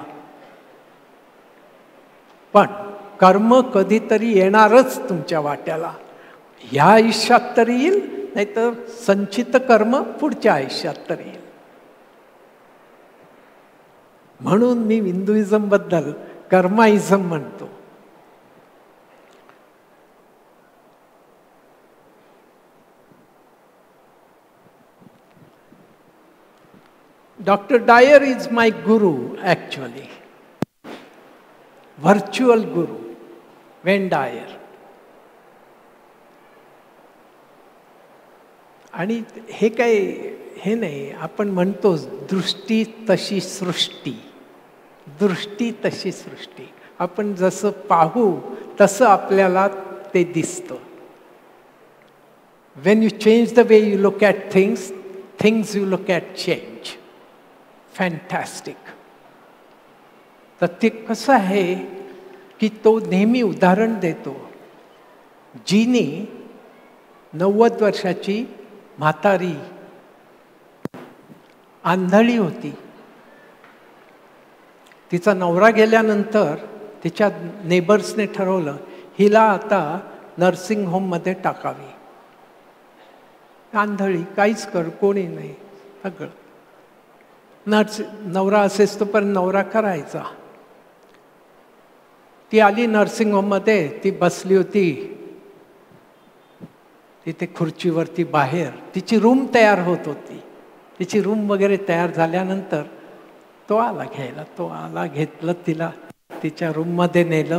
पण कर्म कधीतरी येणारच तुमच्या वाट्याला. ह्या आयुष्यात तरी येईल, नाहीतर संचित कर्म पुढच्या आयुष्यात तरी येईल. म्हणून मी हिंदुइझम बद्दल कर्माइझम म्हणतो. Dr. Dyer is my guru actually. Virtual guru, Wayne Dyer. आणि हे काय हे नाही, आपण म्हणतो दृष्टी तशी सृष्टी, दृष्टी तशी सृष्टी. आपण जसं पाहू तसं आपल्याला ते दिसतं. When you change the way you look at things, things you look at change. Fantastic. तर ते कसं आहे की तो नेहमी उदाहरण देतो. जीनी 90 वर्षाची म्हातारी आंधळी होती. तिचा नवरा गेल्यानंतर तिच्या नेबर्सने ठरवलं हिला आता नर्सिंग होममध्ये टाकावी. आंधळी, काहीच कोणी नाही, सगळं. नवरा असेच तोपर्यंत नवरा करायचा. ती आली नर्सिंग होममध्ये, ती बसली होती तिथे खुर्चीवरती बाहेर. तिची रूम तयार होत होती. तिची रूम वगैरे तयार झाल्यानंतर तो आला घ्यायला. तो आला, घेतलं तिला, तिच्या रूममध्ये नेलं.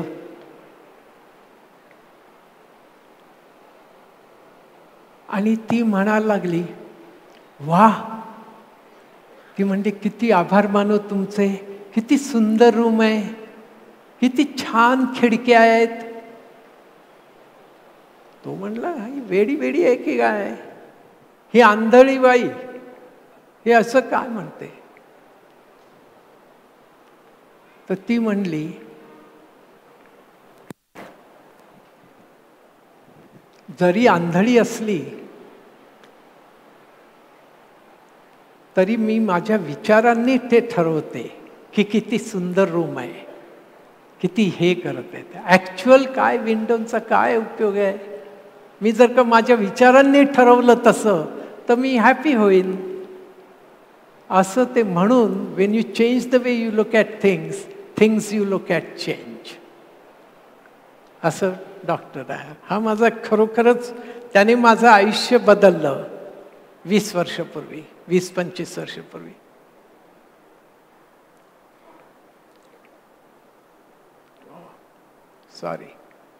आणि ती म्हणायला लागली वाह. ती म्हणते किती आभार मानो तुमचे, किती सुंदर रूम आहे, किती छान खिडक्या आहेत. तो म्हणला ही वेडी वेडी आहे की काय, ही आंधळी बाई हे असं काय म्हणते. तर ती म्हणली जरी आंधळी असली तरी मी माझ्या विचारांनी ते ठरवते की किती सुंदर रूम आहे, किती हे करत आहे. ॲक्च्युअल काय विंडोचा काय उपयोग आहे. मी जर का माझ्या विचारांनी ठरवलं तसं तर मी हॅपी होईन. असं ते म्हणून when you change the way you look at things, things you look at change. असं डॉक्टर आहे. हा माझा खरोखरच त्याने माझं आयुष्य बदललं 20 वर्षापूर्वी, 20-25 वर्षापूर्वी. Sorry.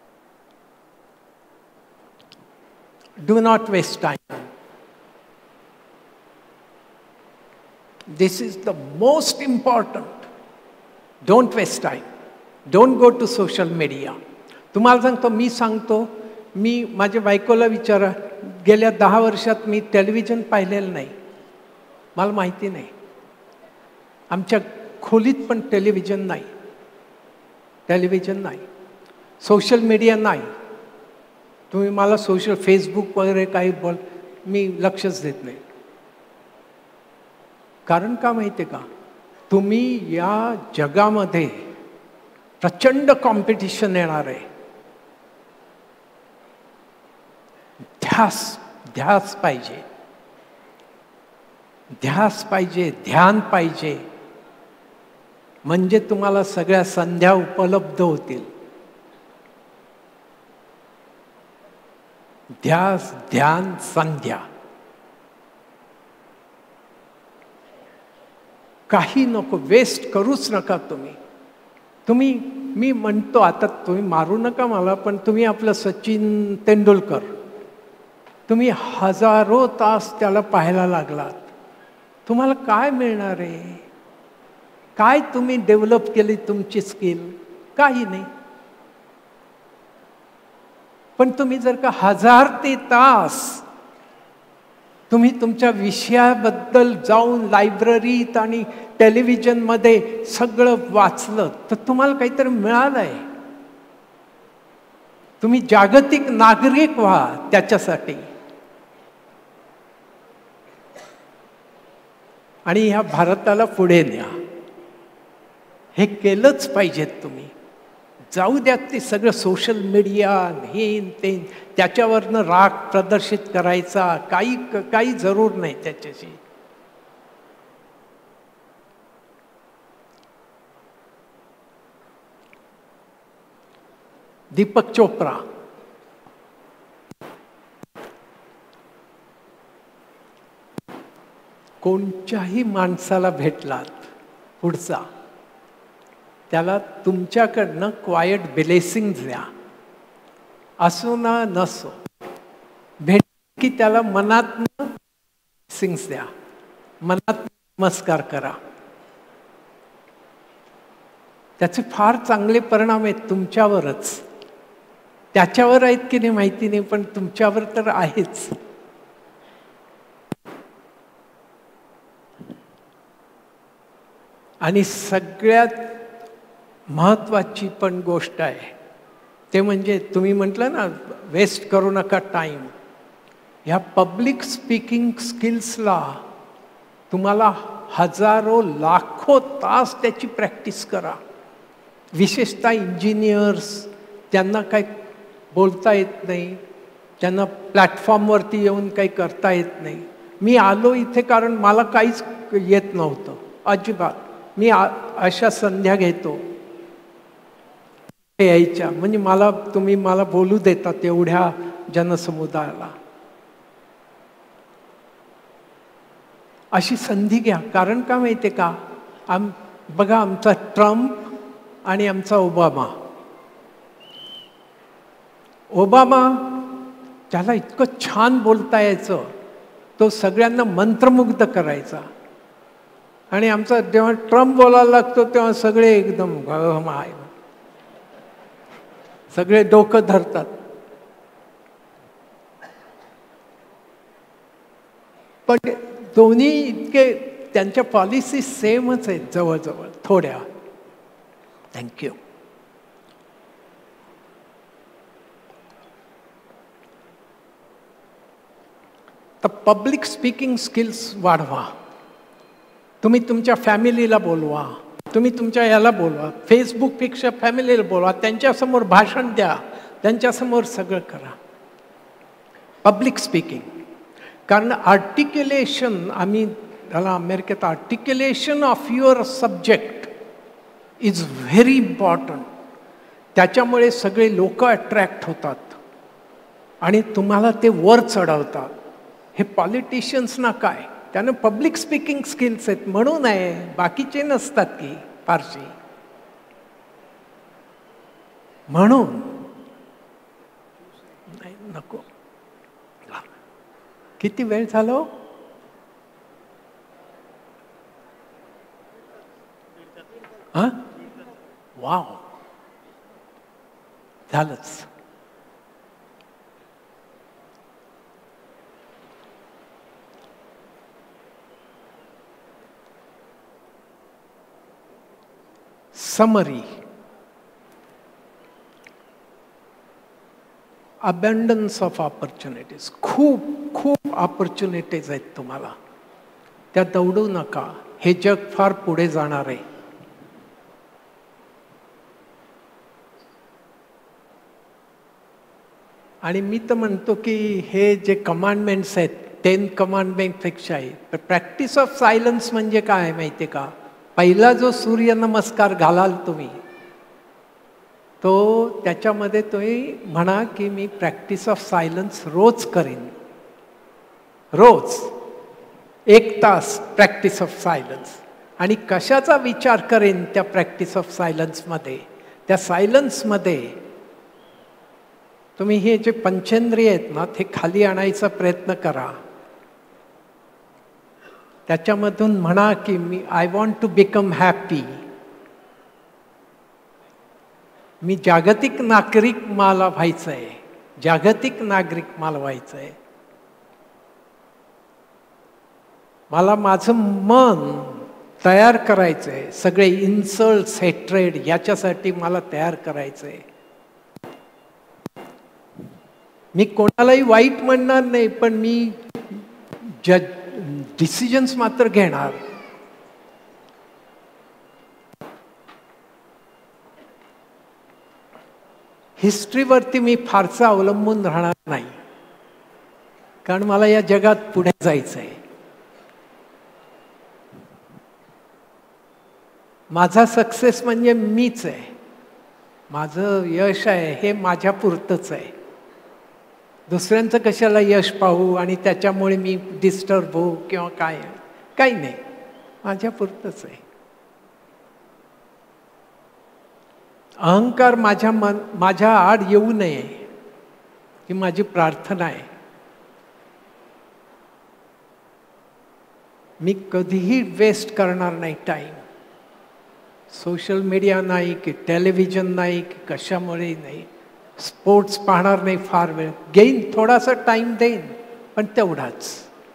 Do not waste time. This is the most important. Don't waste time. Don't go to social media. तुम्हाला सांगतो, मी माझ्या बायकोला विचारा, गेल्या 10 वर्षात मी टेलिव्हिजन पाहिलेलं नाही. मला माहिती नाही. आमच्या खोलीत पण टेलिव्हिजन नाही. सोशल मीडिया नाही. तुम्ही मला सोशल फेसबुक वगैरे काही बोल, मी लक्षच देत नाही. कारण का माहिती आहे का, तुम्ही या जगामध्ये प्रचंड कॉम्पिटिशन येणार आहे. ध्यास पाहिजे, ध्यान पाहिजे, म्हणजे तुम्हाला सगळ्या संध्या उपलब्ध होतील. ध्यास, ध्यान, संध्या. काही नको, वेस्ट करूच नका तुम्ही. मी म्हणतो, आता तुम्ही मारू नका मला, पण तुम्ही आपलं सचिन तेंडुलकर, तुम्ही हजारो तास त्याला पाहायला लागलात. तुम्हाला काय मिळणार आहे? काय तुम्ही डेव्हलप केली तुमची स्किल? काही नाही. पण तुम्ही जर का 1000 ते तास तुम्ही तुमच्या विषयाबद्दल जाऊन लायब्ररीत आणि टेलिव्हिजनमध्ये सगळं वाचलं, तर तुम्हाला काहीतरी मिळालंय. तुम्ही जागतिक नागरिक व्हा त्याच्यासाठी. आणि ह्या भारताला पुढे न्या. हे केलंच पाहिजेत तुम्ही. जाऊ द्यात ते सगळं सोशल मीडिया हे ते, त्याच्यावरनं राग प्रदर्शित करायचा काही जरूर नाही त्याच्याशी. दीपक चोप्रा, कोणत्याही माणसाला भेटलात पुढचा, त्याला तुमच्याकडनं क्वायट ब्लेसिंग द्या. असो ना नसो, भेट की त्याला मनातनं ब्लेसिंग्स द्या, मनात नमस्कार करा. त्याचे फार चांगले परिणाम आहेत तुमच्यावरच. त्याच्यावर आहेत की नाही माहिती नाही, पण तुमच्यावर तर आहेच. आणि सगळ्यात महत्वाची पण गोष्ट आहे ते म्हणजे, तुम्ही म्हटलं ना वेस्ट करू नका टाइम. ह्या पब्लिक स्पीकिंग स्किल्सला तुम्हाला हजारो लाखो तास त्याची प्रॅक्टिस करा. विशेषतः इंजिनियर्स, त्यांना काही बोलता येत नाही, त्यांना प्लॅटफॉर्मवरती येऊन काही करता येत नाही. मी आलो इथे कारण मला काहीच येत नव्हतं अजिबात. मी अशा संध्या घेतो यायच्या, म्हणजे तुम्ही मला बोलू देतात एवढ्या जनसमुदायाला. अशी संधी घ्या. कारण का माहिती आहे का, बघा आमचा ट्रम्प आणि आमचा ओबामा त्याला इतकं छान बोलता यायचं, तो सगळ्यांना मंत्रमुग्ध करायचा. आणि आमचा जेव्हा ट्रम्प बोलायला लागतो तेव्हा सगळे एकदम सगळे डोकं धरतात. पण दोन्ही इतके त्यांच्या पॉलिसी सेमच आहेत जवळजवळ थोड्या. थँक्यू. तर पब्लिक स्पीकिंग स्किल्स वाढवा. तुम्ही तुमच्या फॅमिलीला बोलवा, तुम्ही तुमच्या याला बोलवा, फेसबुकपेक्षा फॅमिलीला बोलवा, त्यांच्यासमोर भाषण द्या, त्यांच्यासमोर सगळं करा. Public speaking. कारण आर्टिक्युलेशन, आम्ही त्याला अमेरिकेत articulation of your subject is very important. त्याच्यामुळे सगळे लोक अट्रॅक्ट होतात आणि तुम्हाला ते वर चढवतात. हे पॉलिटिशियन्सना काय, त्यानं पब्लिक स्पीकिंग स्किल्स आहेत म्हणून आहे, बाकीचे नसतात की फारशी. म्हणून नाही, नको. किती वेळ झालो? हां वाव झालंच. समरी. Abundance of opportunities. खूप खूप ऑपॉर्च्युनिटीज आहेत तुम्हाला, त्या दौडू नका. हे जग फार पुढे जाणार आहे. आणि मी तर म्हणतो की हे जे कमांडमेंट्स आहेत 10 कमांडमेंटपेक्षा आहे. प्रॅक्टिस ऑफ सायलन्स म्हणजे काय माहिती आहे का? पहिला जो सूर्यनमस्कार घालाल तुम्ही, तो त्याच्यामध्ये तुम्ही म्हणा की मी प्रॅक्टिस ऑफ सायलन्स रोज करीन. रोज 1 तास प्रॅक्टिस ऑफ सायलन्स. आणि कशाचा विचार करेन त्या प्रॅक्टिस ऑफ सायलन्समध्ये? त्या सायलन्समध्ये तुम्ही हे जे पंचेंद्रिय आहेत ना, ते खाली आणायचा प्रयत्न करा. त्याच्यामधून म्हणा की मी I want to become happy. मी जागतिक नागरिक मला व्हायचं आहे. जागतिक नागरिक मला व्हायचं आहे. मला माझं मन तयार करायचं आहे. सगळे इन्सल्ट्स, हेट्रेड याच्यासाठी मला तयार करायचं आहे. मी कोणालाही वाईट म्हणणार नाही, पण मी डिसिजन्स मात्र घेणार. हिस्ट्रीवरती मी फारसा अवलंबून राहणार नाही, कारण मला या जगात पुढे जायचं आहे. माझा सक्सेस म्हणजे मीच आहे. माझं यश आहे हे माझ्या पुरतंच आहे. दुसऱ्यांचं कशाला यश पाहू आणि त्याच्यामुळे मी डिस्टर्ब होऊ किंवा काय? काही नाही, माझ्या पुरतंच आहे. अहंकार माझ्या आड येऊ नये ही माझी प्रार्थना आहे. मी कधीही वेस्ट करणार नाही टाईम. सोशल मीडिया नाही की टेलिव्हिजन नाही की कशामुळे नाही. स्पोर्ट्स पाहणार नाही फार वेळ. घेईन, थोडासा टाइम देईन, पण तेवढाच.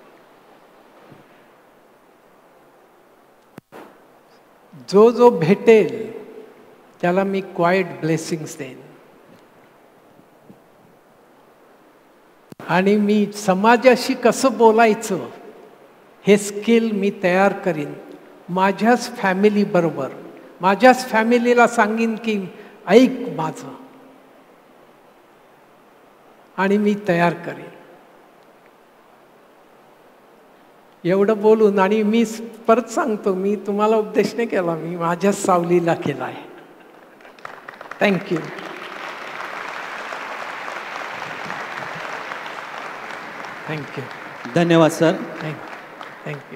जो जो भेटेल त्याला मी क्वाइट ब्लेसिंग्स देईन. आणि मी समाजाशी कसं बोलायचं हे स्किल मी तयार करीन. माझ्याच फॅमिली बरोबर, माझ्याच फॅमिलीला सांगीन की ऐक माझं, आणि मी तयार करेन. एवढं बोलून, आणि मी परत सांगतो, मी तुम्हाला उपदेश नाही केला, मी माझ्या सावलीला केला आहे. थँक्यू. थँक्यू. धन्यवाद सर. थँक्यू.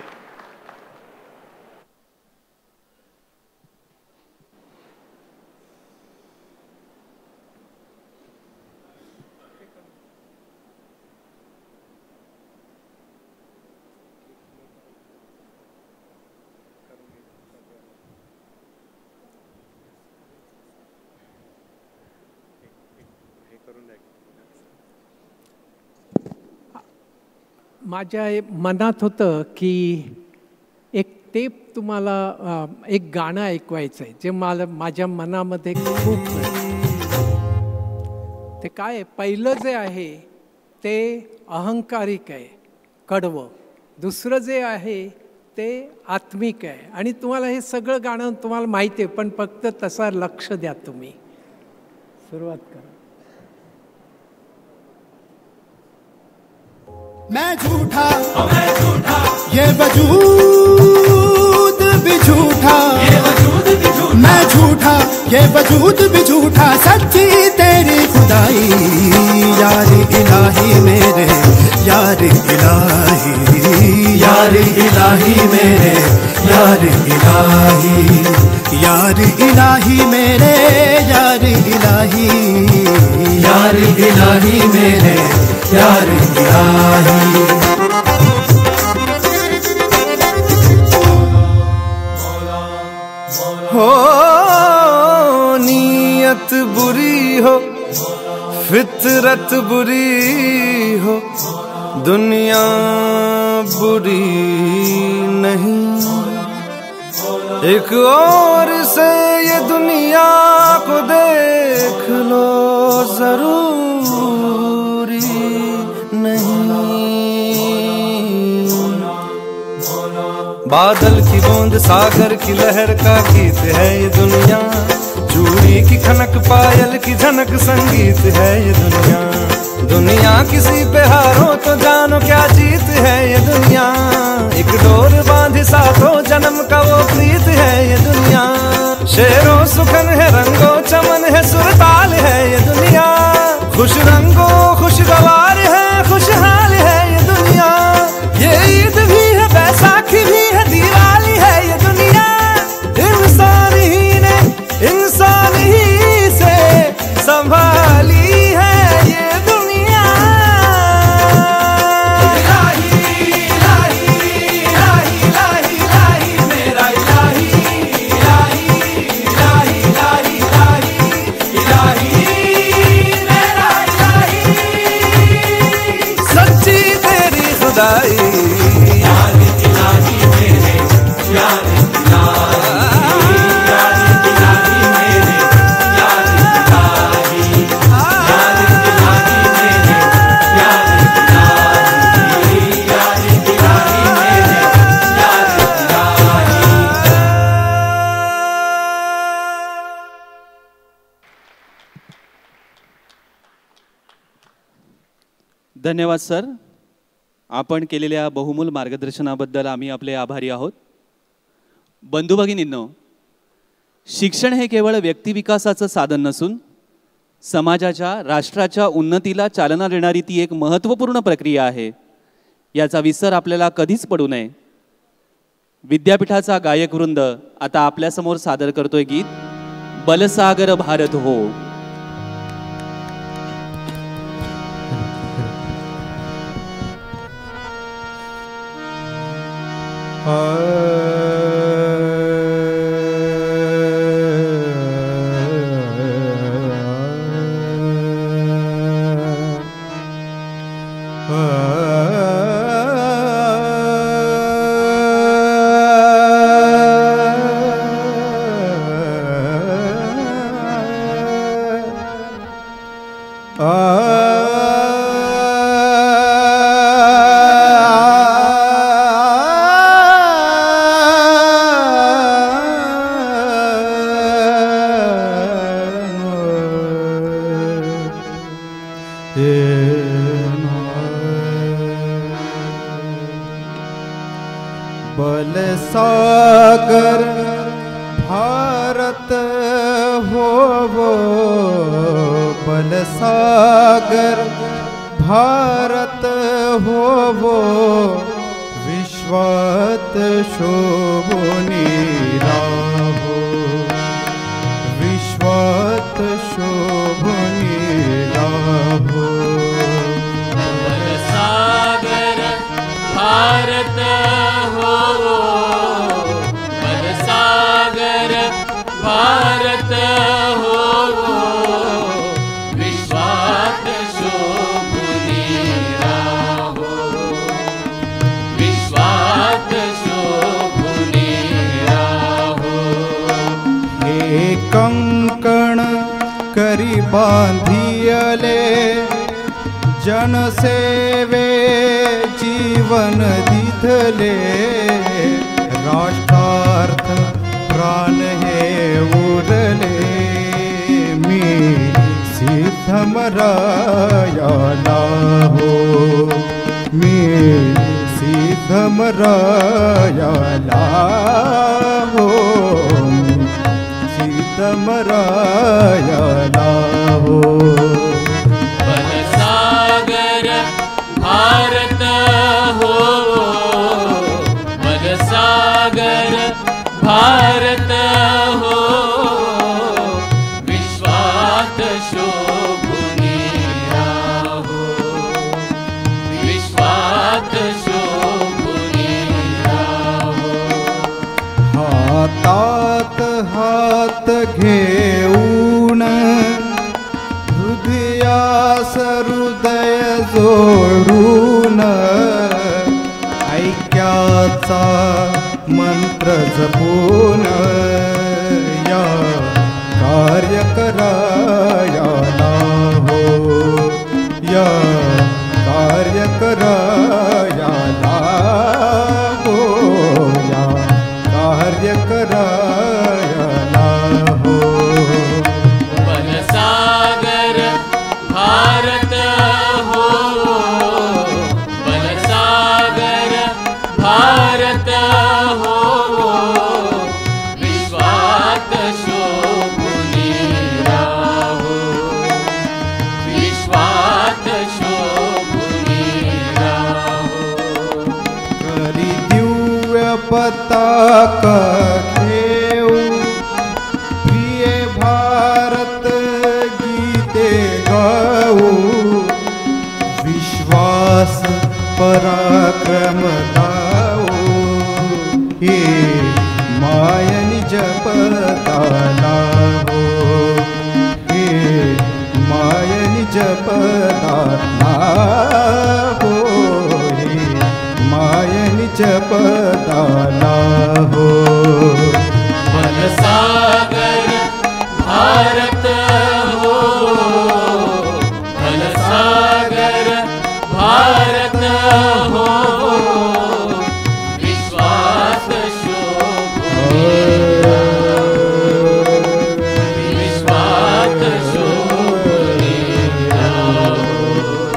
माझ्या मनात होतं की एक टेप तुम्हाला, एक गाणं ऐकवायचं आहे जे माझ्या मनामध्ये खूप. ते काय आहे, पहिलं जे आहे ते अहंकारिक आहे, कडवं. दुसरं जे आहे ते आत्मिक आहे. आणि तुम्हाला हे सगळं गाणं तुम्हाला माहिती आहे, पण फक्त तसा लक्ष द्या तुम्ही. सुरुवात करा. मैं झूठा ये वजूद भी झूठा, मैं झूठा ये वजूद भी झूठा, सच्ची तेरी खुदाई यार इलाही मेरे, यार इलाही, यार इलाही मेरे, यार इलाही, यार इलाही मेरे, यार इलाही, यार इलाही मेरे, यार इलाही. रीत बुरी हो, फितरत बुरी हो, दुनिया बुरी नहीं। एक और से ये दुनिया को देख लो, जरूरी नहीं। बादल की बूंद सागर की लहर का गीत है ये दुनिया, चूड़ी की खनक पायल की झनक संगीत है ये दुनिया। दुनिया किसी पे हारो तो जानो क्या जीत है ये दुनिया, एक डोर बांधी साथों जन्म का वो प्रीत है ये दुनिया। शेरों सुखन है, रंगों चमन है, सुरताल है ये दुनिया। खुश रंगों खुशगवार है, खुशहाल है ये दुनिया। ये ईद भी है, बैसाखी भी है, दिवाली है ये दुनिया। इंसान ही ने इंसान ही से संभाली है ये दुनिया। इलाही इलाही इलाही इलाही इलाही मेरा इलाही, इलाही इलाही इलाही इलाही इलाही मेरा इलाही। सच्ची तेरी खुदाई, यार इलाही मेरे, यार धन्यवाद सर. आपण केलेल्या बहुमूल मार्गदर्शनाबद्दल आम्ही आपले आभारी आहोत. बंधू भगिनींनो, शिक्षण हे केवळ व्यक्तिविकासाचं साधन नसून समाजाच्या राष्ट्राच्या उन्नतीला चालना देणारी ती एक महत्त्वपूर्ण प्रक्रिया आहे. याचा विसर आपल्याला कधीच पडू नये. विद्यापीठाचा गायक वृंद आता आपल्यासमोर सादर करतोय गीत बलसागर भारत हो. बलसागर भारत हो वो, बलसागर भारत हो वो, विश्वात शोभोनी राहो, विश्वात शोभोनी राहो. बलसागर भारत हो, बलसागर भारत हो, विश्वात शोभुनी राहो, विश्वात शोभुनी राहो. हे कंकण करी बांधियले, जनसेवे जीवन दिधले, राष्ट्रार्थ प्राण हे उरले, मी सिद्धमरायाला हो, मी सिद्धमरायाला हो, सिद्धमरायाला हो. बलसागर भारत हो, बलसागर भारत हो, विश्वात शोभुनी राहो, विश्वात शोभुनी राहो. हातात हात घेऊन हृदय जोडून ऐक्याचा मंत्र जपून या कार्य करायला हो, या कार्य करायला हो, या कार्य करायला हो. बलसागर भारत हो, बलसागर भारत हो, विश्वात शोभुनी राहो, विश्वात शोभुनी राहो. करी दिव्य पताका ठेवू, प्रिय भारत गीते गाऊ, विश्वास पराक्रम दाऊ, हे मायनी जपताला हो, हे मायनी जपताला हो, हे मायनी जपताला हो. बलसागर भारत हो, बलसागर भारत हो, विश्वास शोभुनी राहो, विश्वास शोभुनी राहो,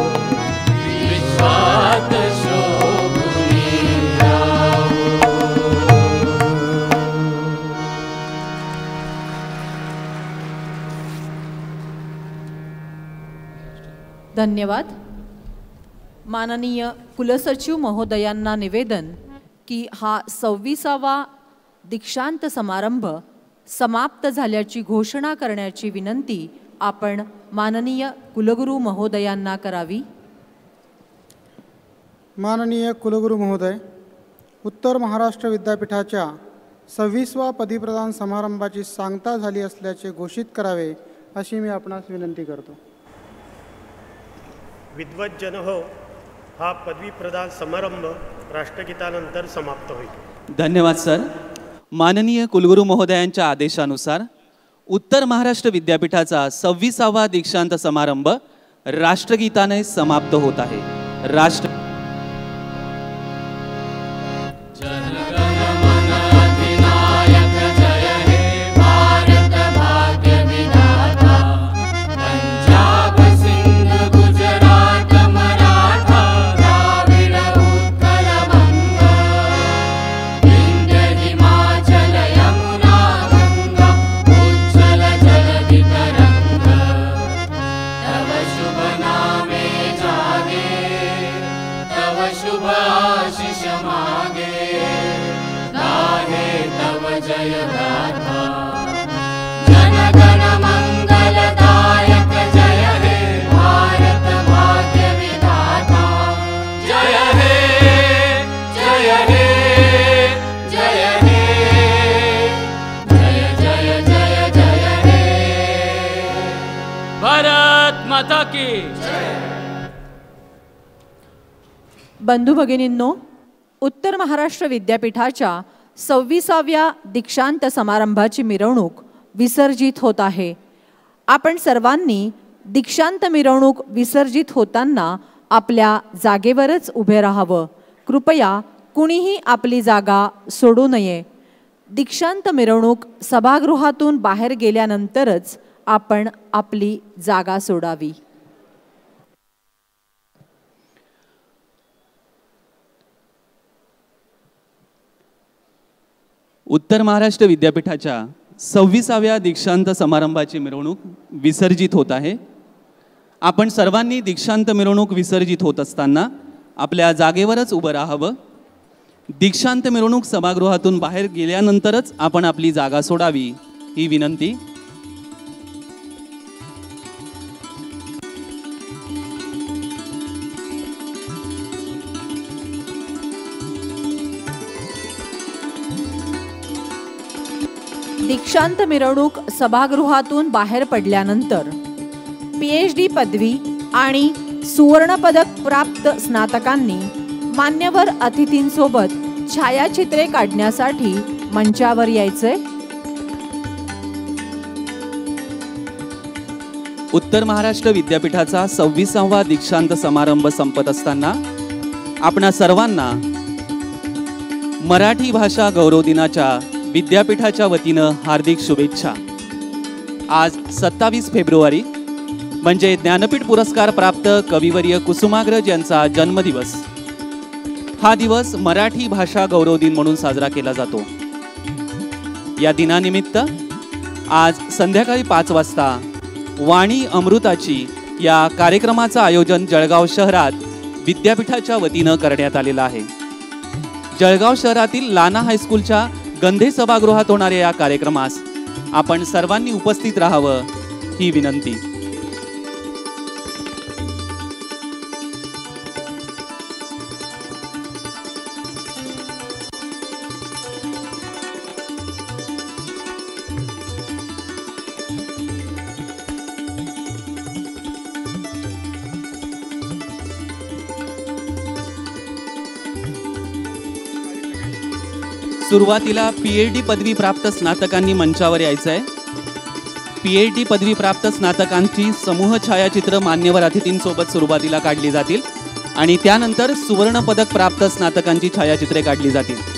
विश्वास शोभुनी राहो. धन्यवाद. माननीय कुलसचिव महोदयांना निवेदन की हा 26वा दीक्षांत समारंभ समाप्त झाल्याची घोषणा करण्याची विनंती आपण माननीय कुलगुरू महोदयांना करावी. माननीय कुलगुरू महोदय, उत्तर महाराष्ट्र विद्यापीठाच्या 26वा पदवीप्रदान समारंभाची सांगता झाली असल्याचे घोषित करावे अशी मी आपणास विनंती करतो. विद्वज्जन हो, हा पदवी प्रदान समारंभ राष्ट्रगीतानंतर समाप्त होईल. धन्यवाद सर. माननीय कुलगुरू महोदयांच्या आदेशानुसार उत्तर महाराष्ट्र विद्यापीठाचा 26वा दीक्षांत समारंभ राष्ट्रगीताने समाप्त होत आहे. राष्ट्र जय गाथा जनगण मंगलदायक जय हे भारत भाग्य विधाता जय हे जय हे जय हे जय जय जय जय हे भारत माता की बंधू भगिनींनो, उत्तर महाराष्ट्र विद्यापीठाच्या 26व्या दीक्षांत समारंभाची मिरवणूक विसर्जित होत आहे. आपण सर्वांनी दीक्षांत मिरवणूक विसर्जित होताना आपल्या जागेवरच उभे राहावं. कृपया कुणीही आपली जागा सोडू नये. दीक्षांत मिरवणूक सभागृहातून बाहेर गेल्यानंतरच आपण आपली जागा सोडावी. उत्तर महाराष्ट्र विद्यापीठाच्या 26व्या दीक्षांत समारंभाची मिरवणूक विसर्जित होत आहे. आपण सर्वांनी दीक्षांत मिरवणूक विसर्जित होत असताना आपल्या जागेवरच उभं राहावं. दीक्षांत मिरवणूक सभागृहातून बाहेर गेल्यानंतरच आपण आपली जागा सोडावी ही विनंती. दीक्षांत मिरवणूक सभागृहातून बाहेर पडल्यानंतर PhD पदवी आणि सुवर्णपदक प्राप्त स्नातकांनी मान्यवर अतिथींसोबत छायाचित्रे काढण्यासाठी मंचावर यायचे. उत्तर महाराष्ट्र विद्यापीठाचा 26वा दीक्षांत समारंभ संपत असताना आपणा सर्वांना मराठी भाषा गौरव दिनाच्या विद्यापीठाच्या वतीनं हार्दिक शुभेच्छा. आज 27 फेब्रुवारी म्हणजे ज्ञानपीठ पुरस्कार प्राप्त कविवर्य कुसुमाग्रज यांचा जन्मदिवस. हा दिवस मराठी भाषा गौरव दिन म्हणून साजरा केला जातो. या दिनानिमित्त आज संध्याकाळी 5 वाजता वाणी अमृताची या कार्यक्रमाचं आयोजन जळगाव शहरात विद्यापीठाच्या वतीनं करण्यात आलेलं आहे. जळगाव शहरातील लाना हायस्कूलच्या गंधे सभागृहात होणाऱ्या या कार्यक्रमास आपण सर्वांनी उपस्थित राहावं ही विनंती. सुरुवातीला PhD पदवी प्राप्त स्नातकांनी मंचावर यायचं आहे. PhD पदवी प्राप्त स्नातकांची समूह छायाचित्र मान्यवर अतिथींसोबत सुरुवातीला काढली जातील आणि त्यानंतर सुवर्ण पदक प्राप्त स्नातकांची छायाचित्रे काढली जातील.